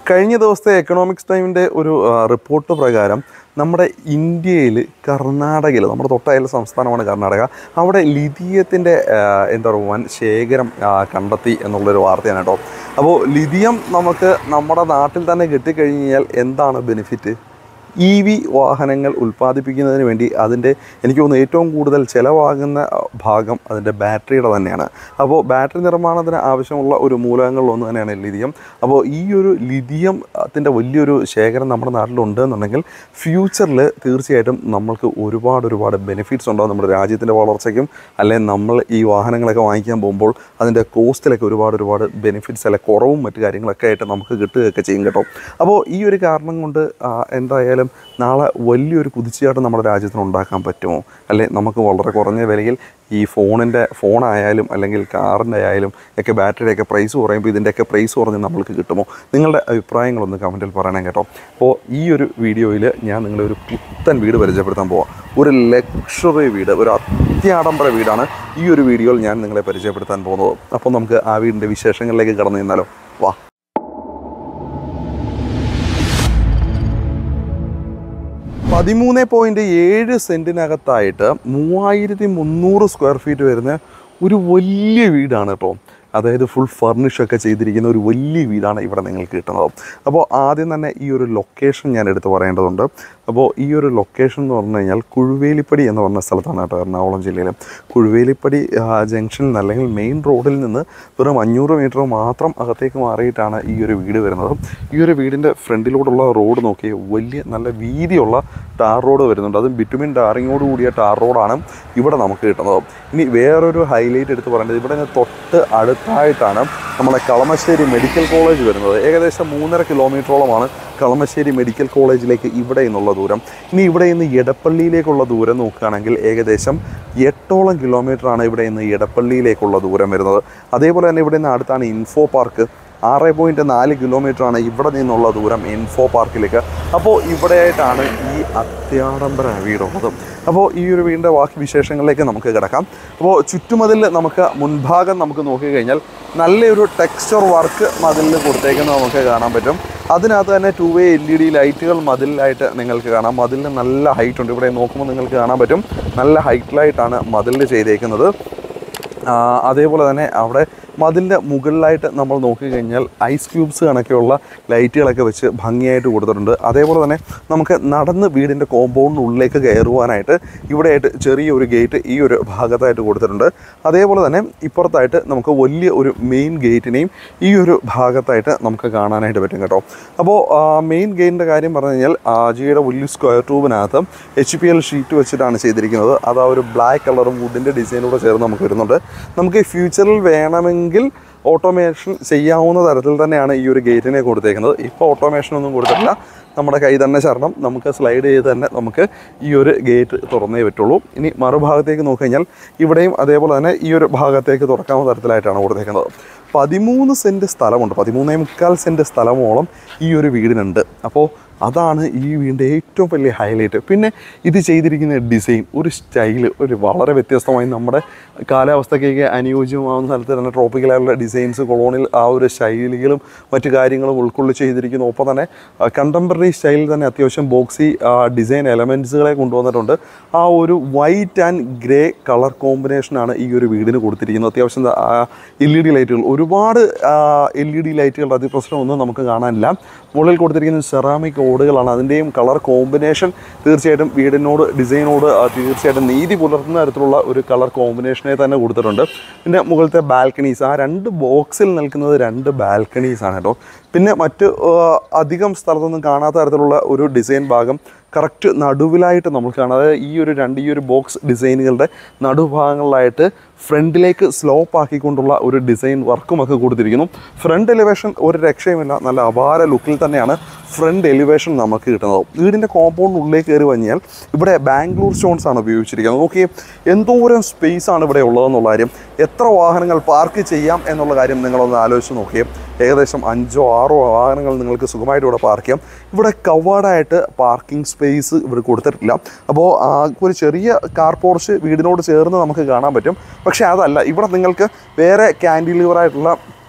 കഴിഞ്ഞ ദിവസത്തെ എക്കണോമിക്സ് ടൈമിൻ്റെ ഒരു റിപ്പോർട്ട് പ്രകാരം നമ്മുടെ ഇന്ത്യയിൽ കർണാടകയിൽ നമ്മുടെ തൊട്ടയൽ സംസ്ഥാനമാണ് കർണാടക. അവിടെ ലിഥിയത്തിൻ്റെ എന്താ പറയുക വൻ ശേഖരം കണ്ടെത്തി എന്നുള്ളൊരു വാർത്തയാണ് കേട്ടോ. അപ്പോൾ ലിഥിയം നമുക്ക് നമ്മുടെ നാട്ടിൽ തന്നെ കിട്ടിക്കഴിഞ്ഞാൽ എന്താണ് ബെനിഫിറ്റ്? EV വാഹനങ്ങൾ ഉൽപ്പാദിപ്പിക്കുന്നതിന് വേണ്ടി അതിൻ്റെ എനിക്ക് തോന്നുന്നു ഏറ്റവും കൂടുതൽ ചിലവാകുന്ന ഭാഗം അതിൻ്റെ ബാറ്ററിയുടെ തന്നെയാണ്. അപ്പോൾ ബാറ്ററി നിർമ്മാണത്തിന് ആവശ്യമുള്ള ഒരു മൂലകങ്ങളിലൊന്ന് തന്നെയാണ് ലിഥിയം. അപ്പോൾ ഈ ഒരു ലിഥിയത്തിൻ്റെ വലിയൊരു ശേഖരം നമ്മുടെ നാട്ടിലുണ്ട് എന്നുണ്ടെങ്കിൽ ഫ്യൂച്ചറിൽ തീർച്ചയായിട്ടും നമ്മൾക്ക് ഒരുപാട് ബെനിഫിറ്റ്സ് ഉണ്ടാകും നമ്മുടെ രാജ്യത്തിൻ്റെ വളർച്ചയ്ക്കും. അല്ലെങ്കിൽ നമ്മൾ ഈ വാഹനങ്ങളൊക്കെ വാങ്ങിക്കാൻ പോകുമ്പോൾ അതിൻ്റെ കോസ്റ്റിലൊക്കെ ഒരുപാട് ബെനിഫിറ്റ്സ് അല്ലെ കുറവും മറ്റു കാര്യങ്ങളൊക്കെ ആയിട്ട് നമുക്ക് കിട്ടുകയൊക്കെ ചെയ്യും കേട്ടോ. അപ്പോൾ ഈ ഒരു കാരണം കൊണ്ട് എന്തായാലും നാളെ വലിയൊരു കുതിച്ചുചാട്ടം നമ്മുടെ രാജ്യത്തിന് ഉണ്ടാക്കാൻ പറ്റുമോ? അല്ലെ നമുക്ക് വളരെ കുറഞ്ഞ വിലയിൽ ഈ ഫോണായാലും അല്ലെങ്കിൽ കാറിൻ്റെ ആയാലും ഒക്കെ ബാറ്ററിയുടെയൊക്കെ പ്രൈസ് കുറയുമ്പോൾ ഇതിൻ്റെയൊക്കെ പ്രൈസ് കുറഞ്ഞ് നമ്മൾക്ക് കിട്ടുമോ? നിങ്ങളുടെ അഭിപ്രായങ്ങളൊന്ന് കമൻറ്റിൽ പറയണം കേട്ടോ. അപ്പോൾ ഈ ഒരു വീഡിയോയിൽ ഞാൻ നിങ്ങളൊരു പുത്തൻ വീട് പരിചയപ്പെടുത്താൻ പോവാം. ഒരു ലക്ഷറി വീട്, ഒരു അത്യാഡംബര വീടാണ് ഈ ഒരു വീഡിയോയിൽ ഞാൻ നിങ്ങളെ പരിചയപ്പെടുത്താൻ പോകുന്നത്. അപ്പോൾ നമുക്ക് ആ വീടിൻ്റെ വിശേഷങ്ങളിലേക്ക് കടന്നു നിന്നാലോ? വാ. 13.7 സെൻറ്റിനകത്തായിട്ട് 3300 സ്ക്വയർ ഫീറ്റ് വരുന്ന ഒരു വലിയ വീടാണ് കേട്ടോ. അതായത് ഫുൾ ഫർണിഷൊക്കെ ചെയ്തിരിക്കുന്ന ഒരു വലിയ വീടാണ് ഇവിടെ നിങ്ങൾക്ക് കിട്ടുന്നത്. അപ്പോൾ ആദ്യം തന്നെ ഈ ഒരു ലൊക്കേഷൻ ഞാൻ എടുത്ത് പറയേണ്ടതുണ്ട്. അപ്പോൾ ഈ ഒരു ലൊക്കേഷൻ എന്ന് പറഞ്ഞു കഴിഞ്ഞാൽ കുഴുവേലിപ്പടി എന്ന് പറഞ്ഞ സ്ഥലത്താണ് കേട്ടോ, എറണാകുളം ജില്ലയിൽ. കുഴുവേലിപ്പടി ജംഗ്ഷനിൽ നിന്ന് അല്ലെങ്കിൽ മെയിൻ റോഡിൽ നിന്ന് വെറും 500 മീറ്റർ മാത്രം അകത്തേക്ക് മാറിയിട്ടാണ് ഈ ഒരു വീട് വരുന്നത്. ഈ ഒരു വീടിൻ്റെ ഫ്രണ്ടിലൂടെയുള്ള റോഡ് നോക്കി വലിയ നല്ല വീതിയുള്ള ടാർ റോഡ് വരുന്നുണ്ട്. അതും ബിറ്റുമിൻ ടാറിങ്ങോട് കൂടിയ ടാർ റോഡാണ് ഇവിടെ നമുക്ക് കിട്ടുന്നത്. ഇനി വേറൊരു ഹൈലൈറ്റ് എടുത്ത് പറയേണ്ടത്, ഇവിടെ നിന്ന് തൊട്ട് അടുത്തായിട്ടാണ് നമ്മുടെ കളമശ്ശേരി മെഡിക്കൽ കോളേജ് വരുന്നത്. ഏകദേശം 3.5 കിലോമീറ്ററോളമാണ് കളമശ്ശേരി മെഡിക്കൽ കോളേജിലേക്ക് ഇവിടെ നിന്നുള്ള ദൂരം. ഇനി ഇവിടെ നിന്ന് എടപ്പള്ളിയിലേക്കുള്ള ദൂരം നോക്കുകയാണെങ്കിൽ ഏകദേശം 8ഓളം കിലോമീറ്ററാണ് ഇവിടെ നിന്ന് എടപ്പള്ളിയിലേക്കുള്ള ദൂരം വരുന്നത്. അതേപോലെ തന്നെ ഇവിടെ നിന്ന് അടുത്താണ് ഇൻഫോ പാർക്ക്. 6.4 കിലോമീറ്ററാണ് ഇവിടെ നിന്നുള്ള ദൂരം ഇൻഫോ പാർക്കിലേക്ക്. അപ്പോൾ ഇവിടെയായിട്ടാണ് ഈ അത്യാഡംബര വീടുള്ളത്. അപ്പോൾ ഈ ഒരു വീടിൻ്റെ ബാക്കി വിശേഷങ്ങളിലേക്ക് നമുക്ക് കിടക്കാം. അപ്പോൾ ചുറ്റുമതിൽ നമുക്ക് മുൻഭാഗം നമുക്ക് നോക്കിക്കഴിഞ്ഞാൽ നല്ലൊരു ടെക്സ്ചർ വർക്ക് മതിലിൽ കൊടുത്തേക്കുന്നത് നമുക്ക് കാണാൻ പറ്റും. അതിനകത്ത് തന്നെ 2-way LED ലൈറ്റുകൾ മതിലിലായിട്ട് നിങ്ങൾക്ക് കാണാം. മതിലിന് നല്ല ഹൈറ്റ് ഉണ്ട്. ഇവിടെ നോക്കുമ്പോൾ നിങ്ങൾക്ക് കാണാൻ പറ്റും നല്ല ഹൈറ്റിലായിട്ടാണ് മതിലിൽ ചെയ്തേക്കുന്നത്. അതേപോലെ തന്നെ അവിടെ മതിലിൻ്റെ മുകളിലായിട്ട് നമ്മൾ നോക്കിക്കഴിഞ്ഞാൽ ഐസ് ക്യൂബ്സ് കണക്കെയുള്ള ലൈറ്റുകളൊക്കെ വെച്ച് ഭംഗിയായിട്ട് കൊടുത്തിട്ടുണ്ട്. അതേപോലെ തന്നെ നമുക്ക് നടന്ന് വീടിൻ്റെ കോമ്പൗണ്ടിനുള്ളിലേക്ക് കയറുവാനായിട്ട് ഇവിടെയായിട്ട് ചെറിയൊരു ഗേറ്റ് ഈ ഒരു ഭാഗത്തായിട്ട് കൊടുത്തിട്ടുണ്ട്. അതേപോലെ തന്നെ ഇപ്പുറത്തായിട്ട് നമുക്ക് വലിയ ഒരു മെയിൻ ഗേറ്റിനെയും ഈ ഒരു ഭാഗത്തായിട്ട് നമുക്ക് കാണാനായിട്ട് പറ്റും കേട്ടോ. അപ്പോൾ മെയിൻ ഗേറ്റിൻ്റെ കാര്യം പറഞ്ഞു കഴിഞ്ഞാൽ ജിയുടെ വലിയ സ്ക്വയർ ട്യൂബിനകത്ത് HPL ഷീറ്റ് വെച്ചിട്ടാണ് ചെയ്തിരിക്കുന്നത്. അത് ആ ഒരു ബ്ലാക്ക് കളറും വുഡിൻ്റെ ഡിസൈനൂടെ ചേർന്ന് നമുക്ക് വരുന്നുണ്ട്. നമുക്ക് ഫ്യൂച്ചറിൽ വേണമെങ്കിൽ ഓട്ടോമേഷൻ ചെയ്യാവുന്ന തരത്തിൽ തന്നെയാണ് ഈ ഒരു ഗേറ്റിനെ കൊടുത്തേക്കുന്നത്. ഇപ്പോൾ ഓട്ടോമേഷൻ ഒന്നും കൊടുത്തിട്ടില്ല. നമ്മുടെ കൈ തന്നെ ചരണം, നമുക്ക് സ്ലൈഡ് ചെയ്ത് തന്നെ നമുക്ക് ഈ ഒരു ഗേറ്റ് തുറന്നേ പറ്റുള്ളൂ. ഇനി മറുഭാഗത്തേക്ക് നോക്കിക്കഴിഞ്ഞാൽ ഇവിടെയും അതേപോലെ തന്നെ ഈ ഒരു ഭാഗത്തേക്ക് തുറക്കാവുന്ന തരത്തിലായിട്ടാണ് കൊടുത്തേക്കുന്നത്. 13 സെൻറ്റ് സ്ഥലമുണ്ട്. 13.25 സെൻറ്റ് സ്ഥലമോളം ഈ ഒരു വീടിനുണ്ട്. അപ്പോൾ അതാണ് ഈ വീടിൻ്റെ ഏറ്റവും വലിയ ഹൈലൈറ്റ്. പിന്നെ ഇത് ചെയ്തിരിക്കുന്ന ഡിസൈൻ, ഒരു സ്റ്റൈല്, ഒരു വളരെ വ്യത്യസ്തമായി നമ്മുടെ കാലാവസ്ഥയ്ക്കൊക്കെ അനുയോജ്യമാവുന്ന സ്ഥലത്ത് തന്നെ ട്രോപ്പിക്കലായിട്ടുള്ള ഡിസൈൻസ്, കൊളോണിയൽ ആ ഒരു ശൈലികളും മറ്റു കാര്യങ്ങളും ഉൾക്കൊള്ളി ചെയ്തിരിക്കുന്നു. ഒപ്പം തന്നെ കണ്ടംപററി സ്റ്റൈലിൽ തന്നെ അത്യാവശ്യം ബോക്സി ഡിസൈൻ എലമെൻറ്റ്സുകളെ കൊണ്ടുവന്നിട്ടുണ്ട്. ആ ഒരു വൈറ്റ് ആൻഡ് ഗ്രേ കളർ കോമ്പിനേഷനാണ് ഈ ഒരു വീടിന് കൊടുത്തിരിക്കുന്നത്. അത്യാവശ്യം LED ലൈറ്റുകൾ, ഒരുപാട് LED ലൈറ്റുകളുടെ അതിപ്രശ്നമൊന്നും നമുക്ക് കാണാനില്ല. മുകളിൽ കൊടുത്തിരിക്കുന്ന സെറാമിക് ഓടുകളാണ്. അതിൻ്റെയും കളർ കോമ്പിനേഷൻ തീർച്ചയായിട്ടും വീടിനോട് ഡിസൈനോട് തീർച്ചയായിട്ടും നീതി പുലർത്തുന്ന തരത്തിലുള്ള ഒരു കളർ കോമ്പിനേഷനെ തന്നെ കൊടുത്തിട്ടുണ്ട്. പിന്നെ മുകളിലത്തെ ബാൽക്കണീസ്, ആ 2 ബോക്സിൽ നിൽക്കുന്നത് 2 ബാൽക്കണീസാണ് കേട്ടോ. പിന്നെ മറ്റ് അധികം സ്ഥലത്തൊന്നും കാണാത്ത തരത്തിലുള്ള ഒരു ഡിസൈൻ ഭാഗം കറക്റ്റ് നടുവിലായിട്ട് നമുക്ക് കാണാം. അതായത് ഈ ഒരു ബോക്സ് ഡിസൈനുകളുടെ നടുഭാഗങ്ങളിലായിട്ട് ഫ്രണ്ടിലേക്ക് സ്ലോപ്പ് ആക്കിക്കൊണ്ടുള്ള ഒരു ഡിസൈൻ വർക്കുമൊക്കെ കൊടുത്തിരിക്കുന്നു. ഫ്രണ്ട് എലിവേഷൻ ഒരു രക്ഷയുമില്ല, നല്ല അപാര ലുക്കിൽ തന്നെയാണ് ഫ്രണ്ട് എലിവേഷൻ നമുക്ക് കിട്ടുന്നത്. വീടിൻ്റെ കോമ്പൗണ്ടിനുള്ളിലേക്ക് കയറി കഴിഞ്ഞാൽ ഇവിടെ ബാംഗ്ലൂർ സ്റ്റോൺസ് ആണ് ഉപയോഗിച്ചിരിക്കുന്നത്. നോക്കിയേ എന്തോരം സ്പേസ് ആണ് ഇവിടെ ഉള്ളതെന്നുള്ള കാര്യം, എത്ര വാഹനങ്ങൾ പാർക്ക് ചെയ്യാം എന്നുള്ള കാര്യം നിങ്ങളൊന്ന് ആലോചിച്ച് നോക്കിയേ. ഏകദേശം 5-6 വാഹനങ്ങൾ നിങ്ങൾക്ക് സുഖമായിട്ട് ഇവിടെ പാർക്ക് ചെയ്യാം. ഇവിടെ കവേർഡായിട്ട് പാർക്കിംഗ് സ്പേസ് ഇവിടെ കൊടുത്തിട്ടില്ല. അപ്പോൾ ഒരു ചെറിയ കാർ പോർച്ച് വീടിനോട് ചേർന്ന് നമുക്ക് കാണാൻ പറ്റും. പക്ഷേ അതല്ല, ഇവിടെ നിങ്ങൾക്ക് വേറെ ക്യാൻഡിലിവറായിട്ടുള്ള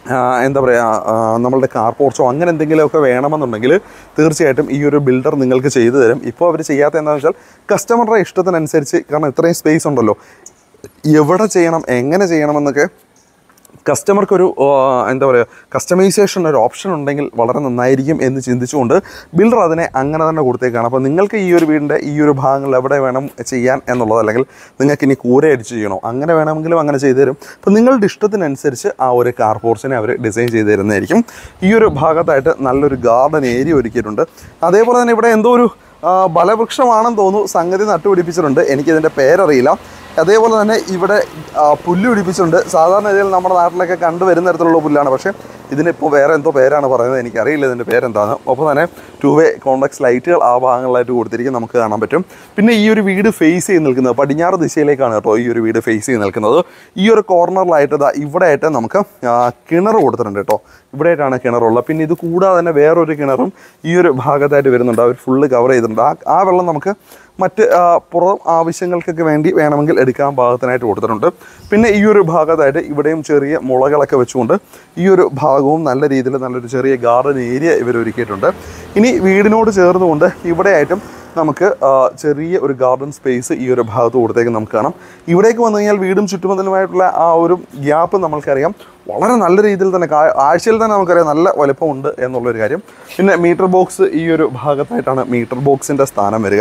എന്താ പറയുക, നമ്മളുടെ കാർ പോർച്ചോ അങ്ങനെ എന്തെങ്കിലുമൊക്കെ വേണമെന്നുണ്ടെങ്കിൽ തീർച്ചയായിട്ടും ഈ ഒരു ബിൽഡർ നിങ്ങൾക്ക് ചെയ്തു തരും. ഇപ്പോൾ അവർ ചെയ്യാത്ത എന്താണെന്ന് വെച്ചാൽ കസ്റ്റമറുടെ ഇഷ്ടത്തിനനുസരിച്ച്, കാരണം ഇത്രയും സ്പേസ് ഉണ്ടല്ലോ, എവിടെ ചെയ്യണം എങ്ങനെ ചെയ്യണമെന്നൊക്കെ കസ്റ്റമർക്കൊരു എന്താ പറയുക, കസ്റ്റമൈസേഷൻ ഒരു ഓപ്ഷൻ ഉണ്ടെങ്കിൽ വളരെ നന്നായിരിക്കും എന്ന് ചിന്തിച്ചുകൊണ്ട് ബിൽഡർ അതിനെ അങ്ങനെ തന്നെ കൊടുത്തേക്കാണ്. അപ്പോൾ നിങ്ങൾക്ക് ഈ ഒരു വീടിൻ്റെ ഈ ഒരു ഭാഗങ്ങൾ എവിടെ വേണം ചെയ്യാൻ എന്നുള്ളത്, അല്ലെങ്കിൽ നിങ്ങൾക്ക് ഇനി കൂര അടിച്ച് ചെയ്യണോ അങ്ങനെ വേണമെങ്കിലും അങ്ങനെ ചെയ്തു തരും. അപ്പോൾ നിങ്ങളുടെ ഇഷ്ടത്തിനനുസരിച്ച് ആ ഒരു കാർ പോർച്ചിനെ അവർ ഡിസൈൻ ചെയ്ത് തരുന്നതായിരിക്കും. ഈ ഒരു ഭാഗത്തായിട്ട് നല്ലൊരു ഗാർഡൻ ഏരിയ ഒരുക്കിയിട്ടുണ്ട്. അതേപോലെ തന്നെ ഇവിടെ എന്തോ ഒരു ബലവൃക്ഷമാണെന്ന് തോന്നുന്നു സംഗതി നട്ടുപിടിപ്പിച്ചിട്ടുണ്ട്, എനിക്കിതിൻ്റെ പേരറിയില്ല. അതേപോലെ തന്നെ ഇവിടെ പുല്ല് പിടിപ്പിച്ചിട്ടുണ്ട്. സാധാരണ രീതിയിൽ നമ്മുടെ നാട്ടിലൊക്കെ കണ്ടുവരുന്ന തരത്തിലുള്ള പുല്ലാണ്, പക്ഷേ ഇതിനിപ്പോൾ വേറെ എന്തോ പേരാണ് പറയുന്നത്, എനിക്കറിയില്ല ഇതിൻ്റെ പേരെന്താണ്. ഒപ്പം തന്നെ 2-വേ കോൺവെക്സ് ലൈറ്റുകൾ ആ ഭാഗങ്ങളായിട്ട് കൊടുത്തിരിക്കും, നമുക്ക് കാണാൻ പറ്റും. പിന്നെ ഈ ഒരു വീട് ഫേസ് ചെയ്ത് നിൽക്കുന്നത് പടിഞ്ഞാറ് ദിശയിലേക്കാണ് കേട്ടോ ഈ ഒരു വീട് ഫേസ് ചെയ്ത് നിൽക്കുന്നത്. ഈ ഒരു കോർണറിലായിട്ട് ഇവിടെ ആയിട്ട് നമുക്ക് കിണർ കൊടുത്തിട്ടുണ്ട് കേട്ടോ, ഇവിടെയായിട്ടാണ് കിണറുള്ളത്. പിന്നെ ഇത് കൂടാതെ തന്നെ വേറൊരു കിണറും ഈ ഒരു ഭാഗത്തായിട്ട് വരുന്നുണ്ട്, അവർ ഫുള്ള് കവർ ചെയ്തിട്ടുണ്ട്. ആ വെള്ളം നമുക്ക് മറ്റ് പുറം ആവശ്യങ്ങൾക്കൊക്കെ വേണ്ടി വേണമെങ്കിൽ എടുക്കാൻ പാകത്തിനായിട്ട് കൊടുത്തിട്ടുണ്ട്. പിന്നെ ഈ ഒരു ഭാഗത്തായിട്ട് ഇവിടെയും ചെറിയ മുളകളൊക്കെ വെച്ചുകൊണ്ട് ഈ ഒരു ഭാഗവും നല്ല രീതിയിൽ നല്ലൊരു ചെറിയ ഗാർഡൻ ഏരിയ ഇവർ ഒരുക്കിയിട്ടുണ്ട്. ഇനി വീടിനോട് ചേർന്നുകൊണ്ട് ഇവിടെയായിട്ടും നമുക്ക് ചെറിയ ഒരു ഗാർഡൻ സ്പേസ് ഈ ഒരു ഭാഗത്ത് കൊടുത്തേക്ക് നമുക്ക് കാണാം. ഇവിടേക്ക് വന്നു കഴിഞ്ഞാൽ വീടും ചുറ്റുമതിലുമായിട്ടുള്ള ആ ഒരു ഗ്യാപ്പ് നമ്മൾക്കറിയാം വളരെ നല്ല രീതിയിൽ തന്നെ ആഴ്ചയിൽ തന്നെ നമുക്കറിയാം നല്ല വലുപ്പമുണ്ട് എന്നുള്ളൊരു കാര്യം. പിന്നെ മീറ്റർ ബോക്സ് ഈ ഒരു ഭാഗത്തായിട്ടാണ് മീറ്റർ ബോക്സിൻ്റെ സ്ഥാനം വരിക.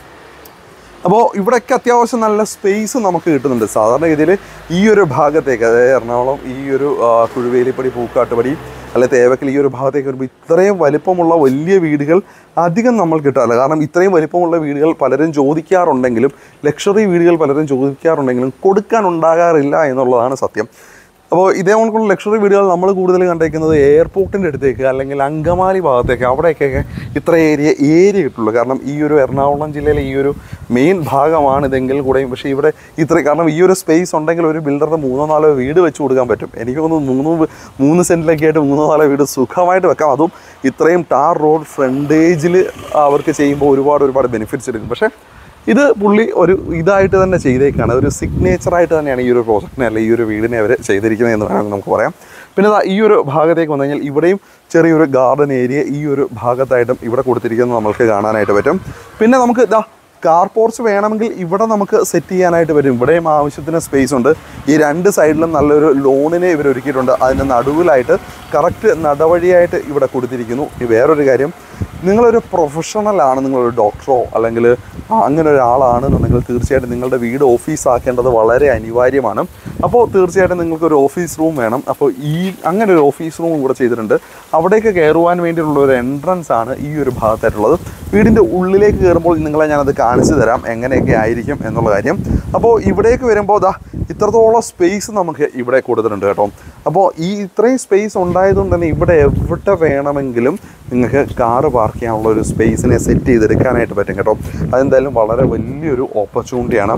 അപ്പോൾ ഇവിടെയൊക്കെ അത്യാവശ്യം നല്ല സ്പേസ് നമുക്ക് കിട്ടുന്നുണ്ട്. സാധാരണ രീതിയിൽ ഈ ഒരു ഭാഗത്തേക്ക്, അതായത് എറണാകുളം ഈ ഒരു കുഴുവേലിപ്പടി, പൂക്കാട്ടുപടി അല്ലെ തേവക്കൽ ഈ ഒരു ഭാഗത്തേക്ക് വരുമ്പോൾ ഇത്രയും വലിപ്പമുള്ള വലിയ വീടുകൾ അധികം നമ്മൾ കിട്ടാറില്ല. കാരണം ഇത്രയും വലിപ്പമുള്ള വീടുകൾ പലരും ചോദിക്കാറുണ്ടെങ്കിലും, ലക്ഷറി വീടുകൾ പലരും ചോദിക്കാറുണ്ടെങ്കിലും കൊടുക്കാനുണ്ടാകാറില്ല എന്നുള്ളതാണ് സത്യം. അപ്പോൾ ഇതേ കണക്കുള്ള ലക്ഷറി വീടുകൾ നമ്മൾ കൂടുതൽ കണ്ടേക്കുന്നത് എയർപോർട്ടിൻ്റെ അടുത്തേക്ക് അല്ലെങ്കിൽ അങ്കമാലി ഭാഗത്തേക്ക്, അവിടെയൊക്കെ ഇത്ര ഏരിയ കിട്ടുള്ളൂ. കാരണം ഈ ഒരു എറണാകുളം ജില്ലയിലെ ഈ ഒരു മെയിൻ ഭാഗമാണ് ഇതെങ്കിൽ കൂടെയും. പക്ഷേ ഇവിടെ കാരണം ഈ ഒരു സ്പേസ് ഉണ്ടെങ്കിൽ ഒരു ബിൽഡറിന് 3-4 വീട് വെച്ച് കൊടുക്കാൻ പറ്റും. എനിക്ക് തോന്നുന്നു 3 സെൻറ്റിലൊക്കെ ആയിട്ട് 3-4 വീട് സുഖമായിട്ട് വെക്കാം. അതും ഇത്രയും ടാർ റോഡ് ഫ്രണ്ടേജിൽ അവർക്ക് ചെയ്യുമ്പോൾ ഒരുപാട് ബെനിഫിറ്റ്സ് എടുക്കും. പക്ഷേ ഇത് പുള്ളി ഒരു ഇതായിട്ട് തന്നെ ചെയ്തേക്കാണ്, ഒരു സിഗ്നേച്ചറായിട്ട് തന്നെയാണ് ഈ ഒരു പ്രോജക്റ്റിനെ അല്ലെങ്കിൽ ഈ ഒരു വീടിനെ അവർ ചെയ്തിരിക്കുന്നത് എന്ന് വേണമെങ്കിൽ നമുക്ക് പറയാം. പിന്നെ ഈ ഒരു ഭാഗത്തേക്ക് വന്നു കഴിഞ്ഞാൽ ഇവിടെയും ചെറിയൊരു ഗാർഡൻ ഏരിയ ഈ ഒരു ഭാഗത്തായിട്ടും ഇവിടെ കൊടുത്തിരിക്കുന്നത് നമുക്ക് കാണാനായിട്ട് പറ്റും. പിന്നെ നമുക്ക് കാർ പോർച്ച് വേണമെങ്കിൽ ഇവിടെ നമുക്ക് സെറ്റ് ചെയ്യാനായിട്ട് പറ്റും. ഇവിടെയും ആവശ്യത്തിന് സ്പേസ് ഉണ്ട്. ഈ 2 സൈഡിലും നല്ലൊരു ലോണിനെ ഇവർ ഒരുക്കിയിട്ടുണ്ട്. അതിൻ്റെ നടുവിലായിട്ട് കറക്റ്റ് നടവഴിയായിട്ട് ഇവിടെ കൊടുത്തിരിക്കുന്നു. വേറൊരു കാര്യം, നിങ്ങളൊരു പ്രൊഫഷണലാണ്, നിങ്ങളൊരു ഡോക്ടറോ അല്ലെങ്കിൽ അങ്ങനെ ഒരാളാണെന്നുണ്ടെങ്കിൽ തീർച്ചയായിട്ടും നിങ്ങളുടെ വീട് ഓഫീസാക്കേണ്ടത് വളരെ അനിവാര്യമാണ്. അപ്പോൾ തീർച്ചയായിട്ടും നിങ്ങൾക്കൊരു ഓഫീസ് റൂം വേണം. അപ്പോൾ അങ്ങനെ ഒരു ഓഫീസ് റൂം ഇവിടെ ചെയ്തിട്ടുണ്ട്. അവിടേക്ക് കയറുവാൻ വേണ്ടിയിട്ടുള്ള ഒരു എൻട്രൻസ് ആണ് ഈ ഒരു ഭാഗത്തായിട്ടുള്ളത്. വീടിൻ്റെ ഉള്ളിലേക്ക് കയറുമ്പോൾ നിങ്ങളെ ഞാനത് കാണിച്ചു തരാം എങ്ങനെയൊക്കെ ആയിരിക്കും എന്നുള്ള കാര്യം. അപ്പോൾ ഇവിടേക്ക് വരുമ്പോൾ ഇത്രത്തോളം സ്പേസ് നമുക്ക് ഇവിടെ കൊടുത്തിട്ടുണ്ട് കേട്ടോ. അപ്പോൾ ഇത്രയും സ്പേസ് ഉണ്ടായതുകൊണ്ട് തന്നെ ഇവിടെ എവിടെ വേണമെങ്കിലും നിങ്ങൾക്ക് കാറ് പാർക്ക് ചെയ്യാനുള്ള ഒരു സ്പേസിനെ സെറ്റ് ചെയ്തെടുക്കാനായിട്ട് പറ്റും കേട്ടോ. അതെന്തായാലും വളരെ വലിയൊരു ഓപ്പർച്യൂണിറ്റിയാണ്.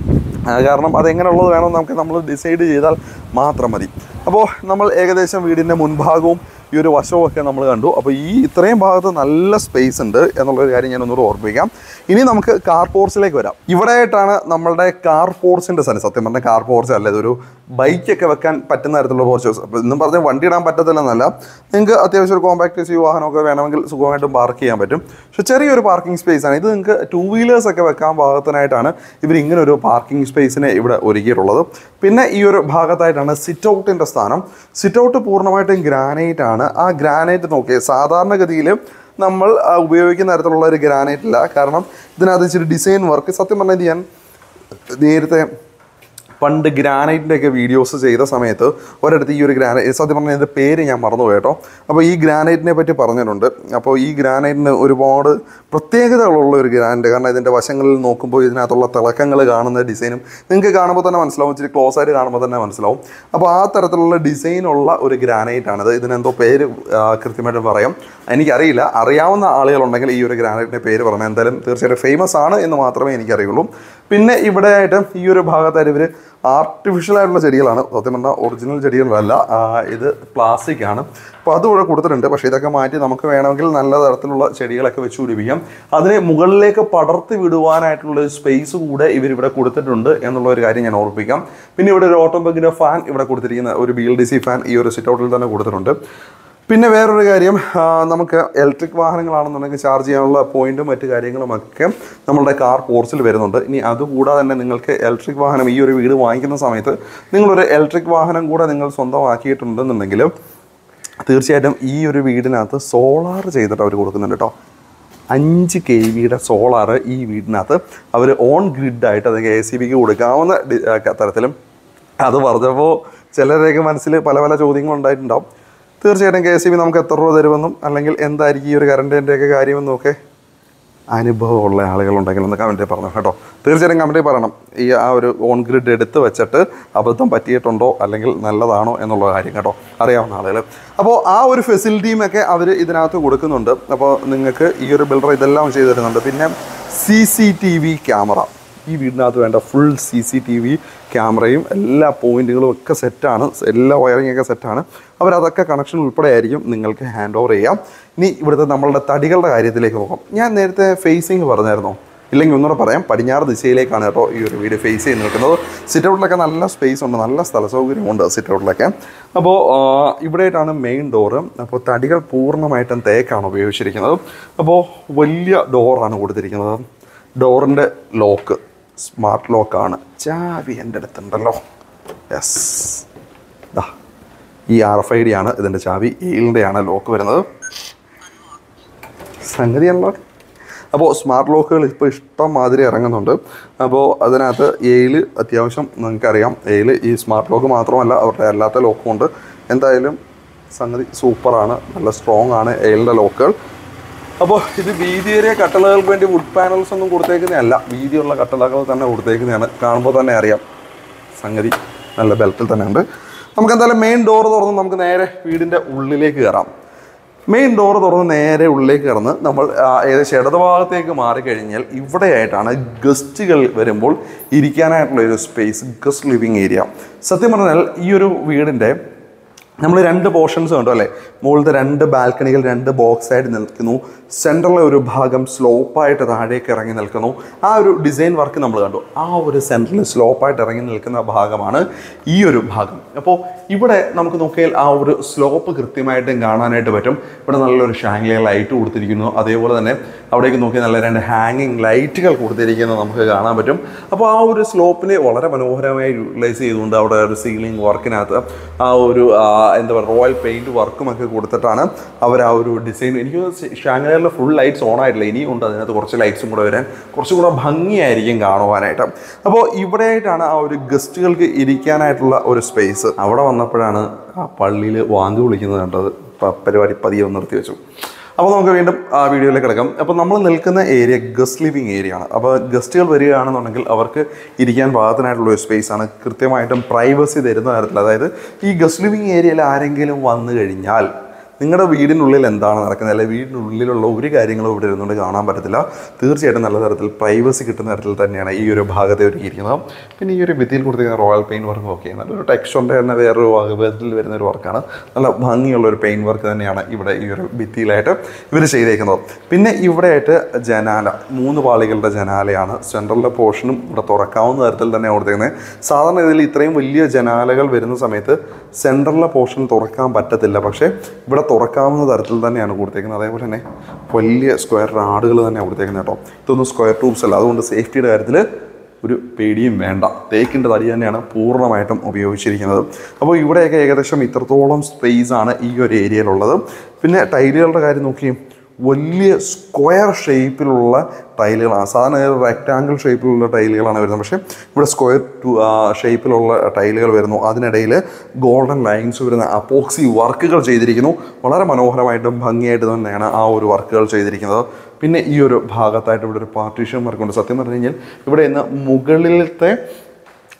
കാരണം അതെങ്ങനെയുള്ളത് വേണമെന്ന് നമ്മൾ ഡിസൈഡ് ചെയ്താൽ മാത്രം മതി. അപ്പോൾ നമ്മൾ ഏകദേശം വീടിൻ്റെ മുൻഭാഗവും ഈ ഒരു വശമൊക്കെ നമ്മൾ കണ്ടു. അപ്പോൾ ഇത്രയും ഭാഗത്ത് നല്ല സ്പേസ് ഉണ്ട് എന്നുള്ളൊരു കാര്യം ഞാൻ ഒന്നുകൂടെ ഓർമ്മിപ്പിക്കാം. ഇനി നമുക്ക് കാർ പോർച്ചിലേക്ക് വരാം. ഇവിടെയായിട്ടാണ് നമ്മളുടെ കാർ പോർച്ചിൻ്റെ സ്ഥലം. സത്യം പറഞ്ഞാൽ കാർ പോർച്ച് അല്ല, ഇതൊരു ബൈക്കൊക്കെ വെക്കാൻ പറ്റുന്ന തരത്തിലുള്ള പോർച്ച്. അപ്പോൾ ഇന്നും പറഞ്ഞാൽ വണ്ടി ഇടാൻ പറ്റത്തില്ലെന്നല്ല, നിങ്ങൾക്ക് അത്യാവശ്യം ഒരു കോമ്പാക്ട് SUV വാഹനമൊക്കെ വേണമെങ്കിൽ സുഖമായിട്ടും പാർക്ക് ചെയ്യാൻ പറ്റും. പക്ഷേ ചെറിയൊരു പാർക്കിംഗ് സ്പേസ് ആണ് ഇത്. നിങ്ങൾക്ക് 2 വീലേഴ്സൊക്കെ വെക്കാൻ പാകത്തിനായിട്ടാണ് ഇവർ ഇങ്ങനെ ഒരു പാർക്കിംഗ് സ്പേസിനെ ഇവിടെ ഒരുക്കിയിട്ടുള്ളത്. പിന്നെ ഈ ഒരു ഭാഗത്തായിട്ടാണ് സിറ്റ് ഔട്ടിൻ്റെ സ്ഥാനം. സിറ്റ് ഔട്ട് പൂർണ്ണമായിട്ടും ഗ്രാനൈറ്റ് ആണ്. ആ ഗ്രാനൈറ്റ് നോക്കിയാൽ സാധാരണഗതിയിൽ നമ്മൾ ഉപയോഗിക്കുന്ന തരത്തിലുള്ള ഒരു ഗ്രാനൈറ്റ് അല്ല. കാരണം ഇതിനകത്ത് ഇച്ചിരി ഡിസൈൻ വർക്ക്, സത്യം പറഞ്ഞാൽ ഞാൻ നേരത്തെ പണ്ട് ഗ്രാനൈറ്റിൻ്റെയൊക്കെ വീഡിയോസ് ചെയ്ത സമയത്ത് ഒരിടത്ത് ഈ ഒരു ഗ്രാനൈറ്റ്, സത്യം പറഞ്ഞാൽ ഇതിൻ്റെ പേര് ഞാൻ മറന്നുപോയി കേട്ടോ. അപ്പോൾ ഈ ഗ്രാനൈറ്റിനെ പറ്റി പറഞ്ഞിട്ടുണ്ട്. അപ്പോൾ ഈ ഗ്രാനൈറ്റിന് ഒരുപാട് പ്രത്യേകതകളുള്ള ഒരു ഗ്രാനൈറ്റ്. കാരണം ഇതിൻ്റെ വശങ്ങളിൽ നോക്കുമ്പോൾ ഇതിനകത്തുള്ള തിളക്കങ്ങൾ കാണുന്ന ഡിസൈനും നിങ്ങൾക്ക് കാണുമ്പോൾ തന്നെ മനസ്സിലാവും, ഇച്ചിരി ക്ലോസ് ആയിട്ട് കാണുമ്പോൾ തന്നെ മനസ്സിലാവും. അപ്പോൾ ആ തരത്തിലുള്ള ഡിസൈനുള്ള ഒരു ഗ്രാനൈറ്റാണിത്. ഇതിനെന്തോ പേര് കൃത്യമായിട്ട് പറയാം, എനിക്കറിയില്ല. അറിയാവുന്ന ആളുകളുണ്ടെങ്കിൽ ഈ ഒരു ഗ്രാനൈറ്റിൻ്റെ പേര് പറഞ്ഞാൽ എന്തായാലും തീർച്ചയായിട്ടും ഫേമസ് ആണ് എന്ന് മാത്രമേ എനിക്കറിയുള്ളൂ. പിന്നെ ഇവിടെയായിട്ട് ഈ ഒരു ഭാഗത്തായിട്ട് ഇവർ ആർട്ടിഫിഷ്യൽ ആയിട്ടുള്ള ചെടികളാണ്, സത്യം പറഞ്ഞാൽ ഒറിജിനൽ ചെടികളല്ല, ഇത് പ്ലാസ്റ്റിക് ആണ്. അപ്പോൾ അതുകൂടെ കൊടുത്തിട്ടുണ്ട്. പക്ഷേ ഇതൊക്കെ മാറ്റി നമുക്ക് വേണമെങ്കിൽ നല്ല തരത്തിലുള്ള ചെടികളൊക്കെ വെച്ച് പിടിപ്പിക്കാം. അതിനെ മുകളിലേക്ക് പടർത്തി വിടുവാനായിട്ടുള്ള ഒരു സ്പേസ് കൂടെ ഇവരിവിടെ കൊടുത്തിട്ടുണ്ട് എന്നുള്ള ഒരു കാര്യം ഞാൻ ഓർപ്പിക്കാം. പിന്നെ ഇവിടെ ഒരു ഓട്ടോമാറ്റിക് ഫാൻ ഇവിടെ കൊടുത്തിരിക്കുന്ന ഒരു BLDC ഫാൻ ഈ ഒരു സിറ്റ് ഔട്ടിൽ തന്നെ കൊടുത്തിട്ടുണ്ട്. പിന്നെ വേറൊരു കാര്യം, നമുക്ക് ഇലക്ട്രിക് വാഹനങ്ങളാണെന്നുണ്ടെങ്കിൽ ചാർജ് ചെയ്യാനുള്ള പോയിന്റും മറ്റു കാര്യങ്ങളുമൊക്കെ നമ്മളുടെ കാർ പോർച്ചിൽ വരുന്നുണ്ട്. ഇനി അതുകൂടാതെ തന്നെ നിങ്ങൾക്ക് ഇലക്ട്രിക് വാഹനം ഈ ഒരു വീട് വാങ്ങിക്കുന്ന സമയത്ത് നിങ്ങളൊരു ഇലക്ട്രിക് വാഹനം കൂടെ നിങ്ങൾ സ്വന്തമാക്കിയിട്ടുണ്ടെന്നുണ്ടെങ്കിൽ തീർച്ചയായിട്ടും ഈ ഒരു വീടിനകത്ത് സോളാർ ചെയ്തിട്ട് അവർ കൊടുക്കുന്നുണ്ട് കേട്ടോ. 5 kV സോളാർ ഈ വീടിനകത്ത് അവർ ഓൺ ഗ്രിഡായിട്ട് അത് KSEBക്ക് കൊടുക്കാവുന്ന തരത്തിലും. അത് പറഞ്ഞപ്പോൾ ചിലരൊക്കെ മനസ്സിൽ പല പല ചോദ്യങ്ങളുണ്ടായിട്ടുണ്ടാവും. തീർച്ചയായിട്ടും KSEB നമുക്ക് എത്ര രൂപ തരുമെന്നും അല്ലെങ്കിൽ എന്തായിരിക്കും ഈ ഒരു കറണ്ടിൻ്റെയൊക്കെ കാര്യമെന്നും ഒക്കെ അനുഭവമുള്ള ആളുകളുണ്ടെങ്കിൽ ഒന്ന് കമൻറ്റിൽ പറഞ്ഞു കേട്ടോ. തീർച്ചയായിട്ടും കമൻറ്റിൽ പറയണം ഈ ഒരു ഓൺ ഗ്രിഡ് എടുത്ത് വെച്ചിട്ട് അബദ്ധം പറ്റിയിട്ടുണ്ടോ അല്ലെങ്കിൽ നല്ലതാണോ എന്നുള്ള കാര്യം കേട്ടോ, അറിയാവുന്ന ആളുകൾ. അപ്പോൾ ആ ഒരു ഫെസിലിറ്റിയുമൊക്കെ അവർ ഇതിനകത്ത് കൊടുക്കുന്നുണ്ട്. അപ്പോൾ നിങ്ങൾക്ക് ഈ ഒരു ബിൽഡർ ഇതെല്ലാം ചെയ്തു തരുന്നുണ്ട്. പിന്നെ CCTV ക്യാമറ, ഈ വീടിനകത്ത് വേണ്ട ഫുൾ CCTV ക്യാമറയും എല്ലാ പോയിന്റുകളും ഒക്കെ സെറ്റാണ്, എല്ലാ വയറിംഗ് ഒക്കെ സെറ്റാണ്. അവരതൊക്കെ കണക്ഷൻ ഉൾപ്പെടെ ആയിരിക്കും നിങ്ങൾക്ക് ഹാൻഡ് ഓവർ ചെയ്യാം. ഇനി ഇവിടുത്തെ നമ്മളുടെ തടികളുടെ കാര്യത്തിലേക്ക് നോക്കാം. ഞാൻ നേരത്തെ ഫേസിങ് പറഞ്ഞായിരുന്നോ? ഇല്ലെങ്കിൽ ഒന്നുകൂടെ പറയാം. പടിഞ്ഞാറ് ദിശയിലേക്കാണ് കേട്ടോ ഈ ഒരു വീട് ഫേസ് ചെയ്ത് നിൽക്കുന്നത്. സിറ്റ് ഔട്ടിലൊക്കെ നല്ല സ്പേസ് ഉണ്ട്, നല്ല സ്ഥല സൗകര്യമുണ്ട് സിറ്റ് ഔട്ടിലൊക്കെ. അപ്പോൾ ഇവിടെയായിട്ടാണ് മെയിൻ ഡോറ്. അപ്പോൾ തടികൾ പൂർണ്ണമായിട്ടും തേക്കാണ് ഉപയോഗിച്ചിരിക്കുന്നത്. അപ്പോൾ വലിയ ഡോറാണ് കൊടുത്തിരിക്കുന്നത്. ഡോറിൻ്റെ ലോക്ക് സ്മാർട്ട് ലോക്കാണ്. ചാവി എൻ്റെ അടുത്തുണ്ടല്ലോ. യെസ്, ഈ RFID ആണ് ഇതിൻ്റെ ചാവി. ഏലിൻ്റെയാണ് ലോക്ക് വരുന്നത്. സംഗതിയാണല്ലോ. അപ്പോൾ സ്മാർട്ട് ലോക്കുകൾ ഇപ്പോൾ ഇഷ്ടം മാതിരി ഇറങ്ങുന്നുണ്ട്. അപ്പോൾ അതിനകത്ത് ഏല് അത്യാവശ്യം നിങ്ങൾക്കറിയാം. ഏല് ഈ സ്മാർട്ട് ലോക്ക് മാത്രമല്ല അവരുടെ അല്ലാത്ത ലോക്കും ഉണ്ട്. എന്തായാലും സംഗതി സൂപ്പറാണ്, നല്ല സ്ട്രോങ് ആണ് ഏലിൻ്റെ ലോക്കുകൾ. അപ്പോൾ ഇത് വീതിയേറിയ കട്ടളകൾക്ക് വേണ്ടി വുഡ് പാനൽസ് ഒന്നും കൊടുത്തേക്കുന്നതല്ല, വീതിയുള്ള കട്ടളകൾ തന്നെ കൊടുത്തേക്കുന്നതാണ്. കാണുമ്പോൾ തന്നെ അറിയാം സംഗതി നല്ല ബെൽറ്റിൽ തന്നെ ഉണ്ട്. നമുക്ക് എന്തായാലും മെയിൻ ഡോർ തുറന്ന് നമുക്ക് നേരെ വീടിൻ്റെ ഉള്ളിലേക്ക് കയറാം. മെയിൻ ഡോർ തുറന്ന് നേരെ ഉള്ളിലേക്ക് കയറുന്ന നമ്മൾ ഏകദേശം ഇടതുഭാഗത്തേക്ക് മാറിക്കഴിഞ്ഞാൽ ഇവിടെയായിട്ടാണ് ഗസ്റ്റുകൾ വരുമ്പോൾ ഇരിക്കാനായിട്ടുള്ള ഒരു സ്പേസ്, ഗസ്റ്റ് ലിവിങ് ഏരിയ. സത്യം പറഞ്ഞാൽ ഈ ഒരു വീടിൻ്റെ നമ്മൾ 2 പോർഷൻസ് കണ്ടു അല്ലേ? മുകളിലത്തെ 2 ബാൽക്കണികൾ 2 ബോക്സ് ആയിട്ട് നിൽക്കുന്നു. സെൻറ്ററിലെ ഒരു ഭാഗം സ്ലോപ്പായിട്ട് താഴേക്ക് ഇറങ്ങി നിൽക്കുന്നു. ആ ഒരു ഡിസൈൻ വർക്ക് നമ്മൾ കണ്ടു. ആ ഒരു സെൻറ്ററിൽ സ്ലോപ്പായിട്ട് ഇറങ്ങി നിൽക്കുന്ന ഭാഗമാണ് ഈ ഒരു ഭാഗം. അപ്പോൾ ഇവിടെ നമുക്ക് നോക്കിയാൽ ആ ഒരു സ്ലോപ്പ് കൃത്യമായിട്ടും കാണാനായിട്ട് പറ്റും. ഇവിടെ നല്ലൊരു ഷാങ്ലിയർ ലൈറ്റ് കൊടുത്തിരിക്കുന്നു. അതേപോലെ തന്നെ അവിടേക്ക് നോക്കിയാൽ നല്ല 2 ഹാങ്ങിങ് ലൈറ്റുകൾ കൊടുത്തിരിക്കുന്നത് നമുക്ക് കാണാൻ പറ്റും. അപ്പോൾ ആ ഒരു സ്ലോപ്പിനെ വളരെ മനോഹരമായി യൂട്ടിലൈസ് ചെയ്തുകൊണ്ട് അവിടെ ഒരു സീലിംഗ് വർക്കിനകത്ത് ആ ഒരു എന്താ പറയുക റോയൽ പെയിൻറ്റ് വർക്കുമൊക്കെ കൊടുത്തിട്ടാണ് അവർ ആ ഒരു ഡിസൈൻ. എനിക്ക് ഷാങ്ലിയറിൽ ഫുൾ ലൈറ്റ്സ് ഓൺ ആയിട്ടില്ല, ഇനിയും ഉണ്ട്. അതിനകത്ത് കുറച്ച് ലൈറ്റ്സും കൂടെ വരാൻ കുറച്ചും കൂടെ ഭംഗിയായിരിക്കും കാണുവാനായിട്ട്. അപ്പോൾ ഇവിടെയായിട്ടാണ് ആ ഒരു ഗസ്റ്റുകൾക്ക് ഇരിക്കാനായിട്ടുള്ള ഒരു സ്പേസ്. അവിടെ വന്നപ്പോഴാണ് ആ പള്ളിയിൽ വാങ്ക് വിളിക്കുന്നത് കണ്ടത്. പരിപാടി പതിയെ ഒന്ന് നിർത്തി വെച്ചു. അപ്പോൾ നമുക്ക് വീണ്ടും ആ വീഡിയോയിലേക്ക് കിടക്കാം. അപ്പോൾ നമ്മൾ നിൽക്കുന്ന ഏരിയ ഗസ്റ്റ് ലിവിങ് ഏരിയ ആണ്. അപ്പോൾ ഗസ്റ്റുകൾ വരികയാണെന്നുണ്ടെങ്കിൽ അവർക്ക് ഇരിക്കാൻ പാകത്തിനായിട്ടുള്ള ഒരു സ്പേസാണ്. കൃത്യമായിട്ടും പ്രൈവസി തരുന്ന തരത്തിൽ, അതായത് ഈ ഗസ്റ്റ് ലിവിങ് ഏരിയയിൽ ആരെങ്കിലും വന്നു കഴിഞ്ഞാൽ നിങ്ങളുടെ വീടിനുള്ളിൽ എന്താണ് നടക്കുന്നത്, അല്ലെങ്കിൽ വീടിനുള്ളിലുള്ള ഒരു കാര്യങ്ങളും ഇവിടെ ഇരുന്നുകൊണ്ട് കാണാൻ പറ്റത്തില്ല. തീർച്ചയായിട്ടും നല്ല തരത്തിൽ പ്രൈവസി കിട്ടുന്ന തരത്തിൽ തന്നെയാണ് ഈ ഒരു ഭാഗത്തെ ഒരുക്കിയിരിക്കുന്നത്. പിന്നെ ഈ ഒരു ഭിത്തിയിൽ കൊടുത്തിരിക്കുന്ന റോയൽ പെയിൻറ്റ് വർക്ക് ഒക്കെ നല്ലൊരു ടെക്സ്ചറിൻ്റെ തന്നെ വേറൊരു ഭാഗത്തിൽ വരുന്ന ഒരു വർക്കാണ്. നല്ല ഭംഗിയുള്ള ഒരു പെയിൻറ്റ് വർക്ക് തന്നെയാണ് ഇവിടെ ഈ ഒരു ഭിത്തിയിലായിട്ട് ഇവർ ചെയ്തേക്കുന്നത്. പിന്നെ ഇവിടെയായിട്ട് ജനാല, 3 പാളികളുടെ ജനാലയാണ്. സെൻട്രലിലെ പോർഷനും ഇവിടെ തുറക്കാവുന്ന തരത്തിൽ തന്നെ കൊടുത്തേക്കുന്നത്. സാധാരണ ഇതിൽ ഇത്രയും വലിയ ജനാലകൾ വരുന്ന സമയത്ത് സെൻട്രലിലെ പോർഷൻ തുറക്കാൻ പറ്റത്തില്ല, പക്ഷേ ഇവിടെ തുറക്കാവുന്ന തരത്തിൽ തന്നെയാണ് കൊടുത്തേക്കുന്നത്. അതേപോലെ തന്നെ വലിയ സ്ക്വയർ റാഡുകൾ തന്നെ കൊടുത്തേക്കുന്നത് കേട്ടോ. ഇതൊന്നും സ്ക്വയർ ട്യൂബ്സ് അല്ല, അതുകൊണ്ട് സേഫ്റ്റിയുടെ കാര്യത്തിൽ ഒരു പേടിയും വേണ്ട. തേക്കിൻ്റെ തടി തന്നെയാണ് പൂർണ്ണമായിട്ടും ഉപയോഗിച്ചിരിക്കുന്നത്. അപ്പോൾ ഇവിടെയൊക്കെ ഏകദേശം ഇത്രത്തോളം സ്പേസാണ് ഈ ഒരു ഏരിയയിലുള്ളത്. പിന്നെ ടൈലുകളുടെ കാര്യം നോക്കിയും വലിയ സ്ക്വയർ ഷേപ്പിലുള്ള ടൈലുകളാണ്. സാധാരണ റെക്റ്റാങ്കിൾ ഷേപ്പിലുള്ള ടൈലുകളാണ് വരുന്നത്, പക്ഷേ ഇവിടെ സ്ക്വയർ ഷേപ്പിലുള്ള ടൈലുകൾ വരുന്നു. അതിനിടയിൽ ഗോൾഡൻ ലൈൻസ് വരുന്ന അപ്പോക്സി വർക്കുകൾ ചെയ്തിരിക്കുന്നു. വളരെ മനോഹരമായിട്ടും ഭംഗിയായിട്ട് തന്നെയാണ് ആ ഒരു വർക്കുകൾ ചെയ്തിരിക്കുന്നത്. പിന്നെ ഈ ഒരു ഭാഗത്തായിട്ട് ഇവിടെ ഒരു പാർട്ടീഷൻ വർക്കുണ്ട്. സത്യം പറഞ്ഞു കഴിഞ്ഞാൽ ഇവിടെ ഇന്ന് മുകളിലത്തെ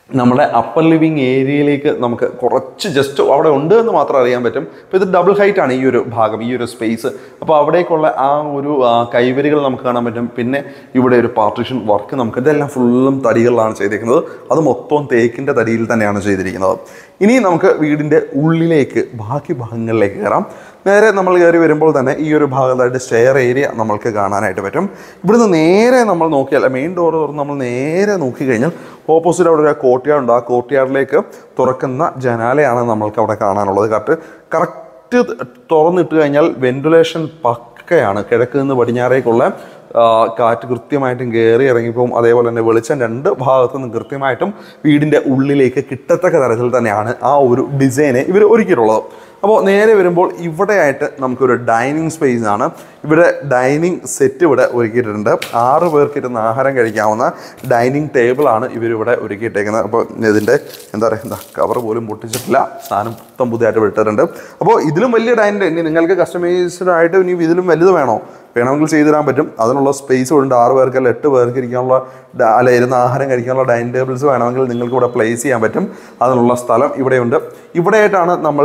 നമ്മുടെ അപ്പർ ലിവിങ് ഏരിയയിലേക്ക് നമുക്ക് കുറച്ച് ജസ്റ്റ് അവിടെ ഉണ്ട് എന്ന് മാത്രം അറിയാൻ പറ്റും. അപ്പോൾ ഇത് ഡബിൾ ഹൈറ്റ് ആണ് ഈ ഒരു ഭാഗം, ഈ ഒരു സ്പേസ്. അപ്പോൾ അവിടേക്കുള്ള ആ ഒരു കൈവരികൾ നമുക്ക് കാണാൻ പറ്റും. പിന്നെ ഇവിടെ ഒരു പാർട്ടീഷൻ വർക്ക് നമുക്ക്, ഇതെല്ലാം ഫുള്ളും തടികളിലാണ് ചെയ്തിരിക്കുന്നത്. അത് മൊത്തം തേക്കിൻ്റെ തടിയിൽ തന്നെയാണ് ചെയ്തിരിക്കുന്നത്. ഇനി നമുക്ക് വീടിൻ്റെ ഉള്ളിലേക്ക് ബാക്കി ഭാഗങ്ങളിലേക്ക് കയറാം. നേരെ നമ്മൾ കയറി വരുമ്പോൾ തന്നെ ഈ ഒരു ഭാഗത്തായിട്ട് സ്റ്റെയർ ഏരിയ നമ്മൾക്ക് കാണാനായിട്ട് പറ്റും. ഇവിടുന്ന് നേരെ നമ്മൾ നോക്കിയാൽ മെയിൻ ഡോർ തുറന്ന് നമ്മൾ നേരെ നോക്കിക്കഴിഞ്ഞാൽ ഓപ്പോസിറ്റ് അവിടെ ഒരു കോർട്ട്യാർഡ് ഉണ്ട്. ആ കോർട്ട്യാർഡിലേക്ക് തുറക്കുന്ന ജനാലയാണ് നമ്മൾക്ക് അവിടെ കാണാനുള്ളത്. കറക്റ്റ് തുറന്നിട്ട് കഴിഞ്ഞാൽ വെന്റിലേഷൻ പക്കയാണ്. കിഴക്ക് നിന്ന് പടിഞ്ഞാറേക്കുള്ള കാറ്റ് കൃത്യമായിട്ടും കയറി ഇറങ്ങിപ്പോവും. അതേപോലെ തന്നെ വെളിച്ചം രണ്ട് ഭാഗത്തു നിന്നും കൃത്യമായിട്ടും വീടിൻ്റെ ഉള്ളിലേക്ക് കിട്ടത്തക്ക തരത്തിൽ തന്നെയാണ് ആ ഒരു ഡിസൈനെ ഇവർ ഒരുക്കിയിട്ടുള്ളത്. അപ്പോൾ നേരെ വരുമ്പോൾ ഇവിടെയായിട്ട് നമുക്കൊരു ഡൈനിങ് സ്പേസ് ആണ്. ഇവിടെ ഡൈനിങ് സെറ്റ് ഇവിടെ ഒരുക്കിയിട്ടുണ്ട്. 6 പേർക്ക് ഇരുന്ന് ആഹാരം കഴിക്കാവുന്ന ഡൈനിങ് ടേബിളാണ് ഇവരിവിടെ ഒരുക്കിയിട്ടേക്കുന്നത്. അപ്പോൾ ഇതിൻ്റെ എന്താ പറയുക, കവർ പോലും പൊട്ടിച്ചിട്ടില്ല, സാധനം മൊത്തം പുതിയതായിട്ട് വിട്ടിട്ടുണ്ട്. അപ്പോൾ ഇതിലും വലിയ ഡൈനിങ്, ഇനി നിങ്ങൾക്ക് കസ്റ്റമൈസ്ഡ് ആയിട്ട് ഇനി ഇതിലും വലുത് വേണമെങ്കിൽ ചെയ്തിടാൻ പറ്റും. അതിനുള്ള സ്പേസ് ഉണ്ട്. 6 പേർക്ക് അല്ല 8 പേർക്ക് ഇരിക്കാനുള്ള ഇരുന്ന് ആഹാരം കഴിക്കാനുള്ള ഡൈനിങ് ടേബിൾസ് വേണമെങ്കിൽ നിങ്ങൾക്ക് ഇവിടെ പ്ലേസ് ചെയ്യാൻ പറ്റും. അതിനുള്ള സ്ഥലം ഇവിടെയുണ്ട്. ഇവിടെയായിട്ടാണ് നമ്മൾ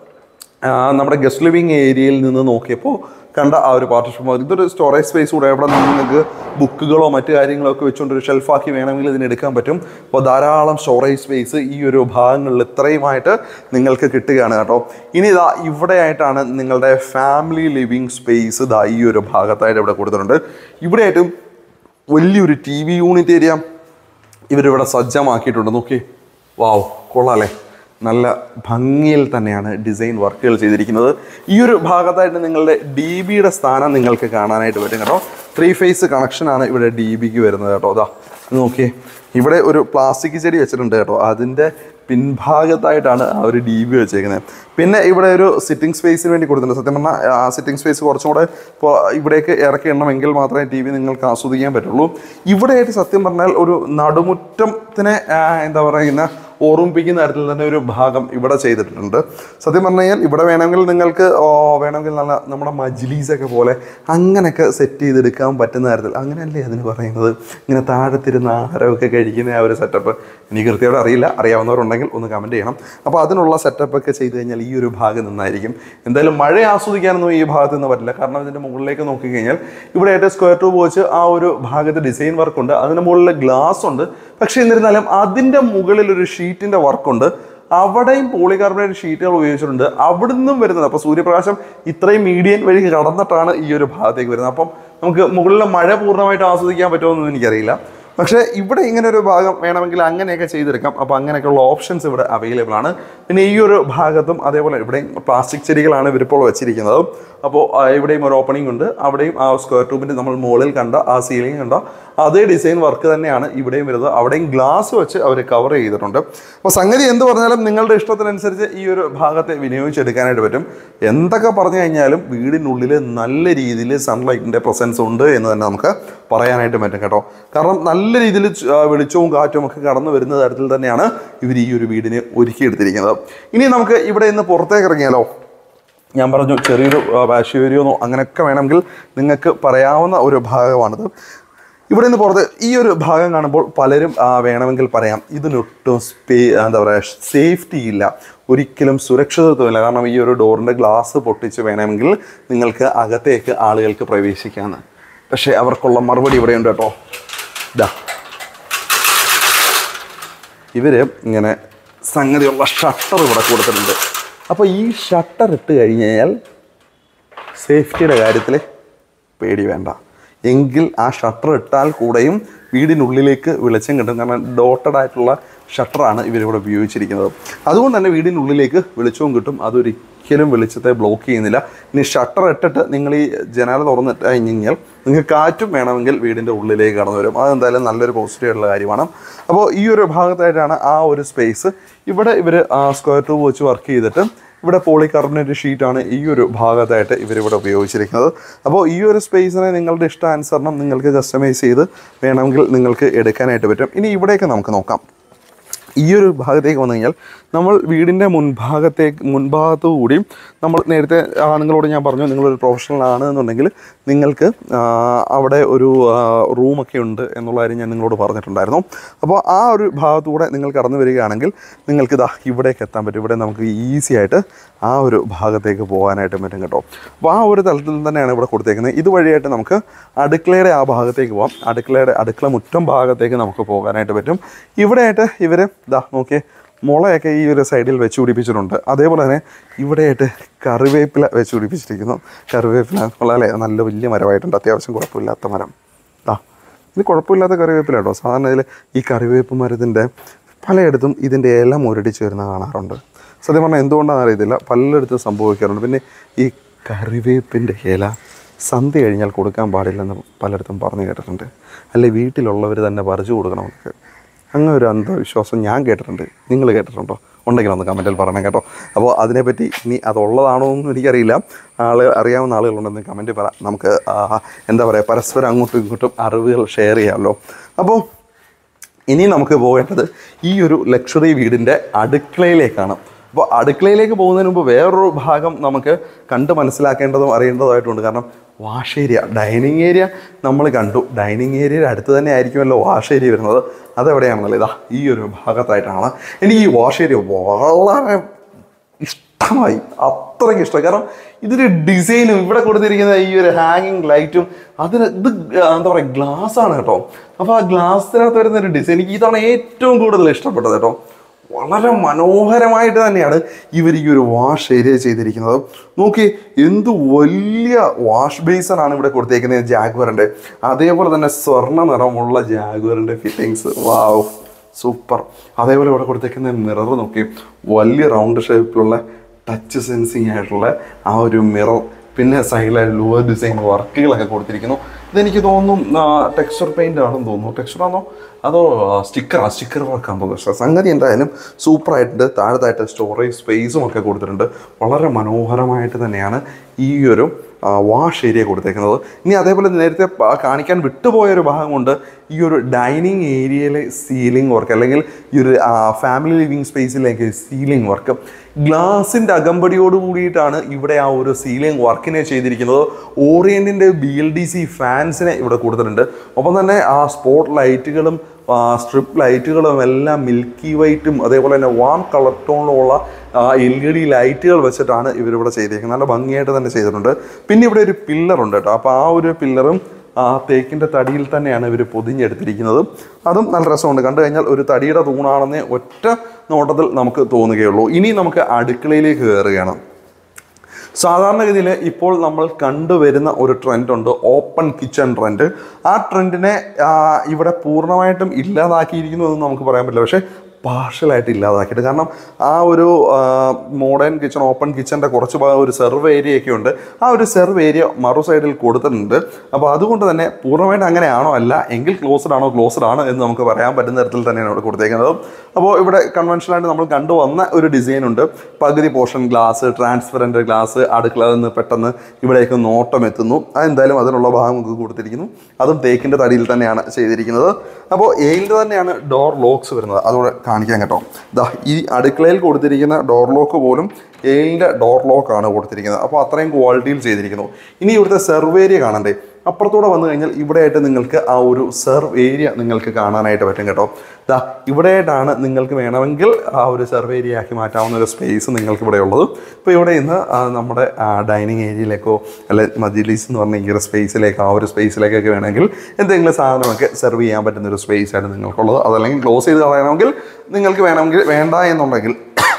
നമ്മുടെ ഗസ്റ്റ് ലിവിങ് ഏരിയയിൽ നിന്ന് നോക്കിയപ്പോൾ കണ്ട ആ ഒരു പാർട്ടീഷൻ. ഇതൊരു സ്റ്റോറേജ് സ്പേസ് കൂടെ. ഇവിടെ നിങ്ങൾക്ക് ബുക്കുകളോ മറ്റു കാര്യങ്ങളോ ഒക്കെ വെച്ചുകൊണ്ടൊരു ഷെൽഫാക്കി വേണമെങ്കിൽ ഇതിന് എടുക്കാൻ പറ്റും. അപ്പോൾ ധാരാളം സ്റ്റോറേജ് സ്പേസ് ഈ ഒരു ഭാഗങ്ങളിൽ ഇത്രയുമായിട്ട് നിങ്ങൾക്ക് കിട്ടുകയാണ് കേട്ടോ. ഇനി ഇതാ ഇവിടെയായിട്ടാണ് നിങ്ങളുടെ ഫാമിലി ലിവിങ് സ്പേസ് ഇതാ ഈ ഒരു ഭാഗത്തായിട്ട് ഇവിടെ കൊടുത്തിട്ടുണ്ട്. ഇവിടെയായിട്ടും വലിയൊരു TV യൂണിറ്റ് ഏരിയ ഇവരിവിടെ സജ്ജമാക്കിയിട്ടുണ്ട്. നോക്കി, വാവ്, കൊള്ളാല്ലേ. നല്ല ഭംഗിയിൽ തന്നെയാണ് ഡിസൈൻ വർക്കുകൾ ചെയ്തിരിക്കുന്നത്. ഈ ഒരു ഭാഗത്തായിട്ട് നിങ്ങളുടെ DBയുടെ സ്ഥാനം നിങ്ങൾക്ക് കാണാനായിട്ട് പറ്റും കേട്ടോ. 3 ഫേസ് കണക്ഷനാണ് ഇവിടെ DBക്ക് വരുന്നത് കേട്ടോ. അതാ നോക്കിയേ, ഇവിടെ ഒരു പ്ലാസ്റ്റിക് ചെടി വെച്ചിട്ടുണ്ട് കേട്ടോ. അതിൻ്റെ പിൻഭാഗത്തായിട്ടാണ് ആ ഒരു DB വെച്ചേക്കുന്നത്. പിന്നെ ഇവിടെ ഒരു സിറ്റിംഗ് സ്പേസിന് വേണ്ടി കൊടുത്തിട്ടുണ്ട്. സത്യം പറഞ്ഞാൽ ആ സിറ്റിംഗ് സ്പേസ് കുറച്ചും കൂടെ ഇപ്പോൾ ഇവിടേക്ക് ഇറക്കി എണ്ണമെങ്കിൽ മാത്രമേ TV നിങ്ങൾക്ക് ആസ്വദിക്കാൻ പറ്റുള്ളൂ. ഇവിടെയായിട്ട് സത്യം പറഞ്ഞാൽ ഒരു നടുമുറ്റത്തിനെ എന്താ പറയുന്ന ഓർമ്മിപ്പിക്കുന്ന തരത്തിൽ തന്നെ ഒരു ഭാഗം ഇവിടെ ചെയ്തിട്ടുണ്ട്. സത്യം പറഞ്ഞു കഴിഞ്ഞാൽ ഇവിടെ വേണമെങ്കിൽ നിങ്ങൾക്ക് നല്ല നമ്മുടെ മജ്ലീസൊക്കെ പോലെ അങ്ങനെയൊക്കെ സെറ്റ് ചെയ്തെടുക്കാൻ പറ്റുന്ന തരത്തിൽ, അങ്ങനെയല്ലേ അതിന് പറയുന്നത്, ഇങ്ങനെ താഴത്തിരുന്ന് ആഹാരമൊക്കെ കഴിക്കുന്ന ആ ഒരു സെറ്റപ്പ്. എനിക്ക് കൃത്യമായിട്ട് അറിയില്ല, അറിയാവുന്നവരുണ്ടെങ്കിൽ ഒന്ന് കമൻറ്റ് ചെയ്യണം. അപ്പോൾ അതിനുള്ള സെറ്റപ്പൊക്കെ ചെയ്ത് കഴിഞ്ഞാൽ ഈ ഒരു ഭാഗം നിന്നായിരിക്കും. എന്തായാലും മഴ ആസ്വദിക്കാനൊന്നും ഈ ഭാഗത്ത് നിന്ന് പറ്റില്ല. കാരണം ഇതിൻ്റെ മുകളിലേക്ക് നോക്കിക്കഴിഞ്ഞാൽ ഇവിടെ ആയിട്ട് സ്ക്വയർ ട്യൂബ് വെച്ച് ആ ഒരു ഭാഗത്ത് ഡിസൈൻ വർക്കുണ്ട്. അതിൻ്റെ മുകളിൽ ഗ്ലാസ് ഉണ്ട്. പക്ഷേ എന്നിരുന്നാലും അതിൻ്റെ മുകളിൽ ഒരു ഷീറ്റിൻ്റെ വർക്കുണ്ട്. അവിടെയും പോളികാർബണേറ്റ് ഷീറ്റുകൾ ഉപയോഗിച്ചിട്ടുണ്ട്. അവിടുന്നും വരുന്നത്, അപ്പോൾ സൂര്യപ്രകാശം ഇത്രയും മീഡിയൻ വഴി കടന്നിട്ടാണ് ഈ ഒരു ഭാഗത്തേക്ക് വരുന്നത്. അപ്പം നമുക്ക് മുകളിലെ മഴ പൂർണ്ണമായിട്ട് ആസ്വദിക്കാൻ പറ്റുമെന്നൊന്നും എനിക്കറിയില്ല. പക്ഷേ ഇവിടെ ഇങ്ങനെ ഒരു ഭാഗം വേണമെങ്കിൽ അങ്ങനെയൊക്കെ ചെയ്തെടുക്കാം. അപ്പോൾ അങ്ങനെയൊക്കെയുള്ള ഓപ്ഷൻസ് ഇവിടെ അവൈലബിൾ ആണ്. പിന്നെ ഈ ഒരു ഭാഗത്തും അതേപോലെ ഇവിടെയും പ്ലാസ്റ്റിക് ചെടികളാണ് ഇവരിപ്പോൾ വെച്ചിരിക്കുന്നത്. അപ്പോൾ ഇവിടെയും ഒരു ഓപ്പണിംഗ് ഉണ്ട്. അവിടെയും ആ സ്ക്വയർ ട്യൂബിൻ്റെ നമ്മൾ മുകളിൽ കണ്ട ആ സീലിംഗ് കണ്ട അതേ ഡിസൈൻ വർക്ക് തന്നെയാണ് ഇവിടെയും വരുന്നത്. അവിടെയും ഗ്ലാസ് വെച്ച് അവർ കവർ ചെയ്തിട്ടുണ്ട്. അപ്പോൾ സംഗതി എന്ത് പറഞ്ഞാലും നിങ്ങളുടെ ഇഷ്ടത്തിനനുസരിച്ച് ഈ ഒരു ഭാഗത്തെ വിനിയോഗിച്ചെടുക്കാനായിട്ട് പറ്റും. എന്തൊക്കെ പറഞ്ഞു കഴിഞ്ഞാലും വീടിനുള്ളിൽ നല്ല രീതിയിൽ സൺലൈറ്റിൻ്റെ പ്രസൻസ് ഉണ്ട് എന്ന് തന്നെ നമുക്ക് പറയാനായിട്ട് പറ്റും കേട്ടോ. കാരണം നല്ല രീതിയിൽ വെളിച്ചവും കാറ്റും ഒക്കെ കടന്നു വരുന്ന തരത്തിൽ തന്നെയാണ് ഇവർ ഈ ഒരു വീടിനെ ഒരുക്കിയെടുത്തിരിക്കുന്നത്. ഇനി നമുക്ക് ഇവിടെ നിന്ന് പുറത്തേക്ക് ഇറങ്ങിയാലോ. ഞാൻ പറഞ്ഞു ചെറിയൊരു വാഷ്യേരിയോന്നോ അങ്ങനെയൊക്കെ വേണമെങ്കിൽ നിങ്ങൾക്ക് പറയാവുന്ന ഒരു ഭാഗമാണിത്. ഇവിടെ നിന്ന് പുറത്ത് ഈ ഒരു ഭാഗം കാണുമ്പോൾ പലരും വേണമെങ്കിൽ പറയാം ഇതിനൊട്ടും എന്താ പറയുക, സേഫ്റ്റി ഇല്ല, ഒരിക്കലും സുരക്ഷിതത്വമില്ല. കാരണം ഈ ഒരു ഡോറിൻ്റെ ഗ്ലാസ് പൊട്ടിച്ച് വേണമെങ്കിൽ നിങ്ങൾക്ക് അകത്തേക്ക് ആളുകൾക്ക് പ്രവേശിക്കാമെന്ന്. പക്ഷേ അവർക്കുള്ള മറുപടി ഇവിടെയുണ്ട് കേട്ടോ. ഇതാ ഇവർ ഇങ്ങനെ സംഗതിയുള്ള ഷട്ടർ ഇവിടെ കൊടുത്തിട്ടുണ്ട്. അപ്പോൾ ഈ ഷട്ടർ ഇട്ട് കഴിഞ്ഞാൽ സേഫ്റ്റിയുടെ കാര്യത്തിൽ പേടി വേണ്ട. എങ്കിൽ ആ ഷട്ടർ ഇട്ടാൽ കൂടെയും വീടിനുള്ളിലേക്ക് വെളിച്ചം കിട്ടും. കാരണം ഡോട്ടഡ് ആയിട്ടുള്ള ഷട്ടറാണ് ഇവരിവിടെ ഉപയോഗിച്ചിരിക്കുന്നത്. അതുകൊണ്ട് തന്നെ വീടിനുള്ളിലേക്ക് വെളിച്ചവും കിട്ടും. അതൊരിക്കലും വെളിച്ചത്തെ ബ്ലോക്ക് ചെയ്യുന്നില്ല. ഇനി ഷട്ടർ ഇട്ടിട്ട് നിങ്ങൾ ഈ ജനാല തുറന്നിട്ട് കഴിഞ്ഞാൽ നിങ്ങൾക്ക് കാറ്റും വേണമെങ്കിൽ വീടിൻ്റെ ഉള്ളിലേക്ക് കടന്നു വരും. അതെന്തായാലും നല്ലൊരു പോസിറ്റീവ് ആയിട്ടുള്ള കാര്യമാണ്. അപ്പോൾ ഈ ഒരു ഭാഗത്തായിട്ടാണ് ആ ഒരു സ്പേസ്. ഇവിടെ ഇവർ സ്ക്വയർ ട്യൂബ് വെച്ച് വർക്ക് ചെയ്തിട്ട് ഇവിടെ പോളികാർബണേറ്റ് ഷീറ്റാണ് ഈ ഒരു ഭാഗത്തായിട്ട് ഇവരിവിടെ ഉപയോഗിച്ചിരിക്കുന്നത്. അപ്പോൾ ഈ ഒരു സ്പേസിനെ നിങ്ങളുടെ ഇഷ്ടാനുസരണം നിങ്ങൾക്ക് കസ്റ്റമൈസ് ചെയ്ത് വേണമെങ്കിൽ നിങ്ങൾക്ക് എടുക്കാനായിട്ട് പറ്റും. ഇനി ഇവിടേക്ക് നമുക്ക് നോക്കാം. ഈ ഒരു ഭാഗത്തേക്ക് വന്നു കഴിഞ്ഞാൽ നമ്മൾ വീടിൻ്റെ മുൻഭാഗത്തു കൂടിയും നമ്മൾ നേരത്തെ നിങ്ങളോട് ഞാൻ പറഞ്ഞു നിങ്ങളൊരു പ്രൊഫഷണൽ ആണ് എന്നുണ്ടെങ്കിൽ നിങ്ങൾക്ക് അവിടെ ഒരു റൂമൊക്കെ ഉണ്ട് എന്നുള്ള കാര്യം ഞാൻ നിങ്ങളോട് പറഞ്ഞിട്ടുണ്ടായിരുന്നു. അപ്പോൾ ആ ഒരു ഭാഗത്തൂടെ നിങ്ങൾ കടന്നു വരികയാണെങ്കിൽ നിങ്ങൾക്ക് ഇതാ ഇവിടേക്ക് എത്താൻ പറ്റും. ഇവിടെ നമുക്ക് ഈസി ആയിട്ട് ആ ഒരു ഭാഗത്തേക്ക് പോകാനായിട്ട് പറ്റും കേട്ടോ. അപ്പോൾ ആ ഒരു തലത്തിൽ തന്നെയാണ് ഇവിടെ കൊടുത്തേക്കുന്നത്. ഇതുവഴിയായിട്ട് നമുക്ക് അടുക്കളയുടെ ആ ഭാഗത്തേക്ക് പോകാം. അടുക്കള മുറ്റം ഭാഗത്തേക്ക് നമുക്ക് പോകാനായിട്ട് പറ്റും. ഇവിടെയായിട്ട് ഇവർ ഇതാ നോക്കിയേ മുളയൊക്കെ ഈ ഒരു സൈഡിൽ വെച്ച് പിടിപ്പിച്ചിട്ടുണ്ട്. അതേപോലെ തന്നെ ഇവിടെയായിട്ട് കറിവേപ്പില വെച്ച് പിടിപ്പിച്ചിരിക്കുന്നു. കറിവേപ്പില വളരെ നല്ല വലിയ മരമായിട്ടുണ്ട്, അത്യാവശ്യം കുഴപ്പമില്ലാത്ത മരം. ഇത് കുഴപ്പമില്ലാത്ത കറിവേപ്പില കേട്ടോ. സാധാരണ ഇതിൽ ഈ കറിവേപ്പ് മരത്തിൻ്റെ പലയിടത്തും ഇതിൻ്റെ ഇല മുരടിച്ച് വരുന്ന കാണാറുണ്ട്. സത്യം പറഞ്ഞാൽ എന്തുകൊണ്ടാണെന്ന് അറിയത്തില്ല, പലയിടത്തും സംഭവിക്കാറുണ്ട്. പിന്നെ ഈ കറിവേപ്പിൻ്റെ ഇല സന്ധ്യ കഴിഞ്ഞാൽ കൊടുക്കാൻ പാടില്ലെന്ന് പലയിടത്തും പറഞ്ഞു കേട്ടിട്ടുണ്ട്. അല്ലെ വീട്ടിലുള്ളവർ തന്നെ പറിച്ചു കൊടുക്കണമെന്നൊക്കെ, അങ്ങനെ ഒരു അന്ധവിശ്വാസം ഞാൻ കേട്ടിട്ടുണ്ട്. നിങ്ങൾ കേട്ടിട്ടുണ്ടോ? ഉണ്ടെങ്കിൽ ഒന്ന് കമൻറ്റിൽ പറയണം കേട്ടോ. അപ്പോൾ അതിനെപ്പറ്റി ഇനി അതുള്ളതാണോ എന്നും എനിക്കറിയില്ല. അറിയാവുന്ന ആളുകളുണ്ടെന്ന് കമൻറ്റ് പറ. നമുക്ക് എന്താ പറയുക, പരസ്പരം അങ്ങോട്ടും ഇങ്ങോട്ടും അറിവുകൾ ഷെയർ ചെയ്യാമല്ലോ. അപ്പോൾ ഇനി നമുക്ക് പോകേണ്ടത് ഈ ഒരു ലക്ഷറി വീടിൻ്റെ അടുക്കളയിലേക്കാണ്. അപ്പോൾ അടുക്കളയിലേക്ക് പോകുന്നതിന് മുമ്പ് വേറൊരു ഭാഗം നമുക്ക് കണ്ട് മനസ്സിലാക്കേണ്ടതും അറിയേണ്ടതുമായിട്ടുണ്ട്. കാരണം വാഷ് ഏരിയ, ഡൈനിങ് ഏരിയ നമ്മൾ കണ്ടു. ഡൈനിങ് ഏരിയയുടെ അടുത്ത് തന്നെ ആയിരിക്കുമല്ലോ വാഷ് ഏരിയ വരുന്നത്. അതെവിടെയാണെന്നല്ലോ ഇതാ ഈ ഒരു ഭാഗത്തായിട്ടാണ്. എനിക്ക് ഈ വാഷ് ഏരിയ വളരെ ഇഷ്ടമായി, അത്രയ്ക്ക് ഇഷ്ടമായി. കാരണം ഇതിൻ്റെ ഡിസൈനും ഇവിടെ കൊടുത്തിരിക്കുന്ന ഈ ഒരു ഹാങ്ങിങ് ലൈറ്റും ഇത് എന്താ പറയുക ഗ്ലാസ്സാണ് കേട്ടോ. അപ്പോൾ ആ ഗ്ലാസ്സിനകത്ത് വരുന്നൊരു ഡിസൈൻ എനിക്ക് ഇതാണ് ഏറ്റവും കൂടുതൽ ഇഷ്ടപ്പെട്ടത് കേട്ടോ. വളരെ മനോഹരമായിട്ട് തന്നെയാണ് ഇവർ ഈ ഒരു വാഷ് ഏരിയ ചെയ്തിരിക്കുന്നത്. നോക്കി എന്ത് വലിയ വാഷ് ബേസനാണ് ഇവിടെ കൊടുത്തേക്കുന്നത് ജാഗ്വറിൻ്റെ. അതേപോലെ തന്നെ സ്വർണ്ണ നിറമുള്ള ജാഗ്വറിൻ്റെ ഫിറ്റിങ്സ്, വാവ് സൂപ്പർ. അതേപോലെ ഇവിടെ കൊടുത്തേക്കുന്ന മിറർ നോക്കി, വലിയ റൗണ്ട് ഷേപ്പിലുള്ള ടച്ച് സെൻസിങ് ആയിട്ടുള്ള ആ ഒരു മിറർ. പിന്നെ സൈഡിലായിട്ട് ലൂവർ ഡിസൈൻ വർക്കുകളൊക്കെ കൊടുത്തിരിക്കുന്നു. ഇതെനിക്ക് തോന്നുന്നു ടെക്സ്ചർ പെയിൻ്റ് ആണെന്ന് തോന്നുന്നു. ടെക്സ്ചറാണോ അതോ സ്റ്റിക്കർ വർക്കാണെന്ന് തോന്നുന്നു. സംഗതി എന്തായാലും സൂപ്പറായിട്ടുണ്ട്. താഴത്തായിട്ട് സ്റ്റോറേജ് സ്പേസും ഒക്കെ കൊടുത്തിട്ടുണ്ട്. വളരെ മനോഹരമായിട്ട് തന്നെയാണ് ഈ ഒരു വാഷ് ഏരിയ കൊടുത്തേക്കുന്നത്. ഇനി അതേപോലെ നേരത്തെ കാണിക്കാൻ വിട്ടുപോയൊരു ഭാഗമുണ്ട്. ഈ ഒരു ഡൈനിങ് ഏരിയയിലെ സീലിംഗ് വർക്ക്, അല്ലെങ്കിൽ ഈ ഒരു ഫാമിലി ലിവിങ് സ്പേസിലേക്ക് സീലിംഗ് വർക്ക് ഗ്ലാസിൻ്റെ അകമ്പടിയോട് കൂടിയിട്ടാണ് ഇവിടെ ആ ഒരു സീലിംഗ് വർക്കിനെ ചെയ്തിരിക്കുന്നത്. ഓറിയൻറ്റിൻ്റെ BLDC ഫാൻസിനെ ഇവിടെ കൊടുത്തിട്ടുണ്ട്. ഒപ്പം തന്നെ ആ സ്പോട്ട് ലൈറ്റുകളും സ്ട്രിപ്പ് ലൈറ്റുകളും എല്ലാം മിൽക്കി വൈറ്റും അതേപോലെ തന്നെ വാം കളർ ടോണിലുള്ള LED ലൈറ്റുകൾ വെച്ചിട്ടാണ് ഇവരിവിടെ ചെയ്തിരിക്കുന്നത്. നല്ല ഭംഗിയായിട്ട് തന്നെ ചെയ്തിട്ടുണ്ട്. പിന്നെ ഇവിടെ ഒരു പില്ലറുണ്ട് കേട്ടോ. അപ്പോൾ ആ ഒരു പില്ലറും തേക്കിൻ്റെ തടിയിൽ തന്നെയാണ് ഇവർ പൊതിഞ്ഞെടുത്തിരിക്കുന്നത്. അതും നല്ല രസമുണ്ട്. കണ്ടു കഴിഞ്ഞാൽ ഒരു തടിയുടെ തൂണാണെന്നേ ഒറ്റ നോട്ടത്തിൽ നമുക്ക് തോന്നുകയുള്ളൂ. ഇനി നമുക്ക് അടുക്കളയിലേക്ക് കയറുകയാണ്. സാധാരണഗതിയിൽ ഇപ്പോൾ നമ്മൾ കണ്ടുവരുന്ന ഒരു ട്രെൻഡുണ്ട്, ഓപ്പൺ കിച്ചൺ ട്രെൻഡ്. ആ ട്രെൻഡിനെ ഇവിടെ പൂർണ്ണമായിട്ടും ഇല്ലാതാക്കിയിരിക്കുന്നു എന്ന് നമുക്ക് പറയാൻ പറ്റില്ല, പക്ഷേ പാർഷ്യലായിട്ട് ഇല്ലാതാക്കിയിട്ട്. കാരണം ആ ഒരു മോഡേൺ കിച്ചൺ, ഓപ്പൺ കിച്ചൻ്റെ കുറച്ച് ഭാഗം ഒരു സെർവ് ഏരിയയൊക്കെ ഉണ്ട്. ആ ഒരു സെർവ് ഏരിയ മറു സൈഡിൽ കൊടുത്തിട്ടുണ്ട്. അപ്പോൾ അതുകൊണ്ട് തന്നെ പൂർണ്ണമായിട്ട് അങ്ങനെയാണോ അല്ല എങ്കിൽ ക്ലോസ്ഡ് ആണ് എന്ന് നമുക്ക് പറയാൻ പറ്റുന്ന തരത്തിൽ തന്നെയാണ് ഇവിടെ കൊടുത്തേക്കുന്നത്. അപ്പോൾ ഇവിടെ കൺവെൻഷനായിട്ട് നമ്മൾ കണ്ടുവന്ന ഒരു ഡിസൈൻ ഉണ്ട്. പകുതി പോർഷൻ ഗ്ലാസ്, ട്രാൻസ്പെറൻറ്റ് ഗ്ലാസ്, അടുക്കളയിൽ നിന്ന് പെട്ടെന്ന് ഇവിടേക്ക് നോട്ടം എത്തുന്നു. അതെന്തായാലും അതിനുള്ള ഭാഗം നമുക്ക് കൊടുത്തിരിക്കുന്നു. അതും തേക്കിൻ്റെ തടിയിൽ തന്നെയാണ് ചെയ്തിരിക്കുന്നത്. അപ്പോൾ എയിലിൻ്റെ തന്നെയാണ് ഡോർ ലോക്സ് വരുന്നത്. അതോടെ കാണിക്കാൻ കേട്ടോ. ഈ അടുക്കളയിൽ കൊടുത്തിരിക്കുന്ന ഡോർ ലോക്ക് പോലും എയിലിൻ്റെ ഡോർ ലോക്കാണ് കൊടുത്തിരിക്കുന്നത്. അപ്പോൾ അത്രയും ക്വാളിറ്റിയിൽ ചെയ്തിരിക്കുന്നു. ഇനി ഇവിടുത്തെ സെർവ് ഏരിയ കാണണ്ടേ. അപ്പുറത്തൂടെ വന്നു കഴിഞ്ഞാൽ ഇവിടെയായിട്ട് നിങ്ങൾക്ക് ആ ഒരു സെർവ് ഏരിയ നിങ്ങൾക്ക് കാണാനായിട്ട് പറ്റും കേട്ടോ. ഇവിടെയായിട്ടാണ് നിങ്ങൾക്ക് വേണമെങ്കിൽ ആ ഒരു സെർവ് ഏരിയ ആക്കി മാറ്റാവുന്ന ഒരു സ്പേസ് നിങ്ങൾക്ക് ഇവിടെ ഉള്ളത്. ഇപ്പോൾ ഇവിടെ ഇന്ന് നമ്മുടെ ഡൈനിങ് ഏരിയയിലേക്കോ അല്ലെ മജ്ലിസ് എന്ന് പറഞ്ഞ ഈ ഒരു സ്പേസിലേക്കോ ആ ഒരു സ്പേസിലേക്കൊക്കെ വേണമെങ്കിൽ എന്തെങ്കിലും സാധനമൊക്കെ സെർവ് ചെയ്യാൻ പറ്റുന്ന ഒരു സ്പേസ് ആണ് നിങ്ങൾക്കുള്ളത്. അതല്ലെങ്കിൽ ക്ലോസ് ചെയ്ത് കളയണമെങ്കിൽ നിങ്ങൾക്ക് വേണ്ട എന്നുണ്ടെങ്കിൽ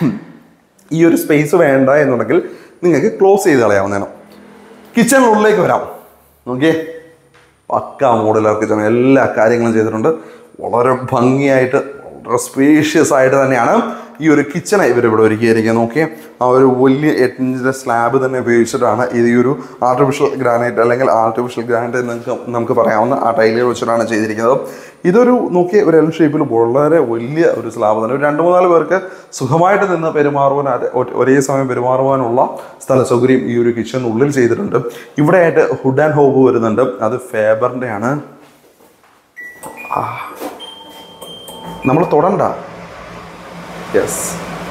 ഈ ഒരു സ്പേസ് വേണ്ട എന്നുണ്ടെങ്കിൽ നിങ്ങൾക്ക് ക്ലോസ് ചെയ്ത് കളയാവുന്നതാണ്. കിച്ചണിനുള്ളിലേക്ക് വരാം. നോക്കിയേ, പക്ക മോഡുലാർ കിച്ചൺ, എല്ലാ കാര്യങ്ങളും ചെയ്തിട്ടുണ്ട്. വളരെ ഭംഗിയായിട്ട് വളരെ സ്പേഷ്യസ് ആയിട്ട് തന്നെയാണ് ഈ ഒരു കിച്ചണെ ഇവരിവിടെ ഒരുക്കിയിരിക്കുന്നത്. നോക്കിയേ, ആ ഒരു വലിയ 8 ഇഞ്ചിൻ്റെ സ്ലാബ് തന്നെ ഉപയോഗിച്ചിട്ടാണ് ഈ ഒരു ആർട്ടിഫിഷ്യൽ ഗ്രാനൈറ്റ് അല്ലെങ്കിൽ ആർട്ടിഫിഷ്യൽ ഗ്രാനൈറ്റ് നമുക്ക് പറയാവുന്ന ആ ടൈലുകൾ വെച്ചിട്ടാണ് ചെയ്തിരിക്കുന്നത്. ഇതൊരു നോക്കിയ ഒരു എൽ ഷേപ്പിൽ വളരെ വലിയ ഒരു സ്ലാബ് തന്നെ. ഒരു 2-3 പേർക്ക് സുഖമായിട്ട് നിന്ന് ഒരേ സമയം പെരുമാറുവാനുള്ള സ്ഥല സൗകര്യം ഈ ഒരു കിച്ചണിനുള്ളിൽ ചെയ്തിട്ടുണ്ട്. ഇവിടെയായിട്ട് ഹുഡ് ആൻഡ് ഹോബ് വരുന്നുണ്ട്. അത് ഫേബറിൻ്റെ ആണ്. നമ്മൾ തൊടണ്ട, യെസ്,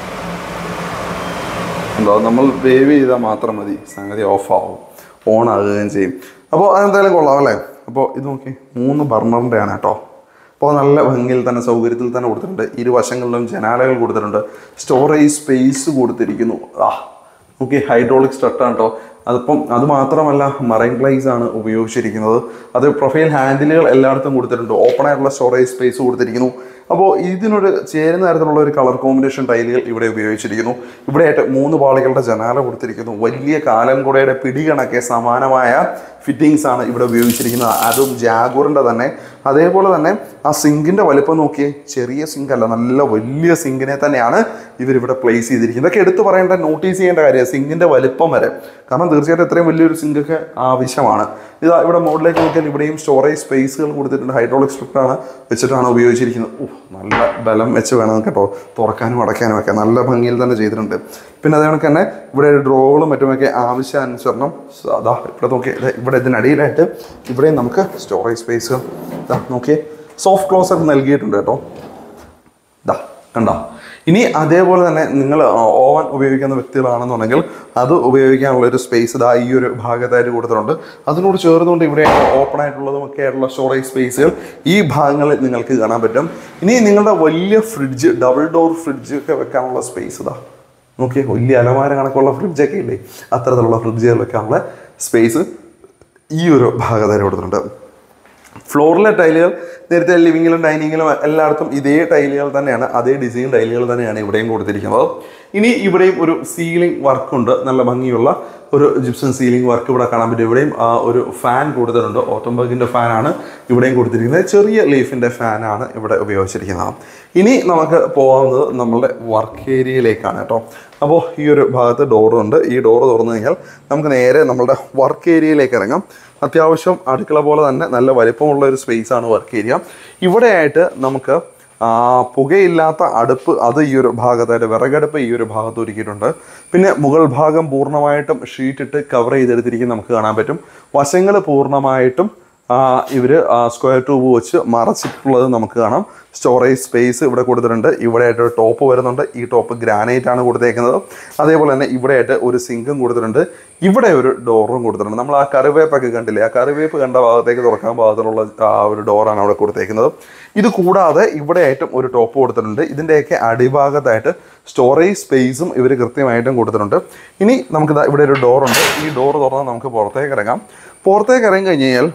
എന്തോ നമ്മൾ വേവ് ചെയ്താൽ മാത്രം മതി, സംഗതി ഓഫാവും, ഓൺ ആകുകയും ചെയ്യും. അപ്പോൾ അതെന്തായാലും കൊള്ളാം അല്ലേ. അപ്പോൾ ഇത് നോക്കി 3 ബർണറിൻ്റെ ആണ് കേട്ടോ. അപ്പോൾ നല്ല ഭംഗിയിൽ തന്നെ സൗകര്യത്തിൽ തന്നെ കൊടുത്തിട്ടുണ്ട്. ഇരുവശങ്ങളിലും ജനാലകൾ കൊടുത്തിട്ടുണ്ട്. സ്റ്റോറേജ് സ്പേസ് കൊടുത്തിരിക്കുന്നു. ഓക്കെ, ഹൈഡ്രോളിക് സ്ട്രട്ടാണ് കേട്ടോ. അത് മാത്രമല്ല മറൈൻ ഗ്ലേസ് ആണ് ഉപയോഗിച്ചിരിക്കുന്നത്. അത് പ്രൊഫൈൽ ഹാൻഡിലുകൾ എല്ലായിടത്തും കൊടുത്തിട്ടുണ്ട്. ഓപ്പൺ ആയിട്ടുള്ള സ്റ്റോറേജ് സ്പേസ് കൊടുത്തിരിക്കുന്നു. അപ്പോൾ ഇതിനോട് ചേരുന്ന തരത്തിലുള്ള ഒരു കളർ കോമ്പിനേഷൻ ടൈലുകൾ ഇവിടെ ഉപയോഗിച്ചിരിക്കുന്നു. ഇവിടെയായിട്ട് 3 പാളികളുടെ ജനാല കൊടുത്തിരിക്കുന്നു. വലിയ കാലംകുടയുടെ പിടികണക്കെ സമാനമായ ഫിറ്റിങ്സ് ആണ് ഇവിടെ ഉപയോഗിച്ചിരിക്കുന്നത്. അതും ജാഗൂറിൻ്റെ തന്നെ. അതേപോലെ തന്നെ ആ സിങ്കിൻ്റെ വലിപ്പം നോക്കിയേ, ചെറിയ സിങ്ക് അല്ല, നല്ല വലിയ സിങ്കിനെ തന്നെയാണ് ഇവരിവിടെ പ്ലേസ് ചെയ്തിരിക്കുന്നത്. ഇതൊക്കെ എടുത്തു പറയേണ്ട, നോട്ടീസ് ചെയ്യേണ്ട കാര്യമാണ് സിങ്കിൻ്റെ വലിപ്പം വരെ. കാരണം തീർച്ചയായിട്ടും ഇത്രയും വലിയൊരു സിങ്കൊക്കെ ആവശ്യമാണ്. ഇവിടെ മോഡിലേക്ക് നോക്കിയാൽ ഇവിടെയും സ്റ്റോറേജ് സ്പേസുകൾ കൊടുത്തിട്ടുണ്ട്. ഹൈഡ്രോളിക് സ്ട്രിപ്പാണ് വെച്ചിട്ടാണ് ഉപയോഗിച്ചിരിക്കുന്നത്. നല്ല ബലം വെച്ച് വേണം കേട്ടോ തുറക്കാനും അടയ്ക്കാനും ഒക്കെ. നല്ല ഭംഗിയിൽ തന്നെ ചെയ്തിട്ടുണ്ട്. പിന്നെ അതേപോലെ തന്നെ ഇവിടെ ഡ്രോകളും മറ്റുമൊക്കെ ആവശ്യാനുസരണം ഇവിടെ നോക്കിയേ, ഇവിടെ ഇതിനടിയിലായിട്ട് ഇവിടെയും നമുക്ക് സ്റ്റോറേജ് സ്പേസ് നോക്കിയേ സോഫ്റ്റ് ക്ലോസർ നൽകിയിട്ടുണ്ട് കേട്ടോ. കണ്ടോ. ഇനി അതേപോലെ തന്നെ നിങ്ങൾ ഓവൻ ഉപയോഗിക്കുന്ന വ്യക്തികളാണെന്നുണ്ടെങ്കിൽ അത് ഉപയോഗിക്കാനുള്ളൊരു സ്പേസ് ഈ ഒരു ഭാഗത്തായിട്ട് കൊടുത്തിട്ടുണ്ട്. അതിനോട് ചേർന്നുകൊണ്ട് ഇവിടെ ഓപ്പൺ ആയിട്ടുള്ളതും ഒക്കെ ആയിട്ടുള്ള സ്റ്റോറേജ് സ്പേസുകൾ ഈ ഭാഗങ്ങളിൽ നിങ്ങൾക്ക് കാണാൻ പറ്റും. ഇനി നിങ്ങളുടെ വലിയ ഫ്രിഡ്ജ്, ഡബിൾ ഡോർ ഫ്രിഡ്ജ് ഒക്കെ വെക്കാനുള്ള സ്പേസ് നോക്കിയേ, വലിയ അലമാര കണക്കുള്ള ഫ്രിഡ്ജൊക്കെ ഇല്ലേ, അത്തരത്തിലുള്ള ഫ്രിഡ്ജുകൾ വെക്കാനുള്ള സ്പേസ് ഈ ഒരു ഭാഗത്തായിട്ട് കൊടുത്തിട്ടുണ്ട്. ഫ്ലോറിലെ ടൈലുകൾ നേരത്തെ ലിവിങ്ങിലും ഡൈനിങ്ങിലും എല്ലായിടത്തും ഇതേ ടൈലുകൾ തന്നെയാണ്, അതേ ഡിസൈൻ ടൈലുകൾ തന്നെയാണ് ഇവിടെയും കൊടുത്തിരിക്കുന്നത്. ഇനി ഇവിടെയും ഒരു സീലിംഗ് വർക്കുണ്ട്. നല്ല ഭംഗിയുള്ള ഒരു ജിപ്സം സീലിംഗ് വർക്ക് ഇവിടെ കാണാൻ പറ്റും. ഇവിടെയും ഒരു ഫാൻ കൊടുത്തിട്ടുണ്ട്. ഓട്ടംബർഗിൻ്റെ ഫാനാണ് ഇവിടെയും കൊടുത്തിരിക്കുന്നത്. ചെറിയ ലീഫിൻ്റെ ഫാനാണ് ഇവിടെ ഉപയോഗിച്ചിരിക്കുന്നത്. ഇനി നമുക്ക് പോകാവുന്നത് നമ്മളുടെ വർക്ക് ഏരിയയിലേക്കാണ് കേട്ടോ. അപ്പോൾ ഈ ഒരു ഭാഗത്ത് ഡോറുണ്ട്. ഈ ഡോറ് തുറന്നു കഴിഞ്ഞാൽ നമുക്ക് നേരെ നമ്മളുടെ വർക്ക് ഏരിയയിലേക്ക് ഇറങ്ങാം. അത്യാവശ്യം അടുക്കള പോലെ തന്നെ നല്ല വലിപ്പമുള്ള ഒരു സ്പേസാണ് വർക്ക് ഏരിയ. ഇവിടെയായിട്ട് നമുക്ക് പുകയില്ലാത്ത അടുപ്പ്, അത് ഈ ഒരു ഭാഗത്തായിട്ട് വിറകടുപ്പ് ഈ ഒരു ഭാഗത്ത് ഒരുക്കിയിട്ടുണ്ട്. പിന്നെ മുകൾ ഭാഗം പൂർണ്ണമായിട്ടും ഷീറ്റിട്ട് കവർ ചെയ്തെടുത്തിരിക്കും നമുക്ക് കാണാൻ പറ്റും. വശങ്ങൾ പൂർണ്ണമായിട്ടും ഇവർ സ്ക്വയർ ട്യൂബ് വെച്ച് മറച്ചിട്ടുള്ളത് നമുക്ക് കാണാം. സ്റ്റോറേജ് സ്പേസ് ഇവിടെ കൊടുത്തിട്ടുണ്ട്. ഇവിടെയായിട്ട് ഒരു ടോപ്പ് വരുന്നുണ്ട്. ഈ ടോപ്പ് ഗ്രാനൈറ്റ് ആണ് കൊടുത്തേക്കുന്നത്. അതേപോലെ തന്നെ ഇവിടെയായിട്ട് ഒരു സിങ്കും കൊടുത്തിട്ടുണ്ട്. ഇവിടെ ഒരു ഡോറും കൊടുത്തിട്ടുണ്ട്. നമ്മൾ ആ കറിവേപ്പൊക്കെ കണ്ടില്ലേ, ആ കറിവേപ്പ് കണ്ട ഭാഗത്തേക്ക് തുറക്കാൻ ഭാഗത്തിലുള്ള ഒരു ഡോറാണ് അവിടെ കൊടുത്തേക്കുന്നത്. ഇത് കൂടാതെ ഇവിടെയായിട്ടും ഒരു ടോപ്പ് കൊടുത്തിട്ടുണ്ട്. ഇതിൻ്റെയൊക്കെ അടിഭാഗത്തായിട്ട് സ്റ്റോറേജ് സ്പേസും ഇവർ കൃത്യമായിട്ടും കൊടുത്തിട്ടുണ്ട്. ഇനി നമുക്ക് ഇവിടെ ഒരു ഡോറുണ്ട്. ഈ ഡോറ് തുറന്നാൽ നമുക്ക് പുറത്തേക്ക് ഇറങ്ങാം. പുറത്തേക്ക് ഇറങ്ങി കഴിഞ്ഞ് കഴിഞ്ഞാൽ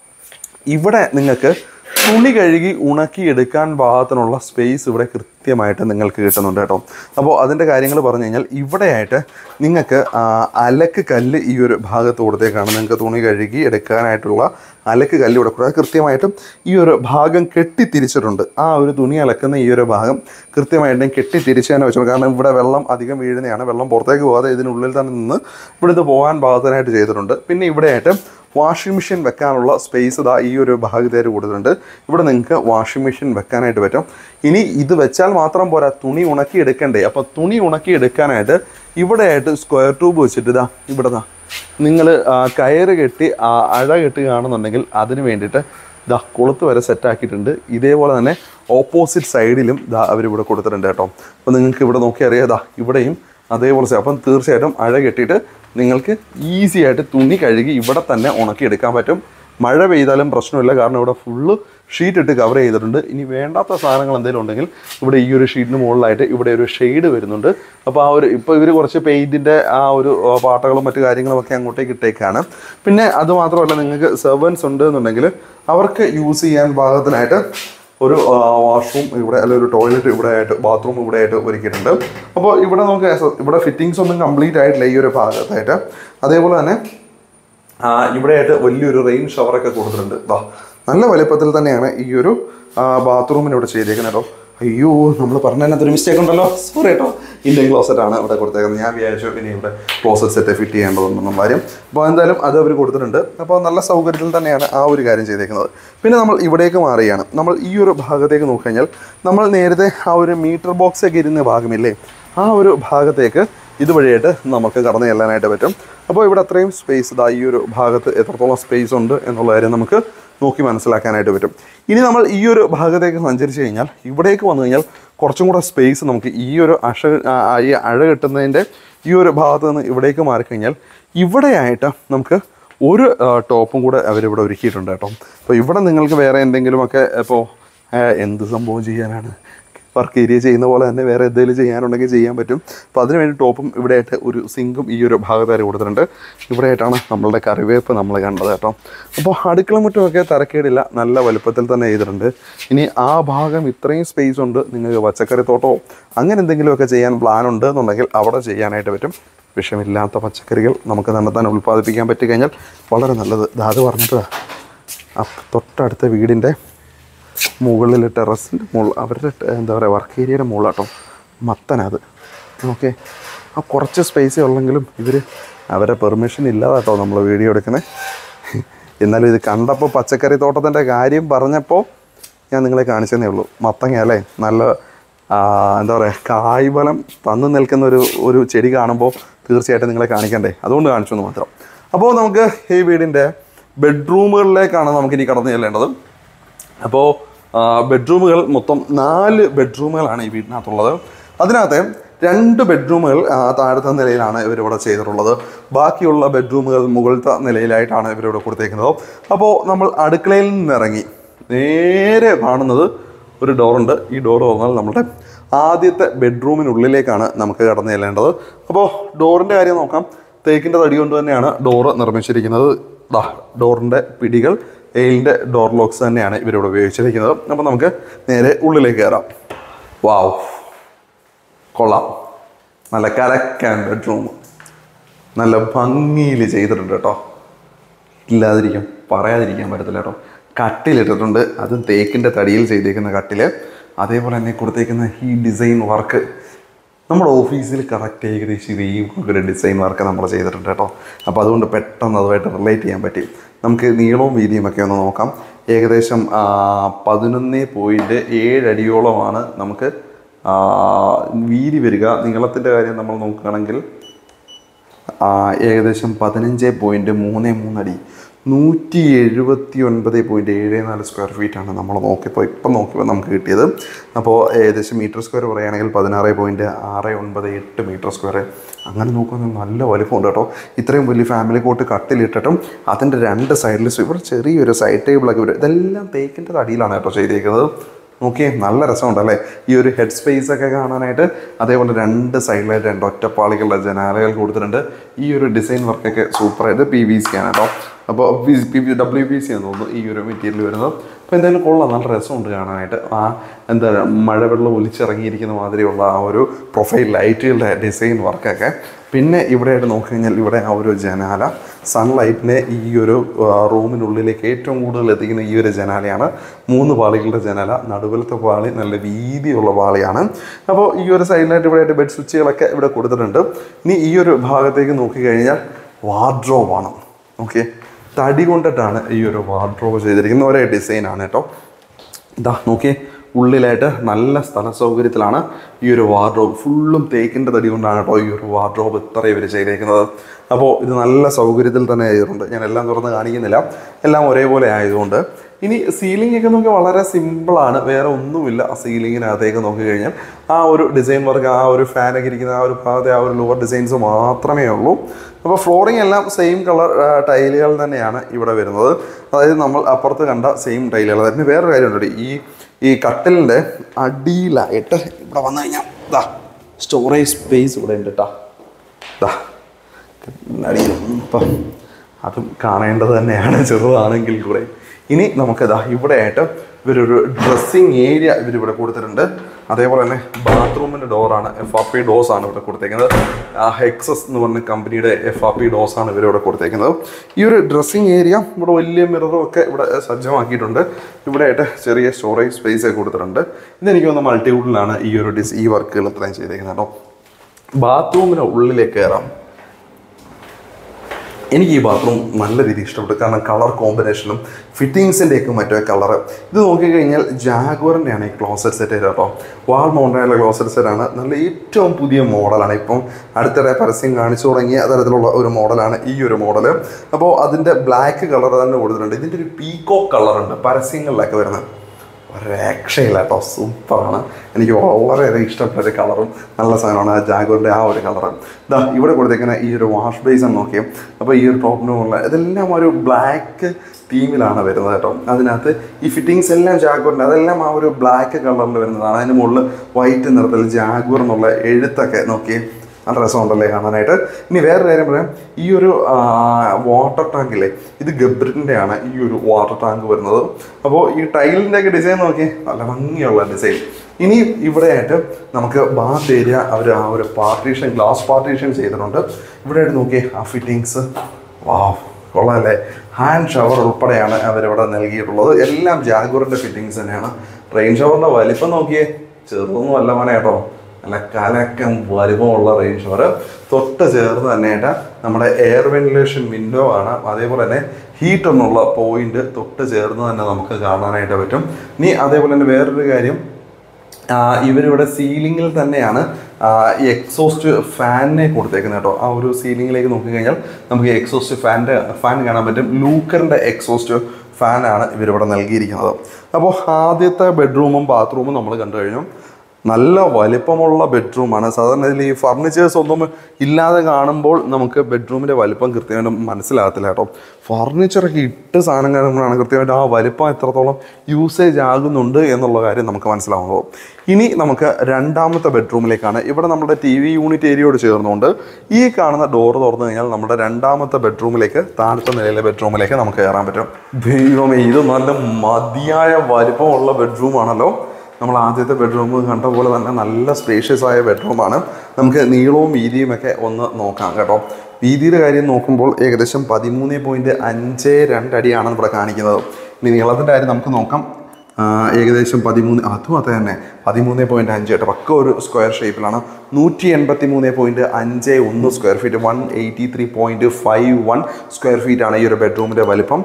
ഇവിടെ നിങ്ങൾക്ക് തുണി കഴുകി ഉണക്കിയെടുക്കാൻ പാകത്തിനുള്ള സ്പേസ് ഇവിടെ കൃത്യമായിട്ട് നിങ്ങൾക്ക് കിട്ടുന്നുണ്ട് കേട്ടോ. അപ്പോൾ അതിൻ്റെ കാര്യങ്ങൾ പറഞ്ഞു കഴിഞ്ഞാൽ ഇവിടെയായിട്ട് നിങ്ങൾക്ക് അലക്ക് കല്ല് ഈ ഒരു ഭാഗത്ത് കൊടുത്തേക്കാണ്. നിങ്ങൾക്ക് തുണി കഴുകി എടുക്കാനായിട്ടുള്ള അലക്ക് കല്ല് ഇവിടെ കൂടാതെ കൃത്യമായിട്ടും ഈ ഒരു ഭാഗം കെട്ടിത്തിരിച്ചിട്ടുണ്ട്. ആ ഒരു തുണി അലക്കുന്ന ഈ ഒരു ഭാഗം കൃത്യമായിട്ടും കെട്ടിത്തിരിച്ച് തന്നെ വെച്ചിട്ടുണ്ട്. കാരണം ഇവിടെ വെള്ളം അധികം വീഴുന്നതാണ്. വെള്ളം പുറത്തേക്ക് പോകാതെ ഇതിനുള്ളിൽ തന്നെ നിന്ന് ഇവിടുന്ന് പോകാൻ പാകത്തിനായിട്ട് ചെയ്തിട്ടുണ്ട്. പിന്നെ ഇവിടെയായിട്ട് വാഷിംഗ് മെഷീൻ വെക്കാനുള്ള സ്പേസ് ഈ ഒരു ഭാഗത്തേക്ക് കൊടുത്തിട്ടുണ്ട്. ഇവിടെ നിങ്ങൾക്ക് വാഷിംഗ് മെഷീൻ വെക്കാനായിട്ട് പറ്റും. ഇനി ഇത് വെച്ചാൽ മാത്രം പോരാ, തുണി ഉണക്കി എടുക്കണ്ടേ. അപ്പോൾ തുണി ഉണക്കി എടുക്കാനായിട്ട് ഇവിടെയായിട്ട് സ്ക്വയർ ട്യൂബ് വെച്ചിട്ട് ഇവിടെ നിങ്ങൾ കയറ് കെട്ടി അഴ കെട്ടുകയാണെന്നുണ്ടെങ്കിൽ അതിന് വേണ്ടിയിട്ട് കൊളുത്ത് വരെ സെറ്റാക്കിയിട്ടുണ്ട്. ഇതേപോലെ തന്നെ ഓപ്പോസിറ്റ് സൈഡിലും അവരിവിടെ കൊടുത്തിട്ടുണ്ട് കേട്ടോ. അപ്പോൾ നിങ്ങൾക്ക് ഇവിടെ നോക്കി അറിയാം, ഇവിടെയും അതേപോലെ. അപ്പം തീർച്ചയായിട്ടും അഴ കെട്ടിയിട്ട് നിങ്ങൾക്ക് ഈസി ആയിട്ട് തുണി കഴുകി ഇവിടെ തന്നെ ഉണക്കിയെടുക്കാൻ പറ്റും. മഴ പെയ്താലും പ്രശ്നമില്ല, കാരണം ഇവിടെ ഫുള്ള് ഷീറ്റ് ഇട്ട് കവർ ചെയ്തിട്ടുണ്ട്. ഇനി വേണ്ടാത്ത സാധനങ്ങൾ എന്തെങ്കിലും ഉണ്ടെങ്കിൽ ഇവിടെ ഈ ഒരു ഷീറ്റിന് മുകളിലായിട്ട് ഇവിടെ ഒരു ഷെയ്ഡ് വരുന്നുണ്ട്. അപ്പോൾ ഇപ്പോൾ ഇവർ കുറച്ച് പെയിൻറ്റിൻ്റെ ഒരു പാട്ടകളും മറ്റു കാര്യങ്ങളുമൊക്കെ അങ്ങോട്ടേക്ക് ഇട്ടേക്കാണ്. പിന്നെ അതുമാത്രമല്ല, നിങ്ങൾക്ക് സെർവൻസ് ഉണ്ട് എന്നുണ്ടെങ്കിൽ അവർക്ക് യൂസ് ചെയ്യാൻ പാകത്തിനായിട്ട് ഒരു വാഷ്റൂം ഇവിടെ, അല്ലെങ്കിൽ ഒരു ടോയ്ലറ്റ് ഇവിടെ ആയിട്ട്, ബാത്റൂം ഇവിടെ ആയിട്ട് ഒരുക്കിയിട്ടുണ്ട്. അപ്പോൾ ഇവിടെ നമുക്ക് ഇവിടെ ഫിറ്റിങ്സ് ഒന്നും കംപ്ലീറ്റ് ആയിട്ടില്ല ഈ ഒരു ഭാഗത്തായിട്ട്. അതേപോലെ തന്നെ ഇവിടെയായിട്ട് വലിയൊരു റെയിൻ ഷവറൊക്കെ കൊടുത്തിട്ടുണ്ട്. നല്ല വലിപ്പത്തിൽ തന്നെയാണ് ഈ ഒരു ബാത്റൂമിന് ഇവിടെ ചെയ്തേക്കുന്നത് കേട്ടോ. അയ്യോ, നമ്മൾ പറഞ്ഞതിനകത്തൊരു മിസ്റ്റേക്ക് ഉണ്ടല്ലോ, സോറി കേട്ടോ. ഇന്ത്യൻ ക്ലോസറ്റാണ് ഇവിടെ കൊടുത്തേക്കുന്നത്. ഞാൻ വിചാരിച്ചു ഇനി ഇവിടെ ക്ലോസറ്റ് സെറ്റ് ഫിറ്റ് ചെയ്യേണ്ടതൊന്നും കാര്യം. അപ്പോൾ എന്തായാലും അത് അവർ കൊടുത്തിട്ടുണ്ട്. അപ്പോൾ നല്ല സൗകര്യത്തിൽ തന്നെയാണ് ആ ഒരു കാര്യം ചെയ്തേക്കുന്നത്. പിന്നെ നമ്മൾ ഇവിടേക്ക് മാറുകയാണ്. നമ്മൾ ഈ ഒരു ഭാഗത്തേക്ക് നോക്കിക്കഴിഞ്ഞാൽ നമ്മൾ നേരത്തെ ആ ഒരു മീറ്റർ ബോക്സൊക്കെ ഇരുന്ന ഭാഗമില്ലേ, ആ ഒരു ഭാഗത്തേക്ക് ഇതുവഴിയായിട്ട് നമുക്ക് കടന്നു ചെല്ലാനായിട്ട് പറ്റും. അപ്പോൾ ഇവിടെ അത്രയും സ്പേസ് ഈ ഒരു ഭാഗത്ത് എത്രത്തോളം സ്പേസ് ഉണ്ട് എന്നുള്ള കാര്യം നമുക്ക് നോക്കി മനസ്സിലാക്കാനായിട്ട് പറ്റും. ഇനി നമ്മൾ ഈ ഒരു ഭാഗത്തേക്ക് സഞ്ചരിച്ച് കഴിഞ്ഞാൽ ഇവിടേക്ക് വന്നു കഴിഞ്ഞാൽ കുറച്ചും കൂടെ സ്പേസ് നമുക്ക് ഈ ഒരു ഈ അഴ കെട്ടുന്നതിൻ്റെ ഈ ഒരു ഭാഗത്ത് നിന്ന് ഇവിടേക്ക് മാറിക്കഴിഞ്ഞാൽ ഇവിടെയായിട്ട് നമുക്ക് ഒരു ടോപ്പും കൂടെ അവരിവിടെ ഒരുക്കിയിട്ടുണ്ട് കേട്ടോ. അപ്പോൾ ഇവിടെ നിങ്ങൾക്ക് വേറെ എന്തെങ്കിലുമൊക്കെ ഇപ്പോൾ എന്ത് സംഭവം ചെയ്യാനാണ്, വർക്ക് ഏരിയ ചെയ്യുന്ന പോലെ തന്നെ വേറെ എന്തെങ്കിലും ചെയ്യാനുണ്ടെങ്കിൽ ചെയ്യാൻ പറ്റും. അപ്പോൾ അതിനുവേണ്ടി ടോപ്പും ഇവിടെയായിട്ട് ഒരു സിങ്കും ഈ ഒരു ഭാഗത്തായി കൊടുത്തിട്ടുണ്ട്. ഇവിടെയായിട്ടാണ് നമ്മളുടെ കറിവേപ്പ് നമ്മൾ കണ്ടത് കേട്ടോ. അപ്പോൾ അടുക്കള മുറ്റമൊക്കെ തരക്കേടില്ല, നല്ല വലുപ്പത്തിൽ തന്നെ ചെയ്തിട്ടുണ്ട്. ഇനി ആ ഭാഗം ഇത്രയും സ്പേസ് ഉണ്ട്, നിങ്ങൾക്ക് പച്ചക്കറി തോട്ടമോ അങ്ങനെ എന്തെങ്കിലുമൊക്കെ ചെയ്യാൻ പ്ലാൻ ഉണ്ട് എന്നുണ്ടെങ്കിൽ അവിടെ ചെയ്യാനായിട്ട് പറ്റും. വിഷമില്ലാത്ത പച്ചക്കറികൾ നമുക്ക് തന്നെ ഉൽപ്പാദിപ്പിക്കാൻ പറ്റിക്കഴിഞ്ഞാൽ വളരെ നല്ലത്. അത് പറഞ്ഞിട്ട് തൊട്ടടുത്ത വീടിൻ്റെ മുകളിൽ ടെറസിൻ്റെ മുകളിൽ അവരുടെ എന്താ പറയുക വർക്ക് ഏരിയയുടെ മുകളിലാട്ടോ മത്തനത്. ഓക്കെ, ആ കുറച്ച് സ്പേസേ ഉള്ളെങ്കിലും ഇവർ അവരെ പെർമിഷൻ ഇല്ലാതാട്ടോ നമ്മൾ വീഡിയോ എടുക്കുന്നത്. എന്നാലും ഇത് കണ്ടപ്പോൾ പച്ചക്കറി തോട്ടത്തിൻ്റെ കാര്യം പറഞ്ഞപ്പോൾ ഞാൻ നിങ്ങളെ കാണിച്ചതേ ഉള്ളൂ. മത്തങ്ങ അല്ലേ, നല്ല എന്താ പറയുക കായ്ഫലം തന്നു നിൽക്കുന്ന ഒരു ചെടി കാണുമ്പോൾ തീർച്ചയായിട്ടും നിങ്ങളെ കാണിക്കണ്ടേ, അതുകൊണ്ട് കാണിച്ചു എന്ന് മാത്രം. അപ്പോൾ നമുക്ക് ഈ വീടിൻ്റെ ബെഡ്റൂമുകളിലേക്കാണ് നമുക്കിനി കടന്നു ചെല്ലേണ്ടത്. അപ്പോൾ ബെഡ്റൂമുകൾ മൊത്തം 4 ബെഡ്റൂമുകളാണ് ഈ വീടിനകത്തുള്ളത്. അതിനകത്ത് 2 ബെഡ്റൂമുകൾ താഴത്തെ നിലയിലാണ് ഇവരിവിടെ ചെയ്തിട്ടുള്ളത്. ബാക്കിയുള്ള ബെഡ്റൂമുകൾ മുകളിലത്തെ നിലയിലായിട്ടാണ് ഇവരിവിടെ കൊടുത്തേക്കുന്നത്. അപ്പോൾ നമ്മൾ അടുക്കളയിൽ നിന്നിറങ്ങി നേരെ കാണുന്നത് ഒരു ഡോറുണ്ട്. ഈ ഡോർ തുറന്നാൽ നമ്മുടെ ആദ്യത്തെ ബെഡ്റൂമിനുള്ളിലേക്കാണ് നമുക്ക് കടന്നു ചെല്ലേണ്ടത്. അപ്പോൾ ഡോറിൻ്റെ കാര്യം നോക്കാം. തേക്കിൻ്റെ തടി കൊണ്ട് തന്നെയാണ് ഡോറ് നിർമ്മിച്ചിരിക്കുന്നത്. ഡോറിൻ്റെ പിടികൾ എയിലിൻ്റെ ഡോർ ലോക്സ് തന്നെയാണ് ഇവരിവിടെ ഉപയോഗിച്ചിരിക്കുന്നത്. അപ്പോൾ നമുക്ക് നേരെ ഉള്ളിലേക്ക് കയറാം. വാവ്, കൊള്ളാം, നല്ല കലക്കാൻ ബെഡ്റൂം നല്ല ഭംഗിയിൽ ചെയ്തിട്ടുണ്ട് കേട്ടോ. ഇല്ലാതിരിക്കും, പറയാതിരിക്കാൻ പറ്റത്തില്ല കേട്ടോ. കട്ടിലിട്ടിട്ടുണ്ട്, അതും തേക്കിൻ്റെ തടിയിൽ ചെയ്തേക്കുന്ന കട്ടിൽ. അതേപോലെ തന്നെ കൊടുത്തേക്കുന്ന ഈ ഡിസൈൻ വർക്ക് നമ്മുടെ ഓഫീസിൽ കറക്റ്റ് ഏകദേശം ഇതേയും ഒരു ഡിസൈൻ വർക്ക് നമ്മൾ ചെയ്തിട്ടുണ്ട് കേട്ടോ. അപ്പോൾ അതുകൊണ്ട് പെട്ടെന്ന് അതുമായിട്ട് റിലേറ്റ് ചെയ്യാൻ പറ്റി. നമുക്ക് നീളവും വീതിയും ഒക്കെ ഒന്ന് നോക്കാം. ഏകദേശം 11.7 അടിയോളമാണ് നമുക്ക് വീതി വരിക. നീളത്തിൻ്റെ കാര്യം നമ്മൾ നോക്കുകയാണെങ്കിൽ ഏകദേശം 15.33 അടി, 179.74 സ്ക്വയർ ഫീറ്റാണ് നമ്മൾ ഇപ്പം നോക്കിയപ്പോൾ നമുക്ക് കിട്ടിയത്. അപ്പോൾ ഏകദേശം മീറ്റർ സ്ക്വയർ പറയുകയാണെങ്കിൽ 16.698 മീറ്റർ സ്ക്വയർ. അങ്ങനെ നോക്കുമ്പോൾ നല്ല വലിപ്പമുണ്ട് കേട്ടോ. ഇത്രയും വലിയ ഫാമിലി കോട്ട് കട്ടിലിട്ടിട്ടും അതിൻ്റെ 2 സൈഡിൽ ഇവിടെ ചെറിയൊരു സൈഡ് ടേബിളൊക്കെ വരും. ഇതെല്ലാം തേക്കിൻ്റെ തടിയിലാണ് കേട്ടോ ചെയ്തേക്കുന്നത്. നോക്കിയേ, നല്ല രസമുണ്ടല്ലേ ഈ ഒരു ഹെഡ് സ്പേസ് ഒക്കെ കാണാനായിട്ട്. അതേപോലെ 2 സൈഡിലായിട്ട് 2 ഒറ്റപ്പാളികളുടെ ജനാലകൾ കൊടുത്തിട്ടുണ്ട്. ഈ ഒരു ഡിസൈൻ വർക്കൊക്കെ സൂപ്പറായിട്ട് PVC ആണ് കേട്ടോ. അപ്പോൾ WPC എന്ന് തോന്നുന്നു ഈ ഒരു മെറ്റീരിയൽ വരുന്നത്. അപ്പോൾ എന്തായാലും കൊള്ളാം, നല്ല രസമുണ്ട് കാണാനായിട്ട്. എന്താ മഴവെള്ളം ഒലിച്ചിറങ്ങിയിരിക്കുന്ന മാതിരിയുള്ള ആ ഒരു പ്രൊഫൈൽ ലൈറ്റുകളുടെ ഡിസൈൻ വർക്കൊക്കെ. പിന്നെ ഇവിടെയായിട്ട് നോക്കിക്കഴിഞ്ഞാൽ ഇവിടെ ആ ഒരു ജനാല സൺലൈറ്റിനെ ഈ ഒരു റൂമിനുള്ളിലേക്ക് ഏറ്റവും കൂടുതൽ എത്തിക്കുന്ന ഈ ഒരു ജനാലയാണ്. 3 പാളികളുടെ ജനാല, നടുവിലത്തെ പാളി നല്ല വീതിയുള്ള പാളിയാണ്. അപ്പോൾ ഈ ഒരു സൈഡിലായിട്ട് ഇവിടെയായിട്ട് ബെഡ് സ്വിച്ചുകളൊക്കെ ഇവിടെ കൊടുത്തിട്ടുണ്ട്. ഇനി ഈ ഒരു ഭാഗത്തേക്ക് നോക്കിക്കഴിഞ്ഞാൽ വാർഡ്രോബാണ്. ഓക്കെ, തടി കൊണ്ടിട്ടാണ് ഈ ഒരു വാർഡ്രോബ് ചെയ്തിരിക്കുന്ന ഒരേ ഡിസൈനാണ് കേട്ടോ. ഇതാ നോക്കിയേ, ഉള്ളിലായിട്ട് നല്ല സ്ഥല സൗകര്യത്തിലാണ് ഈ ഒരു വാർഡ്രോബ്. ഫുള്ളും തേക്കിൻ്റെ തടി കൊണ്ടാണ് കേട്ടോ ഈ ഒരു വാർഡ്രോബ് ഇത്ര ഇവർ ചെയ്തേക്കുന്നത്. അപ്പോൾ ഇത് നല്ല സൗകര്യത്തിൽ തന്നെ ആയതുകൊണ്ട് ഞാൻ എല്ലാം തുറന്ന് കാണിക്കുന്നില്ല, എല്ലാം ഒരേപോലെ ആയതുകൊണ്ട്. ഇനി സീലിംഗ് ഒക്കെ നോക്കി വളരെ സിമ്പിളാണ്, വേറെ ഒന്നുമില്ല. സീലിങ്ങിനകത്തേക്ക് നോക്കിക്കഴിഞ്ഞാൽ ആ ഒരു ഡിസൈൻ വർക്ക്, ആ ഒരു ഫാനൊക്കെ ഇരിക്കുന്ന ആ ഒരു ഭാഗത്തെ ആ ഒരു ലോവർ ഡിസൈൻസ് മാത്രമേ ഉള്ളൂ. അപ്പോൾ ഫ്ലോറിംഗ് എല്ലാം സെയിം കളർ ടൈലുകൾ തന്നെയാണ് ഇവിടെ വരുന്നത്. അതായത് നമ്മൾ അപ്പുറത്ത് കണ്ട സെയിം ടൈലുകൾ തന്നെ. വേറൊരു കാര്യമുണ്ട്, ഈ കട്ടിലിൻ്റെ അടിയിലായിട്ട് ഇവിടെ വന്നു കഴിഞ്ഞാൽ സ്റ്റോറേജ് സ്പേസ് ഇവിടെ ഉണ്ട് കേട്ടോ. അടിയിൽ ഇപ്പം അതും കാണേണ്ടത് തന്നെയാണ്, ചെറുതാണെങ്കിൽ കൂടെ. ഇനി നമുക്കിതാ ഇവിടെയായിട്ട് ഇവരൊരു ഡ്രസ്സിങ് ഏരിയ ഇവരിവിടെ കൊടുത്തിട്ടുണ്ട്. അതേപോലെ തന്നെ ബാത്റൂമിൻ്റെ ഡോറാണ്, FRP ഡോസാണ് ഇവിടെ കൊടുത്തേക്കുന്നത്. ഹെക്സസ് എന്ന് പറഞ്ഞ കമ്പനിയുടെ FRP ഡോസാണ് ഇവരിവിടെ കൊടുത്തേക്കുന്നത്. ഈ ഒരു ഡ്രസ്സിങ് ഏരിയ ഇവിടെ വലിയ മിററും ഒക്കെ ഇവിടെ സജ്ജമാക്കിയിട്ടുണ്ട്. ഇവിടെയായിട്ട് ചെറിയ സ്റ്റോറേജ് സ്പേസ് ഒക്കെ കൊടുത്തിട്ടുണ്ട്. ഇതെനിക്ക് തോന്നുന്നു മൾട്ടിവുഡിലാണ് ഈ വർക്കുകൾ ഇത്രയും ചെയ്തേക്കുന്നത് കേട്ടോ. ബാത്റൂമിന് ഉള്ളിലേക്ക് കയറാം. എനിക്ക് ഈ ബാത്റൂം നല്ല രീതിയിൽ ഇഷ്ടപ്പെട്ടു. കാരണം കളർ കോമ്പിനേഷനും ഫിറ്റിങ്സിൻ്റെയൊക്കെ മറ്റേ കളറ് ഇത് നോക്കിക്കഴിഞ്ഞാൽ ജാഗ്വറിൻ്റെയാണ് ഈ ക്ലോസറ്റ് സെറ്റ് കേട്ടോ. വാൾ മൗണ്ടനുള്ള ക്ലോസറ്റ് സെറ്റാണ്. നല്ല ഏറ്റവും പുതിയ മോഡലാണ്. ഇപ്പം അടുത്തിടെ പരസ്യം കാണിച്ചു തുടങ്ങിയ തരത്തിലുള്ള ഒരു മോഡലാണ് ഈ ഒരു മോഡല്. അപ്പോൾ അതിൻ്റെ ബ്ലാക്ക് കളർ തന്നെ കൊടുത്തിട്ടുണ്ട്. ഇതിൻ്റെ ഒരു പീകോക്ക് കളറുണ്ട് പരസ്യങ്ങളിലൊക്കെ വരുന്നത്. രക്ഷയില്ല കേട്ടോ, സൂപ്പറാണ്. എനിക്ക് വളരെയധികം ഇഷ്ടപ്പെട്ട ഒരു കളറും നല്ല സാധനമാണ് ആ ജാഗ്വറിൻ്റെ ആ ഒരു കളറ്. ഇതാ ഇവിടെ കൊടുത്തേക്കുന്ന ഈ ഒരു വാഷ് ബേസിൻ നോക്കിയും അപ്പോൾ ഈ ഒരു ടോപ്പിനുള്ള ഇതെല്ലാം ഒരു ബ്ലാക്ക് തീമിലാണ് വരുന്നത് കേട്ടോ. അതിനകത്ത് ഈ ഫിറ്റിങ്സ് എല്ലാം ജാഗ്വറിൻ്റെ അതെല്ലാം ആ ഒരു ബ്ലാക്ക് കളറിൽ വരുന്നതാണ്. അതിന് മുകളിൽ വൈറ്റ് നിറത്തിൽ ജാഗ്വർ എന്നുള്ള എഴുത്തൊക്കെ നോക്കി നല്ല രസമുണ്ടല്ലേ കാണാനായിട്ട്. ഇനി വേറെ കാര്യം പറയാം, ഈ ഒരു വാട്ടർ ടാങ്കില്ലേ ഇത് ഗബ്രിൻ്റെയാണ് ഈ ഒരു വാട്ടർ ടാങ്ക് വരുന്നത്. അപ്പോൾ ഈ ടൈലിൻ്റെ ഒക്കെ ഡിസൈൻ നോക്കി നല്ല ഭംഗിയുള്ള ഡിസൈൻ. ഇനി ഇവിടെയായിട്ട് നമുക്ക് ബാത്ത് ഏരിയ അവർ ആ ഒരു പാർട്ടീഷൻ ഗ്ലാസ് പാർട്ടീഷൻ ചെയ്തിട്ടുണ്ട്. ഇവിടെയായിട്ട് നോക്കി ആ ഫിറ്റിങ്സ് വാവ് കൊള്ളാമല്ലേ. ഹാൻഡ് ഷവർ ഉൾപ്പെടെയാണ് അവരിവിടെ നൽകിയിട്ടുള്ളത്. എല്ലാം ജാഗ്വറിൻ്റെ ഫിറ്റിങ്സ് തന്നെയാണ്. റെയിൻ ഷവറിൻ്റെ വലിപ്പം നോക്കിയേ ചെറുതൊന്നും അല്ല മോനെ കേട്ടോ, നല്ല കലക്കം വലിപ്പമുള്ള റെയിൻ ഷവർ. തൊട്ട് ചേർന്ന് തന്നെയായിട്ട് നമ്മുടെ എയർ വെന്റിലേഷൻ വിൻഡോ ആണ്. അതേപോലെ തന്നെ ഹീറ്റ് എന്നുള്ള പോയിന്റ് തൊട്ട് ചേർന്ന് തന്നെ നമുക്ക് കാണാനായിട്ട് പറ്റും. ഇനി അതേപോലെ തന്നെ വേറൊരു കാര്യം, ഇവരിവിടെ സീലിങ്ങിൽ തന്നെയാണ് ഈ എക്സോസ്റ്റ് ഫാനിനെ കൊടുത്തേക്കുന്നത് കേട്ടോ. ആ ഒരു സീലിങ്ങിലേക്ക് നോക്കിക്കഴിഞ്ഞാൽ നമുക്ക് എക്സോസ്റ്റ് ഫാൻ കാണാൻ പറ്റും. ലൂക്കറിൻ്റെ എക്സോസ്റ്റ് ഫാനാണ് ഇവരിവിടെ നൽകിയിരിക്കുന്നത്. അപ്പോൾ ആദ്യത്തെ ബെഡ്റൂമും ബാത്റൂമും നമ്മൾ കണ്ടു കഴിഞ്ഞു. നല്ല വലിപ്പമുള്ള ബെഡ്റൂമാണ്. സാധാരണ ഇതിൽ ഈ ഫർണിച്ചേഴ്സ് ഒന്നും ഇല്ലാതെ കാണുമ്പോൾ നമുക്ക് ബെഡ്റൂമിൻ്റെ വലിപ്പം കൃത്യമായിട്ട് മനസ്സിലാകത്തില്ല കേട്ടോ. ഫർണിച്ചറൊക്കെ ഇട്ട് സാധനം കാണുമ്പോഴാണ് കൃത്യമായിട്ട് ആ വലിപ്പം എത്രത്തോളം യൂസേജ് ആകുന്നുണ്ട് എന്നുള്ള കാര്യം നമുക്ക് മനസ്സിലാവുന്നത്. ഇനി നമുക്ക് രണ്ടാമത്തെ ബെഡ്റൂമിലേക്കാണ്. ഇവിടെ നമ്മുടെ TV യൂണിറ്റ് ഏരിയയോട് ചേർന്നുകൊണ്ട് ഈ കാണുന്ന ഡോറ് തുറന്നു കഴിഞ്ഞാൽ നമ്മുടെ രണ്ടാമത്തെ ബെഡ്റൂമിലേക്ക്, താഴത്തെ നിലയിലെ ബെഡ്റൂമിലേക്ക് നമുക്ക് കയറാൻ പറ്റും. ദൈവമേ, ഇത് നല്ല മതിയായ വലിപ്പമുള്ള ബെഡ്റൂമാണല്ലോ. നമ്മൾ ആദ്യത്തെ ബെഡ്റൂം കണ്ട പോലെ തന്നെ നല്ല സ്പേഷ്യസ് ആയ ബെഡ്റൂമാണ്. നമുക്ക് നീളവും വീതിയും ഒക്കെ ഒന്ന് നോക്കാം കേട്ടോ. വീതിയുടെ കാര്യം നോക്കുമ്പോൾ ഏകദേശം 13.52 അടിയാണ് ഇവിടെ കാണിക്കുന്നത്. ഇനി നീളത്തിൻ്റെ കാര്യം നമുക്ക് നോക്കാം. ഏകദേശം 13, അതും അത് തന്നെ 13.5 കേട്ടോ. പക്ക ഒരു സ്ക്വയർ ഷേപ്പിലാണ്. 183.51 സ്ക്വയർ ഫീറ്റ്, 183.51 സ്ക്വയർ ഫീറ്റാണ് ഈ ഒരു ബെഡ്റൂമിൻ്റെ വലിപ്പം.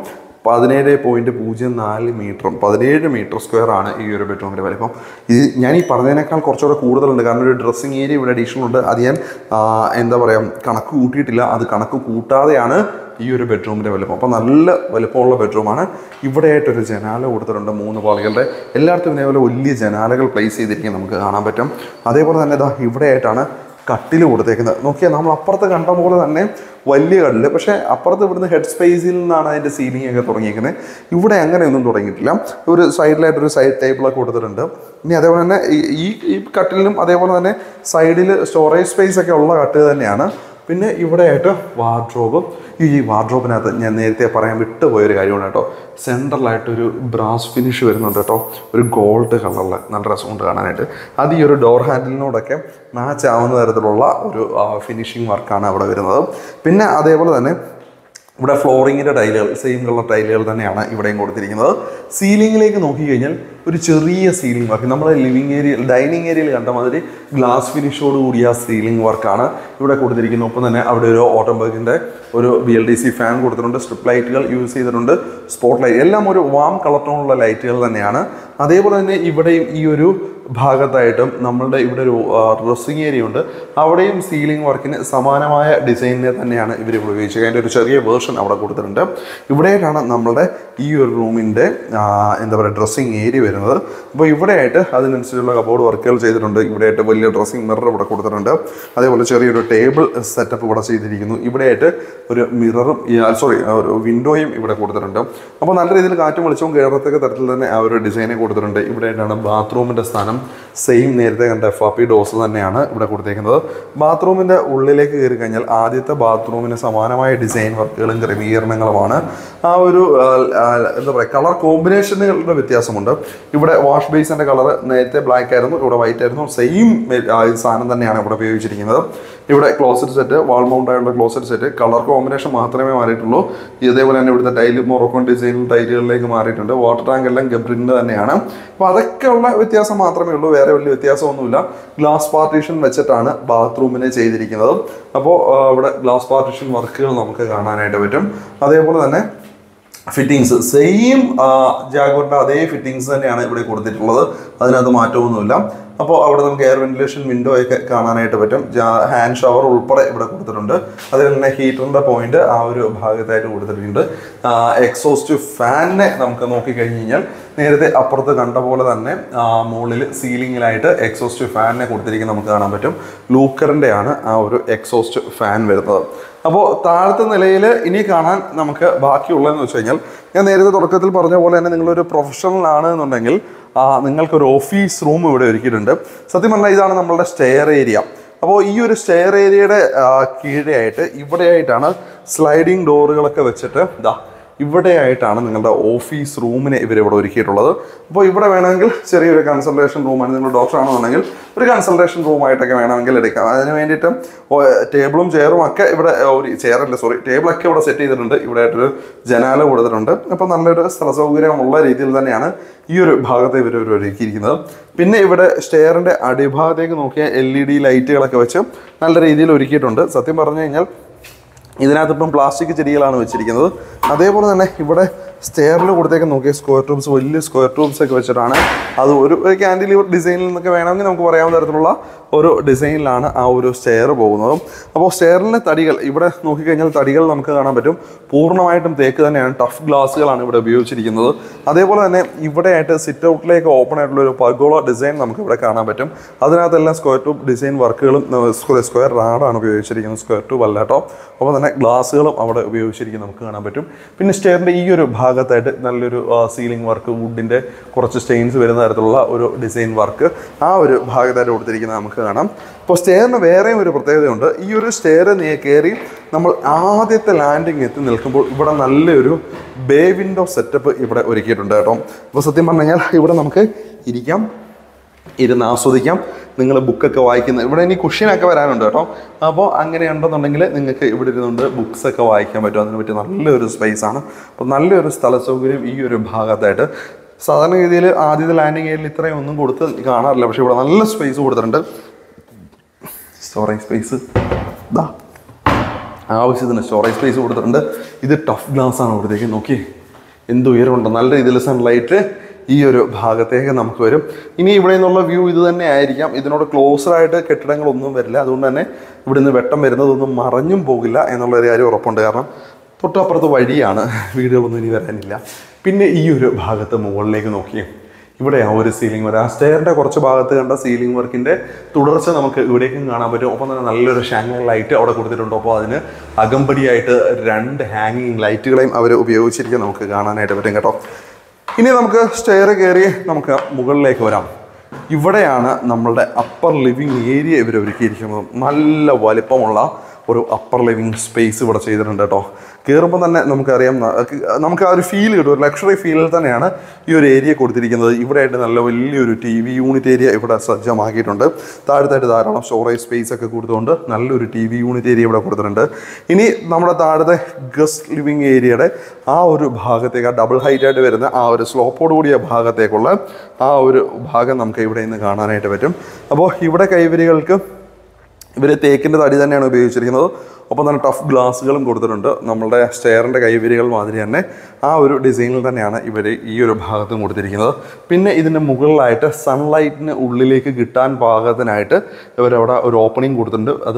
17.04 മീറ്ററും 17 മീറ്റർ സ്ക്വയർ ആണ് ഈ ഒരു ബെഡ്റൂമിൻ്റെ വലിപ്പം. ഇത് ഞാൻ ഈ പറഞ്ഞതിനേക്കാൾ കുറച്ചുകൂടെ കൂടുതലുണ്ട്. കാരണം ഒരു ഡ്രസ്സിങ് ഏരിയ ഇവിടെ അഡീഷണൽ ഉണ്ട്. അത് ഞാൻ എന്താ പറയുക കണക്ക് കൂട്ടിയിട്ടില്ല. അത് കണക്ക് കൂട്ടാതെയാണ് ഈ ഒരു ബെഡ്റൂമിൻ്റെ വലിപ്പം. അപ്പോൾ നല്ല വലിപ്പമുള്ള ബെഡ്റൂമാണ്. ഇവിടെയായിട്ടൊരു ജനാല കൊടുത്തിട്ടുണ്ട് 3 പാളികളുടെ. എല്ലായിടത്തും ഇതേപോലെ വലിയ ജനാലകൾ പ്ലേസ് ചെയ്തിരിക്കും നമുക്ക് കാണാൻ പറ്റും. അതേപോലെ തന്നെ ഇതാ ഇവിടെയായിട്ടാണ് കട്ടിൽ കൊടുത്തേക്കുന്നത്. നോക്കിയാൽ നമ്മൾ അപ്പുറത്ത് കണ്ട പോലെ തന്നെ വലിയ കട്ടിൽ, പക്ഷേ അപ്പുറത്ത് ഇവിടുന്ന് ഹെഡ് സ്പേസിൽ നിന്നാണ് അതിൻ്റെ സീലിംഗ് ഒക്കെ തുടങ്ങിയിരിക്കുന്നത്. ഇവിടെ അങ്ങനെയൊന്നും തുടങ്ങിയിട്ടില്ല. ഒരു സൈഡിലായിട്ടൊരു സൈഡ് ടേബിളൊക്കെ കൊടുത്തിട്ടുണ്ട്. ഇനി അതേപോലെ തന്നെ ഈ കട്ടിലിനും അതേപോലെ തന്നെ സൈഡിൽ സ്റ്റോറേജ് സ്പേസ് ഒക്കെ ഉള്ള കട്ടിൽ തന്നെയാണ്. പിന്നെ ഇവിടെയായിട്ട് വാർഡ്രോബ്. ഈ വാർഡ്രോബിനകത്ത് ഞാൻ നേരത്തെ പറയാൻ വിട്ടുപോയൊരു കാര്യമാണ് കേട്ടോ. സെൻട്രലായിട്ടൊരു ബ്രാസ് ഫിനിഷ് വരുന്നുണ്ട് കേട്ടോ. ഒരു ഗോൾഡ് കളറിൽ നല്ല രസമുണ്ട് കാണാനായിട്ട്. അത് ഈ ഒരു ഡോർ ഹാൻഡിലിനോടൊക്കെ മാച്ച് ആവുന്ന തരത്തിലുള്ള ഒരു ഫിനിഷിങ് വർക്കാണ് അവിടെ വരുന്നത്. പിന്നെ അതേപോലെ തന്നെ ഇവിടെ ഫ്ലോറിങ്ങിൻ്റെ ടൈലുകൾ സെയിം കളർ ടൈലുകൾ തന്നെയാണ് ഇവിടെയും കൊടുത്തിരിക്കുന്നത്. സീലിങ്ങിലേക്ക് നോക്കിക്കഴിഞ്ഞാൽ ഒരു ചെറിയ സീലിംഗ് വർക്ക്, നമ്മൾ ഡൈനിങ് ഏരിയയിൽ കണ്ട മാതിരി ഗ്ലാസ് ഫിനിഷോട് കൂടിയ സീലിംഗ് വർക്കാണ് ഇവിടെ കൊടുത്തിരിക്കുന്നത്. ഒപ്പം തന്നെ അവിടെ ഒരു ഓട്ടോബർഗിൻ്റെ ഒരു BLDC ഫാൻ കൊടുത്തിട്ടുണ്ട്. സ്ട്രിപ്പ് ലൈറ്റുകൾ യൂസ് ചെയ്തിട്ടുണ്ട്. സ്പോട്ട് ലൈറ്റ് എല്ലാം ഒരു വാം കളർ ടോണുള്ള ലൈറ്റുകൾ തന്നെയാണ്. അതേപോലെ തന്നെ ഇവിടെയും ഈ ഒരു ഭാഗത്തായിട്ടും നമ്മളുടെ ഇവിടെ ഒരു ഡ്രസ്സിങ് ഏരിയ ഉണ്ട്. അവിടെയും സീലിംഗ് വർക്കിന് സമാനമായ ഡിസൈനിനെ തന്നെയാണ് ഇവർ ഉപയോഗിച്ചത്. അതിൻ്റെ ഒരു ചെറിയ വേർഷൻ അവിടെ കൊടുത്തിട്ടുണ്ട്. ഇവിടെയായിട്ടാണ് നമ്മളുടെ ഈ ഒരു റൂമിൻ്റെ എന്താ പറയുക ഡ്രസ്സിങ് ഏരിയ വരുന്നത്. അപ്പോൾ ഇവിടെയായിട്ട് അതിനനുസരിച്ചുള്ള കബോർഡ് വർക്കുകൾ ചെയ്തിട്ടുണ്ട്. ഇവിടെയായിട്ട് വലിയ ഡ്രസ്സിങ് മിറർ ഇവിടെ കൊടുത്തിട്ടുണ്ട്. അതേപോലെ ചെറിയൊരു ടേബിൾ സെറ്റപ്പ് ഇവിടെ ചെയ്തിരിക്കുന്നു. ഇവിടെയായിട്ട് ഒരു മിററും ഒരു വിൻഡോയും ഇവിടെ കൊടുത്തിട്ടുണ്ട്. അപ്പോൾ നല്ല രീതിയിൽ കാറ്റും വെളിച്ചവും കയറത്തക്ക തരത്തിൽ തന്നെ ആ ഒരു ഡിസൈനെ കൊടുത്തിട്ടുണ്ട്. ഇവിടെയായിട്ടാണ് ബാത്റൂമിൻ്റെ സ്ഥാനം. സെയിം നേരത്തെ കണ്ട FRP ഡോസ് തന്നെയാണ് ഇവിടെ കൊടുത്തേക്കുന്നത്. ബാത്റൂമിൻ്റെ ഉള്ളിലേക്ക് കയറി കഴിഞ്ഞാൽ ആദ്യത്തെ ബാത്റൂമിന് സമാനമായ ഡിസൈൻ വർക്കുകളും ക്രമീകരണങ്ങളുമാണ്. ആ ഒരു എന്താ പറയുക കളർ കോമ്പിനേഷനുകളുടെ വ്യത്യാസമുണ്ട്. ഇവിടെ വാഷ് ബേസിൻ്റെ കളർ നേരത്തെ ബ്ലാക്ക് ആയിരുന്നു, ഇവിടെ വൈറ്റ് ആയിരുന്നു. സെയിം സാധനം തന്നെയാണ് ഇവിടെ ഉപയോഗിച്ചിരിക്കുന്നത്. ഇവിടെ ക്ലോസറ്റ് സെറ്റ്, വാൾ മൗണ്ട് ആയുള്ള ക്ലോസറ്റ് സെറ്റ്, കളർ കോമ്പിനേഷൻ മാത്രമേ മാറിയിട്ടുള്ളൂ. ഇതേപോലെ തന്നെ ഇവിടുത്തെ ടൈല് മൊറോക്കോൺ ഡിസൈനിൽ ടൈലുകളിലേക്ക് മാറിയിട്ടുണ്ട്. വാട്ടർ ടാങ്ക് എല്ലാം ഗബ്രിൻ്റെ തന്നെയാണ്. അപ്പോൾ അതൊക്കെ ഉള്ള വ്യത്യാസം മാത്രമേ ഉള്ളൂ, വേറെ വലിയ വ്യത്യാസമൊന്നുമില്ല. ഗ്ലാസ് പാർട്ടീഷൻ വെച്ചിട്ടാണ് ബാത്റൂമിനെ ചെയ്തിരിക്കുന്നത്. അപ്പോൾ ഇവിടെ ഗ്ലാസ് പാർട്ടീഷൻ വർക്കുകൾ നമുക്ക് കാണാനായിട്ട് പറ്റും. അതേപോലെ തന്നെ ഫിറ്റിങ്സ് സെയിം ജാഗോറിൻ്റെ അതേ ഫിറ്റിങ്സ് തന്നെയാണ് ഇവിടെ കൊടുത്തിട്ടുള്ളത്, അതിനകത്ത് മാറ്റമൊന്നുമില്ല. അപ്പോൾ അവിടെ നമുക്ക് എയർ വെന്റിലേഷൻ വിൻഡോ ഒക്കെ കാണാനായിട്ട് പറ്റും. ഹാൻഡ് ഷവർ ഉൾപ്പെടെ ഇവിടെ കൊടുത്തിട്ടുണ്ട്. അതുപോലെ തന്നെ ഹീറ്ററിൻ്റെ പോയിന്റ് ആ ഒരു ഭാഗത്തായിട്ട് കൊടുത്തിട്ടുണ്ട്. എക്സോസ്റ്റ് ഫാനിനെ നമുക്ക് നോക്കിക്കഴിഞ്ഞ് കഴിഞ്ഞാൽ നേരത്തെ അപ്പുറത്ത് കണ്ട പോലെ തന്നെ മുകളിൽ സീലിങ്ങിലായിട്ട് എക്സോസ്റ്റ് ഫാനിനെ കൊടുത്തിരിക്കുന്നത് നമുക്ക് കാണാൻ പറ്റും. ലൂക്കറിൻ്റെ ആണ് ആ ഒരു എക്സോസ്റ്റ് ഫാൻ വരുന്നത്. അപ്പോൾ താഴത്തെ നിലയിൽ ഇനി കാണാൻ നമുക്ക് ബാക്കിയുള്ളതെന്ന് വെച്ച് കഴിഞ്ഞാൽ, ഞാൻ നേരത്തെ തുടക്കത്തിൽ പറഞ്ഞ പോലെ തന്നെ നിങ്ങളൊരു പ്രൊഫഷണൽ ആണ് എന്നുണ്ടെങ്കിൽ നിങ്ങൾക്കൊരു ഓഫീസ് റൂം ഇവിടെ ഒരുക്കിയിട്ടുണ്ട്. സത്യം പറഞ്ഞാൽ ഇതാണ് നമ്മളുടെ സ്റ്റെയർ ഏരിയ. അപ്പോൾ ഈ ഒരു സ്റ്റെയർ ഏരിയയുടെ കീഴെയായിട്ട് ഇവിടെയായിട്ടാണ് സ്ലൈഡിങ് ഡോറുകളൊക്കെ വെച്ചിട്ട് ഇവിടെയായിട്ടാണ് നിങ്ങളുടെ ഓഫീസ് റൂമിനെ ഇവരിവിടെ ഒരുക്കിയിട്ടുള്ളത്. അപ്പോൾ ഇവിടെ വേണമെങ്കിൽ ചെറിയൊരു കൺസൾട്ടേഷൻ റൂമാണ്, നിങ്ങൾ ഡോക്ടറാണെന്നുണ്ടെങ്കിൽ ഒരു കൺസൾട്ടേഷൻ റൂമായിട്ടൊക്കെ വേണമെങ്കിൽ എടുക്കാം. അതിന് വേണ്ടിയിട്ട് ടേബിളും ചെയറും ഒക്കെ ഇവിടെ ടേബിളൊക്കെ ഇവിടെ സെറ്റ് ചെയ്തിട്ടുണ്ട്. ഇവിടെ ആയിട്ടൊരു ജനാല കൊടുത്തിട്ടുണ്ട്. അപ്പോൾ നല്ലൊരു സ്ഥല സൗകര്യമുള്ള രീതിയിൽ തന്നെയാണ് ഈ ഒരു ഭാഗത്തെ ഇവർ ഒരുക്കിയിരിക്കുന്നത്. പിന്നെ ഇവിടെ സ്റ്റെയറിൻ്റെ അടിഭാഗത്തേക്ക് നോക്കിയാൽ LED ലൈറ്റുകളൊക്കെ വെച്ച് നല്ല രീതിയിൽ ഒരുക്കിയിട്ടുണ്ട്. സത്യം പറഞ്ഞു കഴിഞ്ഞാൽ ഇതിനകത്തിപ്പം പ്ലാസ്റ്റിക് ചെടികളാണ് വെച്ചിരിക്കുന്നത്. അതേപോലെ തന്നെ ഇവിടെ സ്റ്റെയറിൽ കൊടുത്തേക്ക് നോക്കിയ സ്ക്വയർ ട്യൂബ്സ്, വലിയ സ്ക്വയർ ട്യൂബ്സ് ഒക്കെ വെച്ചിട്ടാണ് അത് ഒരു ക്യാൻഡിലിവർ ഡിസൈനിൽ നിന്നൊക്കെ വേണമെങ്കിൽ നമുക്ക് പറയാവുന്ന തരത്തിലുള്ള ഒരു ഡിസൈനിലാണ് ആ ഒരു സ്റ്റെയർ പോകുന്നത്. അപ്പോൾ സ്റ്റെയറിൻ്റെ തടികൾ ഇവിടെ നോക്കിക്കഴിഞ്ഞാൽ തടികൾ നമുക്ക് കാണാൻ പറ്റും. പൂർണ്ണമായിട്ടും തേക്ക് തന്നെയാണ്, ടഫ് ഗ്ലാസ്സുകളാണ് ഇവിടെ ഉപയോഗിച്ചിരിക്കുന്നത്. അതേപോലെ തന്നെ ഇവിടെയായിട്ട് സിറ്റ് ഔട്ടിലേക്ക് ഓപ്പൺ ആയിട്ടുള്ള ഒരു പഗോള ഡിസൈൻ നമുക്ക് ഇവിടെ കാണാൻ പറ്റും. അതിനകത്തെല്ലാം സ്ക്വയർ ട്യൂബ് ഡിസൈൻ വർക്കുകളും സ്ക്വയർ റാഡാണ് ഉപയോഗിച്ചിരിക്കുന്നത്, സ്ക്വയർ ട്യൂബ് അല്ല കേട്ടോ. അപ്പോൾ തന്നെ ഗ്ലാസ്സുകളും അവിടെ ഉപയോഗിച്ചിരിക്കുന്നത് നമുക്ക് കാണാൻ പറ്റും. പിന്നെ സ്റ്റെയറിൻ്റെ ഈ ഒരു ഭാഗത്തായിട്ട് നല്ലൊരു സീലിംഗ് വർക്ക്, വുഡിൻ്റെ കുറച്ച് സ്റ്റെയിൻസ് വരുന്ന തരത്തിലുള്ള ഒരു ഡിസൈൻ വർക്ക് ആ ഒരു ഭാഗത്തായിട്ട് കൊടുത്തിരിക്കുന്നത് നമുക്ക് കാണാം. അപ്പോൾ സ്റ്റെയറിന് വേറെയും ഒരു പ്രത്യേകതയുണ്ട്. ഈ ഒരു സ്റ്റെയർ കയറി നമ്മൾ ആദ്യത്തെ ലാൻഡിങ് എത്തി നിൽക്കുമ്പോൾ ഇവിടെ നല്ലൊരു ബേ വിൻഡോ സെറ്റപ്പ് ഇവിടെ ഒരുക്കിയിട്ടുണ്ട് കേട്ടോ. അപ്പോൾ സത്യം പറഞ്ഞു കഴിഞ്ഞാൽ ഇവിടെ നമുക്ക് ഇരിക്കാം, ഇരുന്ന് ആസ്വദിക്കാം. നിങ്ങൾ ബുക്കൊക്കെ വായിക്കുന്ന ഇവിടെ ഇനി കുഷ്യനൊക്കെ വരാനുണ്ട് കേട്ടോ. അപ്പോൾ അങ്ങനെ ഉണ്ടെന്നുണ്ടെങ്കിൽ നിങ്ങൾക്ക് ഇവിടെ ഇരുന്നുകൊണ്ട് ബുക്സൊക്കെ വായിക്കാൻ പറ്റും. അതിന് പറ്റിയ നല്ലൊരു സ്പേസാണ്. അപ്പോൾ നല്ലൊരു സ്ഥല സൗകര്യം ഈ ഒരു ഭാഗത്തായിട്ട്. സാധാരണ രീതിയിൽ ആദ്യത്തെ ലാൻഡിങ് ഏരിയയിൽ ഇത്രയും ഒന്നും കൊടുത്ത് കാണാറില്ല, പക്ഷേ ഇവിടെ നല്ല സ്പേസ് കൊടുത്തിട്ടുണ്ട്. സ്റ്റോറേജ് സ്പേസ് ആവശ്യത്തിന് സ്റ്റോറേജ് സ്പേസ് കൊടുത്തിട്ടുണ്ട്. ഇത് ടഫ് ഗ്ലാസ് ആണ് കൊടുത്തേക്ക്. നോക്കി എന്ത് ഉയരമുണ്ട്, നല്ല രീതിയിൽ സൺലൈറ്റ് ഈ ഒരു ഭാഗത്തേക്ക് നമുക്ക് വരും. ഇനി ഇവിടെ നിന്നുള്ള വ്യൂ ഇത് തന്നെ ആയിരിക്കാം. ഇതിനോട് ക്ലോസറായിട്ട് കെട്ടിടങ്ങളൊന്നും വരില്ല. അതുകൊണ്ട് തന്നെ ഇവിടെ നിന്ന് വെട്ടം വരുന്നതൊന്നും മറഞ്ഞും പോകില്ല എന്നുള്ളൊരു കാര്യം ഉറപ്പുണ്ട്. കാരണം തൊട്ടപ്പുറത്ത് വഴിയാണ്, വീടുകളൊന്നും ഇനി വരാനില്ല. പിന്നെ ഈ ഒരു ഭാഗത്ത് മുകളിലേക്ക് നോക്കിയും ഇവിടെ ആ ഒരു സീലിംഗ് വർക്ക്, ആ സ്റ്റെയറിൻ്റെ കുറച്ച് ഭാഗത്ത് കണ്ട സീലിംഗ് വർക്കിൻ്റെ തുടർച്ച നമുക്ക് ഇവിടേക്കും കാണാൻ പറ്റും. ഒപ്പം തന്നെ നല്ലൊരു ഹാങ്ങിങ് ലൈറ്റ് അവിടെ കൊടുത്തിട്ടുണ്ട്. അപ്പോൾ അതിന് അകമ്പടിയായിട്ട് 2 ഹാങ്ങിങ് ലൈറ്റുകളെയും അവർ ഉപയോഗിച്ചിരിക്കാൻ നമുക്ക് കാണാനായിട്ട് പറ്റും കേട്ടോ. ഇനി നമുക്ക് സ്റ്റെയർ കയറി നമുക്ക് മുകളിലേക്ക് വരാം. ഇവിടെയാണ് നമ്മളുടെ അപ്പർ ലിവിങ് ഏരിയ ഇവർ ഒരുക്കിയിരിക്കുന്നത്. നല്ല വലിപ്പമുള്ള ഒരു അപ്പർ ലിവിങ് സ്പേസ് ഇവിടെ ചെയ്തിട്ടുണ്ട് കേട്ടോ. കയറുമ്പോൾ തന്നെ നമുക്കറിയാം, നമുക്ക് ആ ഒരു ഫീൽ കിട്ടും, ഒരു ലക്ഷറി ഫീലിൽ തന്നെയാണ് ഈ ഒരു ഏരിയ കൊടുത്തിരിക്കുന്നത്. ഇവിടെയായിട്ട് നല്ല വലിയൊരു TV യൂണിറ്റ് ഏരിയ ഇവിടെ സജ്ജമാക്കിയിട്ടുണ്ട്. താഴത്തായിട്ട് ധാരാളം സ്റ്റോറേജ് സ്പേസ് ഒക്കെ കൊടുത്തുകൊണ്ട് നല്ലൊരു TV യൂണിറ്റ് ഏരിയ ഇവിടെ കൊടുത്തിട്ടുണ്ട്. ഇനി നമ്മുടെ താഴത്തെ ഗസ്റ്റ് ലിവിങ് ഏരിയയുടെ ആ ഒരു ഭാഗത്തേക്ക്, ആ ഡബിൾ ഹൈറ്റായിട്ട് വരുന്ന ആ ഒരു സ്ലോപ്പോട് കൂടിയ ഭാഗത്തേക്കുള്ള ആ ഒരു ഭാഗം നമുക്ക് ഇവിടെ നിന്ന് കാണാനായിട്ട് പറ്റും. അപ്പോൾ ഇവിടെ കൈവരികൾക്ക് ഇവർ തേക്കിൻ്റെ തടി തന്നെയാണ് ഉപയോഗിച്ചിരിക്കുന്നത്. ഒപ്പം തന്നെ ടഫ് ഗ്ലാസ്സുകളും കൊടുത്തിട്ടുണ്ട്. നമ്മളുടെ സ്റ്റെയറിൻ്റെ കൈവരികൾ മാതിരി തന്നെ ആ ഒരു ഡിസൈനിൽ തന്നെയാണ് ഇവർ ഈ ഒരു ഭാഗത്തും കൊടുത്തിരിക്കുന്നത്. പിന്നെ ഇതിൻ്റെ മുകളിലായിട്ട് സൺലൈറ്റിന് ഉള്ളിലേക്ക് കിട്ടാൻ പാകത്തിനായിട്ട് ഇവരവിടെ ഒരു ഓപ്പണിംഗ് കൊടുത്തിട്ടുണ്ട്. അത്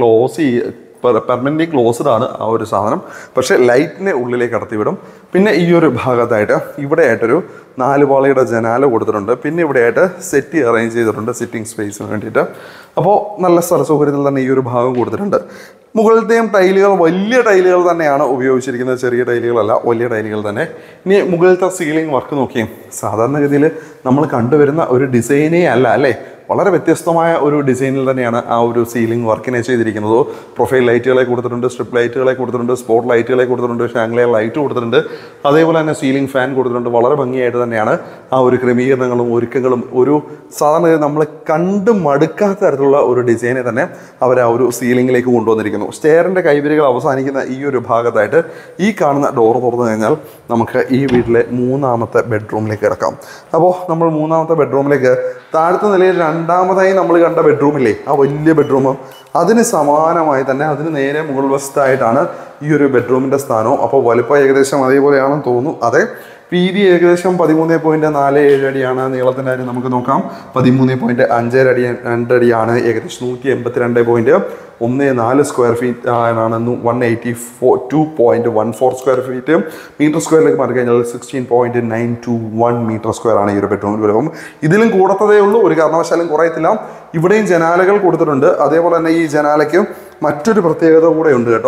പെർമനൻ്റ്ലി ക്ലോസ്ഡ് ആണ് ആ ഒരു സാധനം, പക്ഷേ ലൈറ്റിനെ ഉള്ളിലേക്ക് കടത്തിവിടും. പിന്നെ ഈ ഒരു ഭാഗത്തായിട്ട് ഇവിടെയായിട്ടൊരു 4 പാളിയുടെ ജനാല കൊടുത്തിട്ടുണ്ട്. പിന്നെ ഇവിടെയായിട്ട് സെറ്റ് അറേഞ്ച് ചെയ്തിട്ടുണ്ട് സിറ്റിംഗ് സ്പേസിന് വേണ്ടിയിട്ട്. അപ്പോൾ നല്ല സ്ഥല സൗകര്യത്തിൽ തന്നെ ഈ ഒരു ഭാഗം കൊടുത്തിട്ടുണ്ട്. മുകളിലത്തെയും ടൈലുകൾ വലിയ ടൈലുകൾ തന്നെയാണ് ഉപയോഗിച്ചിരിക്കുന്നത്, ചെറിയ ടൈലുകളല്ല, വലിയ ടൈലുകൾ തന്നെ. ഇനി മുകളിലത്തെ സീലിംഗ് വർക്ക് നോക്കിയും സാധാരണഗതിയിൽ നമ്മൾ കണ്ടുവരുന്ന ഒരു ഡിസൈനേ അല്ല അല്ലേ. വളരെ വ്യത്യസ്തമായ ഒരു ഡിസൈനിൽ തന്നെയാണ് ആ ഒരു സീലിംഗ് വർക്കിനെ ചെയ്തിരിക്കുന്നത്. പ്രൊഫൈൽ ലൈറ്റുകളെ കൊടുത്തിട്ടുണ്ട്, സ്ട്രിപ്പ് ലൈറ്റുകളെ കൊടുത്തിട്ടുണ്ട്, സ്പോട്ട് ലൈറ്റുകളെ കൊടുത്തിട്ടുണ്ട്, ഷാങ്ലിയർ ലൈറ്റ് കൊടുത്തിട്ടുണ്ട്, അതേപോലെ തന്നെ സീലിംഗ് ഫാൻ കൊടുത്തിട്ടുണ്ട്. വളരെ ഭംഗിയായിട്ട് തന്നെയാണ് ആ ഒരു ക്രമീകരണങ്ങളും ഒരുക്കങ്ങളും ഒരു സാധാരണ നമ്മൾ കണ്ട് മടുക്കാത്ത തരത്തിലുള്ള ഒരു ഡിസൈനെ തന്നെ അവർ ആ ഒരു സീലിംഗിലേക്ക് കൊണ്ടുവന്നിരിക്കുന്നു. സ്റ്റെയറിൻ്റെ കൈവരികൾ അവസാനിക്കുന്ന ഈ ഒരു ഭാഗത്തായിട്ട് ഈ കാണുന്ന ഡോർ തുറന്നു കഴിഞ്ഞാൽ നമുക്ക് ഈ വീട്ടിലെ മൂന്നാമത്തെ ബെഡ്റൂമിലേക്ക് കിടക്കാം. അപ്പോൾ നമ്മൾ മൂന്നാമത്തെ ബെഡ്റൂമിലേക്ക് താഴത്തെ നിലയിൽ രണ്ടാമതായി നമ്മൾ കണ്ട ബെഡ്റൂമില്ലേ, ആ വലിയ ബെഡ്റൂം, അതിന് സമാനമായി തന്നെ അതിന് നേരെ മുകൾ വശത്തായിട്ടാണ് ഈ ഒരു ബെഡ്റൂമിൻ്റെ സ്ഥാനവും. അപ്പോൾ വലുപ്പം ഏകദേശം അതേപോലെയാണെന്ന് തോന്നുന്നു. അതെ, വീതി ഏകദേശം 13.47 അടിയാണ്. നീളത്തിൻ്റെ കാര്യം നമുക്ക് നോക്കാം, 13.52 അടിയാണ്. ഏകദേശം 182.14 സ്ക്വയർ ഫീറ്റ് ആണ്. 182.14 സ്ക്വയർ ഫീറ്റ്. മീറ്റർ സ്ക്വയറിലേക്ക് മാറി കഴിഞ്ഞാൽ 16.921 മീറ്റർ സ്ക്വയർ ആണ് ഈ ഒരു ബെഡ്റൂമിൽ വരുമ്പം. ഇതിലും കൂടത്തതേ ഉള്ളൂ, ഒരു കാരണവശാലും കുറയത്തില്ല. ഇവിടെയും ജനാലകൾ കൊടുത്തിട്ടുണ്ട്. അതേപോലെ തന്നെ ഈ ജനാലയ്ക്ക് മറ്റൊരു പ്രത്യേകത കൂടെ ഉണ്ട് കേട്ടോ.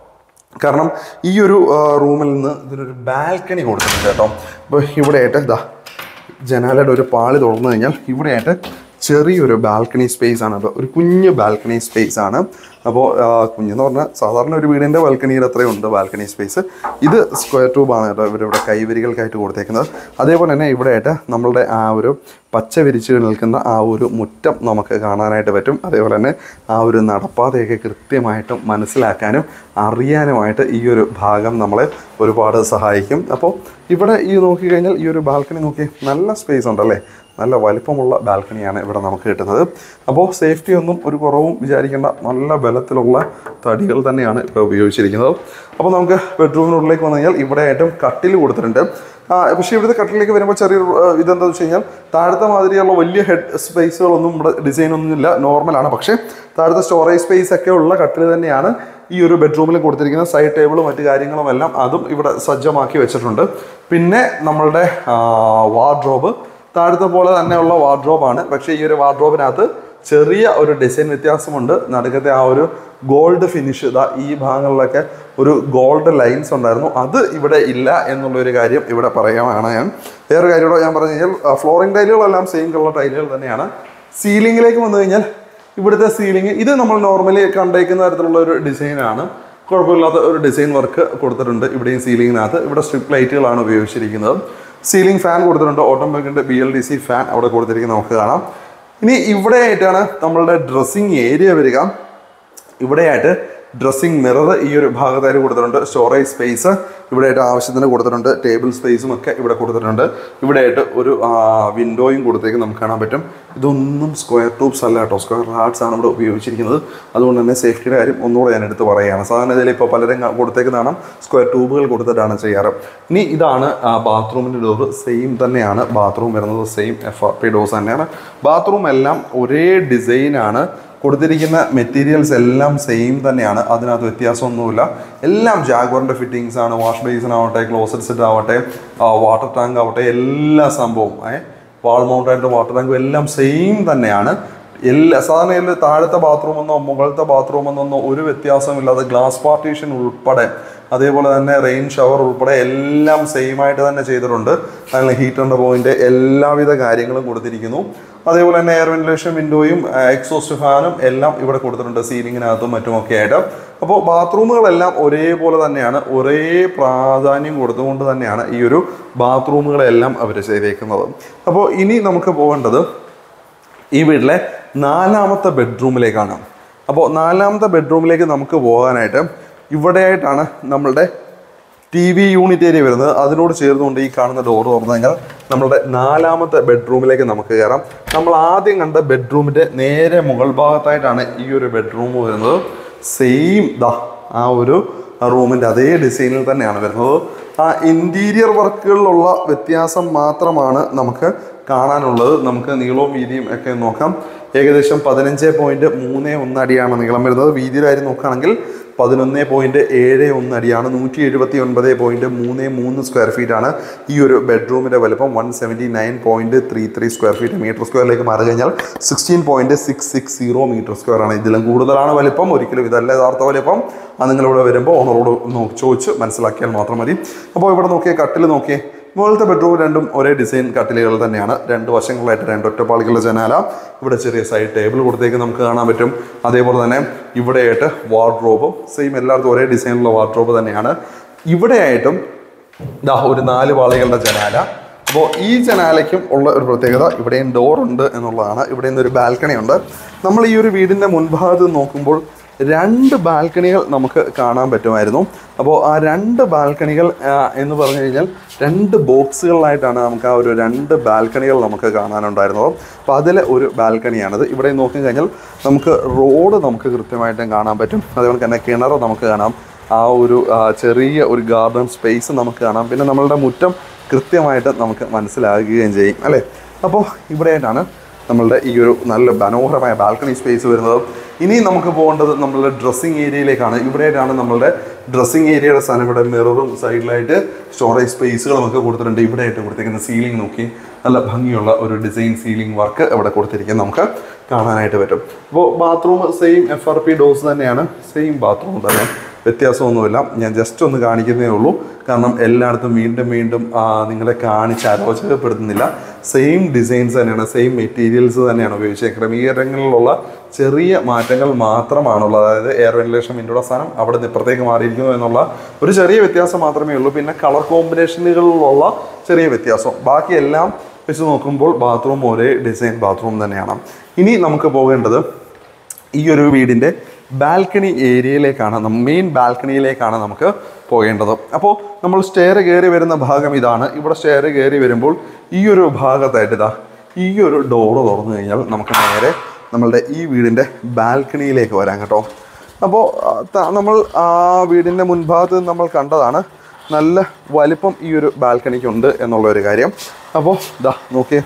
കാരണം ഈ ഒരു റൂമിൽ നിന്ന് ഇതിനൊരു ബാൽക്കണി കൊടുത്തിട്ടുണ്ട് കേട്ടോ. അപ്പോൾ ഇവിടെയായിട്ട് ഇതാ ജനാലയുടെ ഒരു പാളി തുറന്നു കഴിഞ്ഞാൽ ഇവിടെയായിട്ട് ചെറിയൊരു ബാൽക്കണി സ്പേസ് ആണ്. അപ്പോൾ ഒരു കുഞ്ഞ് ബാൽക്കണി സ്പേസ് ആണ്. അപ്പോൾ കുഞ്ഞെന്ന് പറഞ്ഞാൽ സാധാരണ ഒരു വീടിൻ്റെ ബാൽക്കണിയിൽ അത്രയുണ്ട് ബാൽക്കണി സ്പേസ്. ഇത് സ്ക്വയർ ട്യൂബാണ് കേട്ടോ ഇവരിവിടെ കൈവരികൾക്കായിട്ട് കൊടുത്തേക്കുന്നത്. അതേപോലെ തന്നെ ഇവിടെയായിട്ട് നമ്മളുടെ ആ ഒരു പച്ച വിരിച്ച് നിൽക്കുന്ന ആ ഒരു മുറ്റം നമുക്ക് കാണാനായിട്ട് പറ്റും. അതേപോലെ തന്നെ ആ ഒരു നടപ്പാതയൊക്കെ കൃത്യമായിട്ടും മനസ്സിലാക്കാനും അറിയാനുമായിട്ട് ഈ ഒരു ഭാഗം നമ്മളെ ഒരുപാട് സഹായിക്കും. അപ്പോൾ ഇവിടെ ഈ നോക്കിക്കഴിഞ്ഞാൽ ഈ ഒരു ബാൽക്കണി നോക്കി നല്ല സ്പേസ് ഉണ്ടല്ലേ, നല്ല വലിപ്പമുള്ള ബാൽക്കണിയാണ് ഇവിടെ നമുക്ക് കിട്ടുന്നത്. അപ്പോൾ സേഫ്റ്റി ഒന്നും ഒരു കുറവും വിചാരിക്കേണ്ട, നല്ല ബലത്തിലുള്ള തടികൾ തന്നെയാണ് ഇപ്പോൾ ഉപയോഗിച്ചിരിക്കുന്നത്. അപ്പോൾ നമുക്ക് ബെഡ്റൂമിനുള്ളിലേക്ക് വന്നു കഴിഞ്ഞാൽ ഇവിടെ ആയിട്ടും കട്ടിൽ കൊടുത്തിട്ടുണ്ട്. പക്ഷേ ഇവിടുത്തെ കട്ടിലേക്ക് വരുമ്പോൾ ചെറിയൊരു ഇതെന്താണെന്ന് വെച്ച് കഴിഞ്ഞാൽ താഴത്തെ മാതിരിയുള്ള വലിയ ഹെഡ് സ്പേസുകളൊന്നും ഇവിടെ ഡിസൈനൊന്നും ഇല്ല, നോർമലാണ്. പക്ഷേ താഴത്തെ സ്റ്റോറേജ് സ്പേസ് ഒക്കെ ഉള്ള കട്ടിൽ തന്നെയാണ് ഈ ഒരു ബെഡ്റൂമിൽ കൊടുത്തിരിക്കുന്ന. സൈഡ് ടേബിളും മറ്റു കാര്യങ്ങളും എല്ലാം അതും ഇവിടെ സജ്ജമാക്കി വെച്ചിട്ടുണ്ട്. പിന്നെ നമ്മളുടെ വാർഡ്രോബ് താഴത്തെ പോലെ തന്നെയുള്ള വാർഡ്രോബാണ്. പക്ഷേ ഈ ഒരു വാർഡ്രോബിനകത്ത് ചെറിയ ഒരു ഡിസൈൻ വ്യത്യാസമുണ്ട്. നടുക്കത്തെ ആ ഒരു ഗോൾഡ് ഫിനിഷ്, ഇതാ ഈ ഭാഗങ്ങളിലൊക്കെ ഒരു ഗോൾഡ് ലൈൻസ് ഉണ്ടായിരുന്നു, അത് ഇവിടെ ഇല്ല എന്നുള്ളൊരു കാര്യം ഇവിടെ പറയുകയാണ് ഞാൻ. വേറൊരു കാര്യം കൂടെ ഞാൻ പറഞ്ഞു കഴിഞ്ഞാൽ ഫ്ലോറിംഗ് ടൈലുകളെല്ലാം സെയിം കളർ ടൈലുകൾ തന്നെയാണ്. സീലിങ്ങിലേക്ക് വന്നു കഴിഞ്ഞാൽ ഇവിടുത്തെ സീലിംഗ് ഇത് നമ്മൾ നോർമലി കണ്ടേക്കുന്ന തരത്തിലുള്ള ഒരു ഡിസൈനാണ്. കുഴപ്പമില്ലാത്ത ഒരു ഡിസൈൻ വർക്ക് കൊടുത്തിട്ടുണ്ട് ഇവിടെയും സീലിങ്ങിനകത്ത്. ഇവിടെ സ്ട്രിപ്പ് ലൈറ്റുകളാണ് ഉപയോഗിച്ചിരിക്കുന്നത്. സീലിംഗ് ഫാൻ കൊടുത്തിട്ടുണ്ട്, ഓട്ടോമാറ്റിക്കിൻ്റെ BLDC ഫാൻ അവിടെ കൊടുത്തിരിക്കുന്നത് നമുക്ക് കാണാം. ഇനി ഇവിടെ ആയിട്ടാണ് നമ്മളുടെ ഡ്രസ്സിങ് ഏരിയ വരിക. ഇവിടെയായിട്ട് ഡ്രസ്സിങ് മിറർ ഈ ഒരു ഭാഗത്തായിട്ട് കൊടുത്തിട്ടുണ്ട്. സ്റ്റോറേജ് സ്പേസ് ഇവിടെയായിട്ട് ആവശ്യത്തിന് കൊടുത്തിട്ടുണ്ട്. ടേബിൾ സ്പേസും ഒക്കെ ഇവിടെ കൊടുത്തിട്ടുണ്ട്. ഇവിടെയായിട്ട് ഒരു വിൻഡോയും കൊടുത്തേക്ക് നമുക്ക് കാണാൻ പറ്റും. ഇതൊന്നും സ്ക്വയർ ട്യൂബ്സ് അല്ല കേട്ടോ, സ്ക്വയർ ഹാർട്സ് ആണ് ഇവിടെ ഉപയോഗിച്ചിരിക്കുന്നത്. അതുകൊണ്ട് തന്നെ സേഫ്റ്റിയുടെ കാര്യം ഒന്നുകൂടെ ഞാൻ എടുത്ത് പറയുകയാണ്. സാധാരണ ഇതിൽ ഇപ്പോൾ പലരും കൊടുത്തേക്കുന്നതാണ് സ്ക്വയർ ട്യൂബുകൾ കൊടുത്തിട്ടാണ് ചെയ്യാറ്. ഇനി ഇതാണ് ബാത്റൂമിൻ്റെ ഡോറ്. സെയിം തന്നെയാണ് ബാത്റൂം വരുന്നത്, സെയിം FRP ഡോസ് തന്നെയാണ്. ബാത്റൂം എല്ലാം ഒരേ ഡിസൈനാണ്. കൊടുത്തിരിക്കുന്ന മെറ്റീരിയൽസ് എല്ലാം സെയിം തന്നെയാണ്, അതിനകത്ത് വ്യത്യാസമൊന്നുമില്ല. എല്ലാം ജാഗ്വറിൻ്റെ ഫിറ്റിങ്സ് ആണ്. വാഷ് ബേസിൻ ആവട്ടെ, ക്ലോസറ്റ് സെറ്റ് ആവട്ടെ, വാട്ടർ ടാങ്ക് ആവട്ടെ, എല്ലാ സംഭവവും വാൾ മൗണ്ടായിട്ട് വാട്ടർ ടാങ്കും എല്ലാം സെയിം തന്നെയാണ്. സാധാരണ താഴത്തെ ബാത്റൂമെന്നോ മുകളിലത്തെ ബാത്റൂമെന്നോ ഒരു വ്യത്യാസമില്ലാതെ ഗ്ലാസ് പാർട്ടീഷൻ ഉൾപ്പെടെ, അതേപോലെ തന്നെ റെയിൻ ഷവർ ഉൾപ്പെടെ എല്ലാം സെയിമായിട്ട് തന്നെ ചെയ്തിട്ടുണ്ട്. അതിൽ ഹീറ്ററിൻ്റെ പോയിന്റ് എല്ലാവിധ കാര്യങ്ങളും കൊടുത്തിരിക്കുന്നു. അതേപോലെ തന്നെ എയർ വെന്റിലേഷൻ വിൻഡോയും എക്സോസ്റ്റ് ഫാനും എല്ലാം ഇവിടെ കൊടുത്തിട്ടുണ്ട്, സീലിങ്ങിനകത്തും മറ്റുമൊക്കെ ആയിട്ട്. അപ്പോൾ ബാത്റൂമുകളെല്ലാം ഒരേപോലെ തന്നെയാണ്, ഒരേ പ്രാധാന്യം കൊടുത്തുകൊണ്ട് തന്നെയാണ് ഈ ഒരു ബാത്റൂമുകളെല്ലാം അവർ ചെയ്തേക്കുന്നത്. അപ്പോൾ ഇനി നമുക്ക് പോകേണ്ടത് ഈ വീട്ടിലെ നാലാമത്തെ ബെഡ്റൂമിലേക്കാണ്. അപ്പോൾ നാലാമത്തെ ബെഡ്റൂമിലേക്ക് നമുക്ക് പോകാനായിട്ട് ഇവിടെയായിട്ടാണ് നമ്മളുടെ TV യൂണിറ്റ് ഏരിയ വരുന്നത്. അതിനോട് ചേർന്നുകൊണ്ട് ഈ കാണുന്ന ഡോർ തുറന്നു കഴിഞ്ഞാൽ നമ്മളുടെ നാലാമത്തെ ബെഡ്റൂമിലേക്ക് നമുക്ക് കയറാം. നമ്മൾ ആദ്യം കണ്ട ബെഡ്റൂമിൻ്റെ നേരെ മുകൾ ഭാഗത്തായിട്ടാണ് ഈ ഒരു ബെഡ്റൂം വരുന്നത്. സെയിം ആ ഒരു റൂമിൻ്റെ അതേ ഡിസൈനിൽ തന്നെയാണ് വരുന്നത്. ആ ഇൻറ്റീരിയർ വർക്കുകളിലുള്ള വ്യത്യാസം മാത്രമാണ് നമുക്ക് കാണാനുള്ളത്. നമുക്ക് നീളവും വീതിയും ഒക്കെ നോക്കാം. ഏകദേശം 15.31 അടിയാണ് നീളം വരുന്നത്. വീതിയുടെ കാര്യം നോക്കുകയാണെങ്കിൽ 11.71 അടിയാണ്. 179.33 സ്ക്വയർ ഫീറ്റ് ആണ് ഈ ഒരു ബെഡ്റൂമിൻ്റെ വലുപ്പം. 179.33 സ്ക്വയർ ഫീറ്റ്. മീറ്റർ സ്ക്വയറിലേക്ക് മാറി കഴിഞ്ഞാൽ 16.660 മീറ്റർ സ്ക്വയർ ആണ്. ഇതിലും കൂടുതലാണ് വലിപ്പം. ഒരിക്കലും ഇതല്ല യഥാർത്ഥ വലിപ്പം. അത് നിങ്ങളിവിടെ വരുമ്പോൾ ഓണറോട് ചോദിച്ച് മനസ്സിലാക്കിയാൽ മാത്രം മതി. അപ്പോൾ ഇവിടെ നോക്കിയേ, കട്ടിൽ നോക്കിയേ, മുകളിലത്തെ ബെഡ്റൂം രണ്ടും ഒരേ ഡിസൈൻ കട്ടിലുകൾ തന്നെയാണ്. രണ്ട് വശങ്ങളായിട്ട് രണ്ട് ഒറ്റപ്പാളികളുടെ ജനാല. ഇവിടെ ചെറിയ സൈഡ് ടേബിൾ കൊടുത്തേക്ക് നമുക്ക് കാണാൻ പറ്റും. അതേപോലെ തന്നെ ഇവിടെയായിട്ട് വാർഡ്രോബും സെയിം എല്ലായിടത്തും ഒരേ ഡിസൈനിലുള്ള വാർഡ്രോബ് തന്നെയാണ്. ഇവിടെയായിട്ടും ഒരു 4 പാളികളുടെ ജനാല. അപ്പോൾ ഈ ജനാലയ്ക്കും ഉള്ള ഒരു പ്രത്യേകത ഇവിടെയും ഡോറുണ്ട് എന്നുള്ളതാണ്. ഇവിടെ നിന്നൊരു ബാൽക്കണി ഉണ്ട്. നമ്മൾ ഈ ഒരു വീടിൻ്റെ മുൻഭാഗത്ത് നോക്കുമ്പോൾ 2 ബാൽക്കണികൾ നമുക്ക് കാണാൻ പറ്റുമായിരുന്നു. അപ്പോൾ ആ 2 ബാൽക്കണികൾ എന്ന് പറഞ്ഞു കഴിഞ്ഞാൽ 2 ബോക്സുകളിലായിട്ടാണ് നമുക്ക് ആ ഒരു 2 ബാൽക്കണികൾ നമുക്ക് കാണാനുണ്ടായിരുന്നത്. അപ്പോൾ അതിൽ ഒരു ബാൽക്കണിയാണിത്. ഇവിടെ നോക്കിക്കഴിഞ്ഞാൽ നമുക്ക് റോഡ് നമുക്ക് കൃത്യമായിട്ടും കാണാൻ പറ്റും. അതുപോലെ തന്നെ കിണർ നമുക്ക് കാണാം. ആ ഒരു ചെറിയ ഒരു ഗാർഡൻ സ്പേസ് നമുക്ക് കാണാം. പിന്നെ നമ്മളുടെ മുറ്റം കൃത്യമായിട്ട് നമുക്ക് മനസ്സിലാകുകയും ചെയ്യും അല്ലേ. അപ്പോൾ ഇവിടെയായിട്ടാണ് നമ്മളുടെ ഈ ഒരു നല്ല മനോഹരമായ ബാൽക്കണി സ്പേസ് വരുന്നത്. ഇനി നമുക്ക് പോകേണ്ടത് നമ്മളുടെ ഡ്രസ്സിങ് ഏരിയയിലേക്കാണ്. ഇവിടെയായിട്ടാണ് നമ്മളുടെ ഡ്രസ്സിങ് ഏരിയയുടെ സ്ഥാനം. ഇവിടെ മിററും സൈഡിലായിട്ട് സ്റ്റോറേജ് സ്പേസുകൾ നമുക്ക് കൊടുത്തിട്ടുണ്ട്. ഇവിടെയായിട്ട് കൊടുത്തിരിക്കുന്ന സീലിംഗ് നോക്കി നല്ല ഭംഗിയുള്ള ഒരു ഡിസൈൻ സീലിംഗ് വർക്ക് ഇവിടെ കൊടുത്തിരിക്കുന്നത് നമുക്ക് കാണാനായിട്ട് പറ്റും. അപ്പോൾ ബാത്റൂം സെയിം FRP ഡോസ് തന്നെയാണ്. സെയിം ബാത്റൂം തന്നെ, വ്യത്യാസമൊന്നുമില്ല. ഞാൻ ജസ്റ്റ് ഒന്ന് കാണിക്കുന്നേ ഉള്ളൂ. കാരണം എല്ലായിടത്തും വീണ്ടും നിങ്ങളെ കാണിച്ച് അരോചകപ്പെടുത്തുന്നില്ല. സെയിം ഡിസൈൻസ് തന്നെയാണ്, സെയിം മെറ്റീരിയൽസ് തന്നെയാണ് ഉപയോഗിച്ചത്. ക്രമീകരണങ്ങളിലുള്ള ചെറിയ മാറ്റങ്ങൾ മാത്രമാണുള്ളത്. അതായത് എയർ വെന്റിലേഷൻ വിൻഡോയുടെ സ്ഥാനം അവിടെ നിന്ന് ഇപ്പുറത്തേക്ക് മാറിയിരിക്കുന്നു എന്നുള്ള ഒരു ചെറിയ വ്യത്യാസം മാത്രമേ ഉള്ളൂ. പിന്നെ കളർ കോമ്പിനേഷനുകളിലുള്ള ചെറിയ വ്യത്യാസം. ബാക്കിയെല്ലാം വെച്ച് നോക്കുമ്പോൾ ബാത്റൂം ഒരേ ഡിസൈൻ ബാത്റൂം തന്നെയാണ്. ഇനി നമുക്ക് പോകേണ്ടത് ഈ ഒരു വീടിൻ്റെ ബാൽക്കണി ഏരിയയിലേക്കാണ്. മെയിൻ ബാൽക്കണിയിലേക്കാണ് നമുക്ക് പോകേണ്ടത്. അപ്പോൾ നമ്മൾ സ്റ്റെയർ കയറി വരുന്ന ഭാഗം ഇതാണ്. ഇവിടെ സ്റ്റെയർ കയറി വരുമ്പോൾ ഈ ഒരു ഭാഗത്തായിട്ട് ഈ ഒരു ഡോറ് തുറന്നു കഴിഞ്ഞാൽ നമുക്ക് നേരെ നമ്മളുടെ ഈ വീടിൻ്റെ ബാൽക്കണിയിലേക്ക് വരാം കേട്ടോ. അപ്പോൾ നമ്മൾ ആ വീടിൻ്റെ മുൻഭാഗത്ത് നമ്മൾ കണ്ടതാണ് നല്ല വലിപ്പം ഈ ഒരു ബാൽക്കണിക്കുണ്ട് എന്നുള്ളൊരു കാര്യം. അപ്പോൾ നോക്കിയേ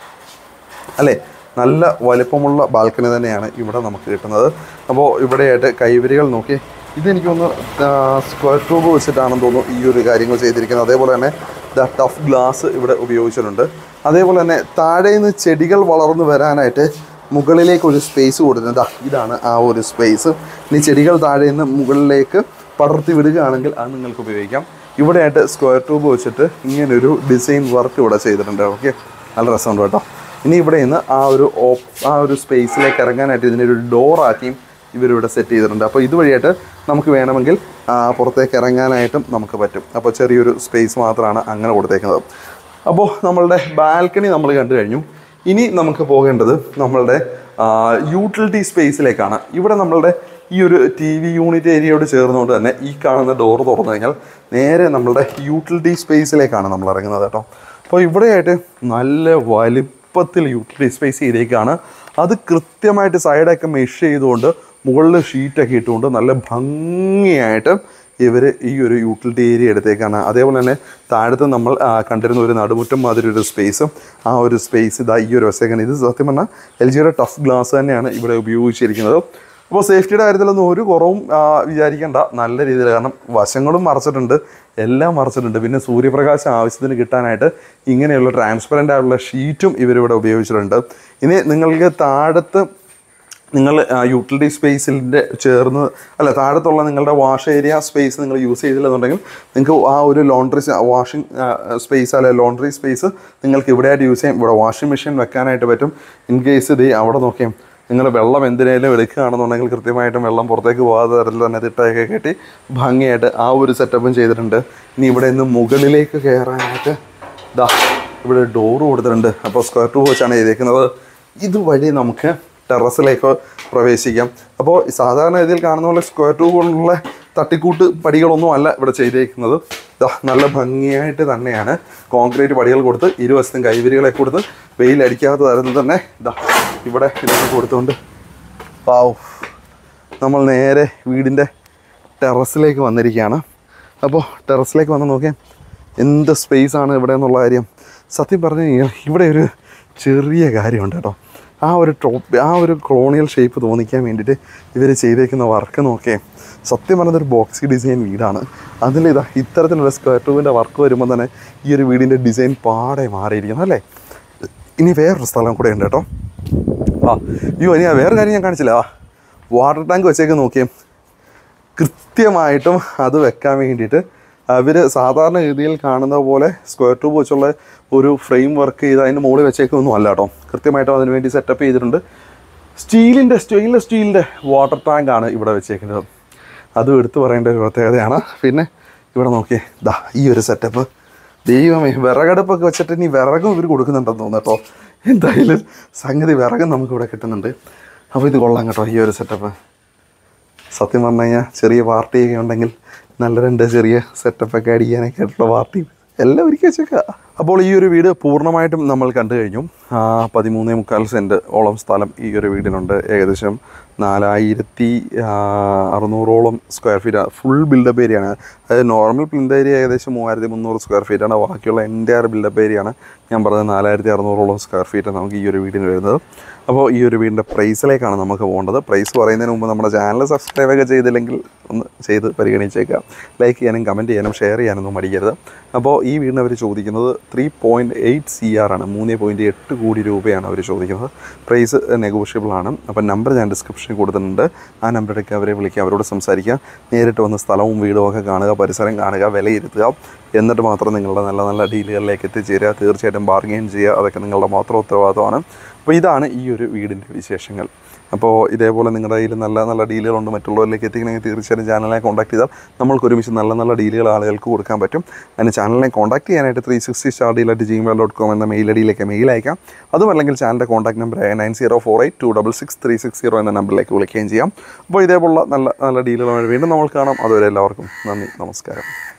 അല്ലേ, നല്ല വലിപ്പമുള്ള ബാൽക്കണി തന്നെയാണ് ഇവിടെ നമുക്ക് കിട്ടുന്നത്. അപ്പോൾ ഇവിടെയായിട്ട് കൈവരികൾ നോക്കി, ഇതെനിക്കൊന്ന് സ്ക്വയർ ട്യൂബ് വെച്ചിട്ടാണെന്ന് തോന്നുന്നു ഈ ഒരു കാര്യങ്ങൾ ചെയ്തിരിക്കുന്നത്. അതേപോലെ തന്നെ ടഫ് ഗ്ലാസ് ഇവിടെ ഉപയോഗിച്ചിട്ടുണ്ട്. അതേപോലെ തന്നെ താഴെ നിന്ന് ചെടികൾ വളർന്നു വരാനായിട്ട് മുകളിലേക്ക് സ്പേസ് കൊടുത്തിട്ടുണ്ട്. ഇതാണ് ആ ഒരു സ്പേസ്. ഇനി ചെടികൾ താഴെ നിന്ന് മുകളിലേക്ക് പടർത്തി വിടുകയാണെങ്കിൽ അത് നിങ്ങൾക്ക് ഉപയോഗിക്കാം. ഇവിടെയായിട്ട് സ്ക്വയർ ട്യൂബ് വെച്ചിട്ട് ഇങ്ങനൊരു ഡിസൈൻ വർക്ക് ഇവിടെ ചെയ്തിട്ടുണ്ട്. ഓക്കെ, നല്ല രസമുണ്ട് കേട്ടോ. ഇനി ഇവിടെ നിന്ന് ആ ഒരു സ്പേസിലേക്ക് ഇറങ്ങാനായിട്ട് ഇതിനൊരു ഡോറാക്കിയും ഇവരിവിടെ സെറ്റ് ചെയ്തിട്ടുണ്ട്. അപ്പോൾ ഇതുവഴിയായിട്ട് നമുക്ക് വേണമെങ്കിൽ പുറത്തേക്ക് ഇറങ്ങാനായിട്ടും നമുക്ക് പറ്റും. അപ്പോൾ ചെറിയൊരു സ്പേസ് മാത്രമാണ് അങ്ങനെ കൊടുത്തേക്കുന്നത്. അപ്പോൾ നമ്മളുടെ ബാൽക്കണി നമ്മൾ കണ്ടു കഴിഞ്ഞു. ഇനി നമുക്ക് പോകേണ്ടത് നമ്മളുടെ യൂട്ടിലിറ്റി സ്പേസിലേക്കാണ്. ഇവിടെ നമ്മളുടെ ഈ ഒരു TV യൂണിറ്റ് ഏരിയയോട് ചേർന്നുകൊണ്ട് തന്നെ ഈ കാണുന്ന ഡോറ് തുറന്നു കഴിഞ്ഞാൽ നേരെ നമ്മളുടെ യൂട്ടിലിറ്റി സ്പേസിലേക്കാണ് നമ്മൾ ഇറങ്ങുന്നത് കേട്ടോ. അപ്പോൾ ഇവിടെയായിട്ട് നല്ല വലിപ്പത്തിൽ യൂട്ടിലിറ്റി സ്പേസ് ചെയ്തേക്കാണ്. അത് കൃത്യമായിട്ട് സൈഡൊക്കെ മെഷ് ചെയ്തുകൊണ്ട് മുകളിൽ ഷീറ്റൊക്കെ ഇട്ടുകൊണ്ട് നല്ല ഭംഗിയായിട്ട് ഇവർ ഈ ഒരു യൂട്ടിലിറ്റി ഏരിയ എടുത്തേക്കാണ്. അതേപോലെ തന്നെ താഴത്ത് നമ്മൾ കണ്ടിരുന്ന ഒരു നടുമുറ്റം മാതിരി ഒരു സ്പേസ്, ആ ഒരു സ്പേസ് ഈ ഒരു വശത്തേക്കാണ്. ഇത് സത്യം പറഞ്ഞാൽ LGയുടെ ടഫ് ഗ്ലാസ് തന്നെയാണ് ഇവിടെ ഉപയോഗിച്ചിരിക്കുന്നത്. അപ്പോൾ സേഫ്റ്റിയുടെ കാര്യത്തിലൊന്നും ഒരു കുറവും വിചാരിക്കേണ്ട, നല്ല രീതിയിൽ. കാരണം വശങ്ങളും മറച്ചിട്ടുണ്ട്, എല്ലാം മറച്ചിട്ടുണ്ട്. പിന്നെ സൂര്യപ്രകാശം ആവശ്യത്തിന് കിട്ടാനായിട്ട് ഇങ്ങനെയുള്ള ട്രാൻസ്പെറൻ്റ് ആയിട്ടുള്ള ഷീറ്റും ഇവരിവിടെ ഉപയോഗിച്ചിട്ടുണ്ട്. ഇനി നിങ്ങൾക്ക് താഴത്ത് നിങ്ങൾ യൂട്ടിലിറ്റി സ്പേസിൻ്റെ താഴത്തുള്ള നിങ്ങളുടെ വാഷ് ഏരിയ സ്പേസ് നിങ്ങൾ യൂസ് ചെയ്തില്ലെന്നുണ്ടെങ്കിൽ നിങ്ങൾക്ക് ആ ഒരു വാഷിംഗ് സ്പേസ് ലോണ്ട്രി സ്പേസ് നിങ്ങൾക്ക് ഇവിടെയായിട്ട് യൂസ് ചെയ്യാം. ഇവിടെ വാഷിംഗ് മെഷീൻ വെക്കാനായിട്ട് പറ്റും. ഇൻ കേസ് അവിടെ നോക്കിയാൽ നിങ്ങൾ വെള്ളം എന്തിനേലും എടുക്കുകയാണെന്നുണ്ടെങ്കിൽ കൃത്യമായിട്ടും വെള്ളം പുറത്തേക്ക് പോകാതെ തരത്തിൽ തന്നെ തിട്ടയൊക്കെ കെട്ടി ഭംഗിയായിട്ട് ആ ഒരു സെറ്റപ്പും ചെയ്തിട്ടുണ്ട്. ഇനി ഇവിടെ നിന്ന് മുകളിലേക്ക് കയറാനായിട്ട് ഇവിടെ ഡോറ് കൊടുത്തിട്ടുണ്ട്. അപ്പോൾ സ്ക്വയർ ട്യൂബ് വെച്ചാണ് ചെയ്തേക്കുന്നത്. ഇതുവഴി നമുക്ക് ടെറസിലേക്ക് പ്രവേശിക്കാം. അപ്പോൾ സാധാരണ രീതിയിൽ കാണുന്ന പോലെ സ്ക്വയർ ട്യൂബ് കൊണ്ടുള്ള തട്ടിക്കൂട്ട് പടികളൊന്നും അല്ല ഇവിടെ ചെയ്തേക്കുന്നത്. നല്ല ഭംഗിയായിട്ട് തന്നെയാണ് കോൺക്രീറ്റ് പടികൾ കൊടുത്ത് ഇരുവശത്തും കൈവരികളെ കൊടുത്ത് വെയിലടിക്കാത്ത തരത്തിൽ തന്നെ ഇവിടെ ഇതൊക്കെ കൊടുത്തുകൊണ്ട് നമ്മൾ നേരെ വീടിൻ്റെ ടെറസിലേക്ക് വന്നിരിക്കുകയാണ്. അപ്പോൾ ടെറസിലേക്ക് വന്ന് നോക്കിയാൽ എന്ത് സ്പേസാണ് ഇവിടെ എന്നുള്ള കാര്യം സത്യം പറഞ്ഞു കഴിഞ്ഞാൽ ഇവിടെ ഒരു ചെറിയ കാര്യമുണ്ട് കേട്ടോ. ആ ഒരു കൊളോണിയൽ ഷേപ്പ് തോന്നിക്കാൻ വേണ്ടിയിട്ട് ഇവർ ചെയ്തേക്കുന്ന വർക്ക് നോക്കിയേ. സത്യം പറഞ്ഞതൊരു ബോക്സി ഡിസൈൻ വീടാണ്. അതിൽ ഇത്തരത്തിലുള്ള സ്ക്വയർ ട്യൂബിൻ്റെ വർക്ക് വരുമ്പോൾ തന്നെ ഈ ഒരു വീടിൻ്റെ ഡിസൈൻ പാടെ മാറിയിരിക്കുന്നു അല്ലേ. ഇനി വേറൊരു സ്ഥലം കൂടെ ഉണ്ട് കേട്ടോ. ഇനി വേറെ കാര്യം ഞാൻ കാണിച്ചില്ല. വാട്ടർ ടാങ്ക് വെച്ചേക്ക് നോക്കിയേ. കൃത്യമായിട്ടും അത് വെക്കാൻ വേണ്ടിയിട്ട് അവർ സാധാരണ രീതിയിൽ കാണുന്ന പോലെ സ്ക്വയർ ട്യൂബ് വെച്ചുള്ള ഒരു ഫ്രെയിം വർക്ക് ചെയ്ത് അതിൻ്റെ മുകളിൽ വെച്ചേക്കൊന്നും അല്ല കേട്ടോ. കൃത്യമായിട്ടും അതിന് വേണ്ടി സെറ്റപ്പ് ചെയ്തിട്ടുണ്ട്. സ്റ്റെയിൻലെസ് സ്റ്റീലിൻ്റെ വാട്ടർ ടാങ്കാണ് ഇവിടെ വെച്ചേക്കുന്നത്. അതും എടുത്തു പറയേണ്ട ഒരു പ്രത്യേകതയാണ്. പിന്നെ ഇവിടെ നോക്കിയേ, ദാ ഈ ഒരു സെറ്റപ്പ്. ദൈവമേ, വിറകടുപ്പൊക്കെ വെച്ചിട്ട് ഇനി വിറകും ഇവർ കൊടുക്കുന്നുണ്ടെന്ന് തോന്നുന്നു കേട്ടോ. എന്തായാലും സംഗതി വിറകും നമുക്കിവിടെ കിട്ടുന്നുണ്ട്. അപ്പോൾ ഇത് കൊള്ളാം കേട്ടോ ഈ ഒരു സെറ്റപ്പ്. സത്യം പറഞ്ഞു കഴിഞ്ഞാൽ ചെറിയ പാർട്ടിയൊക്കെ ഉണ്ടെങ്കിൽ നല്ല 2 ചെറിയ സെറ്റപ്പൊക്കെ അടിക്കാനൊക്കെ ആയിട്ടുള്ള പാർട്ടി എല്ലാം ഒരുക്കി വെച്ചേക്കുക. അപ്പോൾ ഈ ഒരു വീട് പൂർണ്ണമായിട്ടും നമ്മൾ കണ്ടു കഴിഞ്ഞു. 13.25 സെൻറ്റ് ഓളം സ്ഥലം ഈ ഒരു വീടിനുണ്ട്. ഏകദേശം 4600 സ്ക്വയർ ഫീറ്റ് ഫുൾ ബിൽഡപ്പ് ഏരിയയാണ്. അതായത് നോർമൽ പ്ലിന്ത് ഏരിയ ഏകദേശം 3300 സ്ക്വയർ ഫീറ്റാണ്. ബാക്കിയുള്ള എൻ്റെ ബിൽഡപ്പ് ഏരിയയാണ് ഞാൻ പറഞ്ഞത് 4600 സ്ക്വയർ ഫീറ്റ് നമുക്ക് ഈ ഒരു വീടിന് വരുന്നത്. അപ്പോൾ ഈ ഒരു വീടിൻ്റെ പ്രൈസിലേക്കാണ് നമുക്ക് പോകേണ്ടത്. പ്രൈസ് പറയുന്നതിന് മുമ്പ് നമ്മുടെ ചാനൽ സബ്സ്ക്രൈബ് ഒക്കെ ചെയ്തില്ലെങ്കിൽ ഒന്ന് ചെയ്ത് പരിഗണിച്ചേക്കാം. ലൈക്ക് ചെയ്യാനും കമൻറ്റ് ചെയ്യാനും ഷെയർ ചെയ്യാനൊന്നും മടിക്കരുത്. അപ്പോൾ ഈ വീടിന് അവർ ചോദിക്കുന്നത് 3.8 CR ആണ്. 3.8 കോടി രൂപയാണ് അവർ ചോദിക്കുന്നത്. പ്രൈസ് നെഗോഷ്യബിൾ ആണ്. അപ്പം നമ്പർ ഞാൻ ഡിസ്ക്രിപ്ഷനിൽ കൊടുത്തിട്ടുണ്ട്. ആ നമ്പറിലേക്ക് അവരെ വിളിക്കുക, അവരോട് സംസാരിക്കുക. നേരിട്ട് വന്ന് സ്ഥലവും വീടും ഒക്കെ കാണുക, പരിസരം കാണുക, വിലയിരുത്തുക. എന്നിട്ട് മാത്രം നിങ്ങളുടെ നല്ല നല്ല ഡീലുകളിലേക്ക് എത്തിച്ചേരുക. തീർച്ചയായിട്ടും ബാർഗെയിൻ ചെയ്യുക. അതൊക്കെ നിങ്ങളുടെ മാത്രം ഉത്തരവാദിത്തമാണ്. അപ്പോൾ ഇതാണ് ഈ ഒരു വീടിൻ്റെ വിശേഷങ്ങൾ. അപ്പോൾ ഇതേപോലെ നിങ്ങളുടെ കയ്യിൽ നല്ല നല്ല ഡീലുകളുണ്ട്, മറ്റുള്ളവരിലേക്ക് എത്തിക്കണമെങ്കിൽ തീർച്ചയായിട്ടും ചാനലിനെ കോൺടാക്ട് ചെയ്താൽ നമ്മൾക്ക് ഒരുമിച്ച് നല്ല നല്ല ഡീലുകൾ ആളുകൾക്ക് കൊടുക്കാൻ പറ്റും. അതിന് ചാനലിനെ കോൺടാക്ട് ചെയ്യാനായിട്ട് 360stardeal@gmail.com എന്ന മെയിൽ ഐഡിയിലേക്ക് മെയിൽ അയക്കാം. അതുമല്ലെങ്കിൽ ചാനലിൻ്റെ കോൺടാക്ട് നമ്പർ 9048266360 എന്ന നമ്പറിലേക്ക് വിളിക്കുകയും ചെയ്യാം. അപ്പോൾ ഇതേപോലുള്ള നല്ല നല്ല ഡീലുകളുമായി വീണ്ടും നമ്മൾ കാണാം. അതുവരെ എല്ലാവർക്കും നന്ദി, നമസ്കാരം.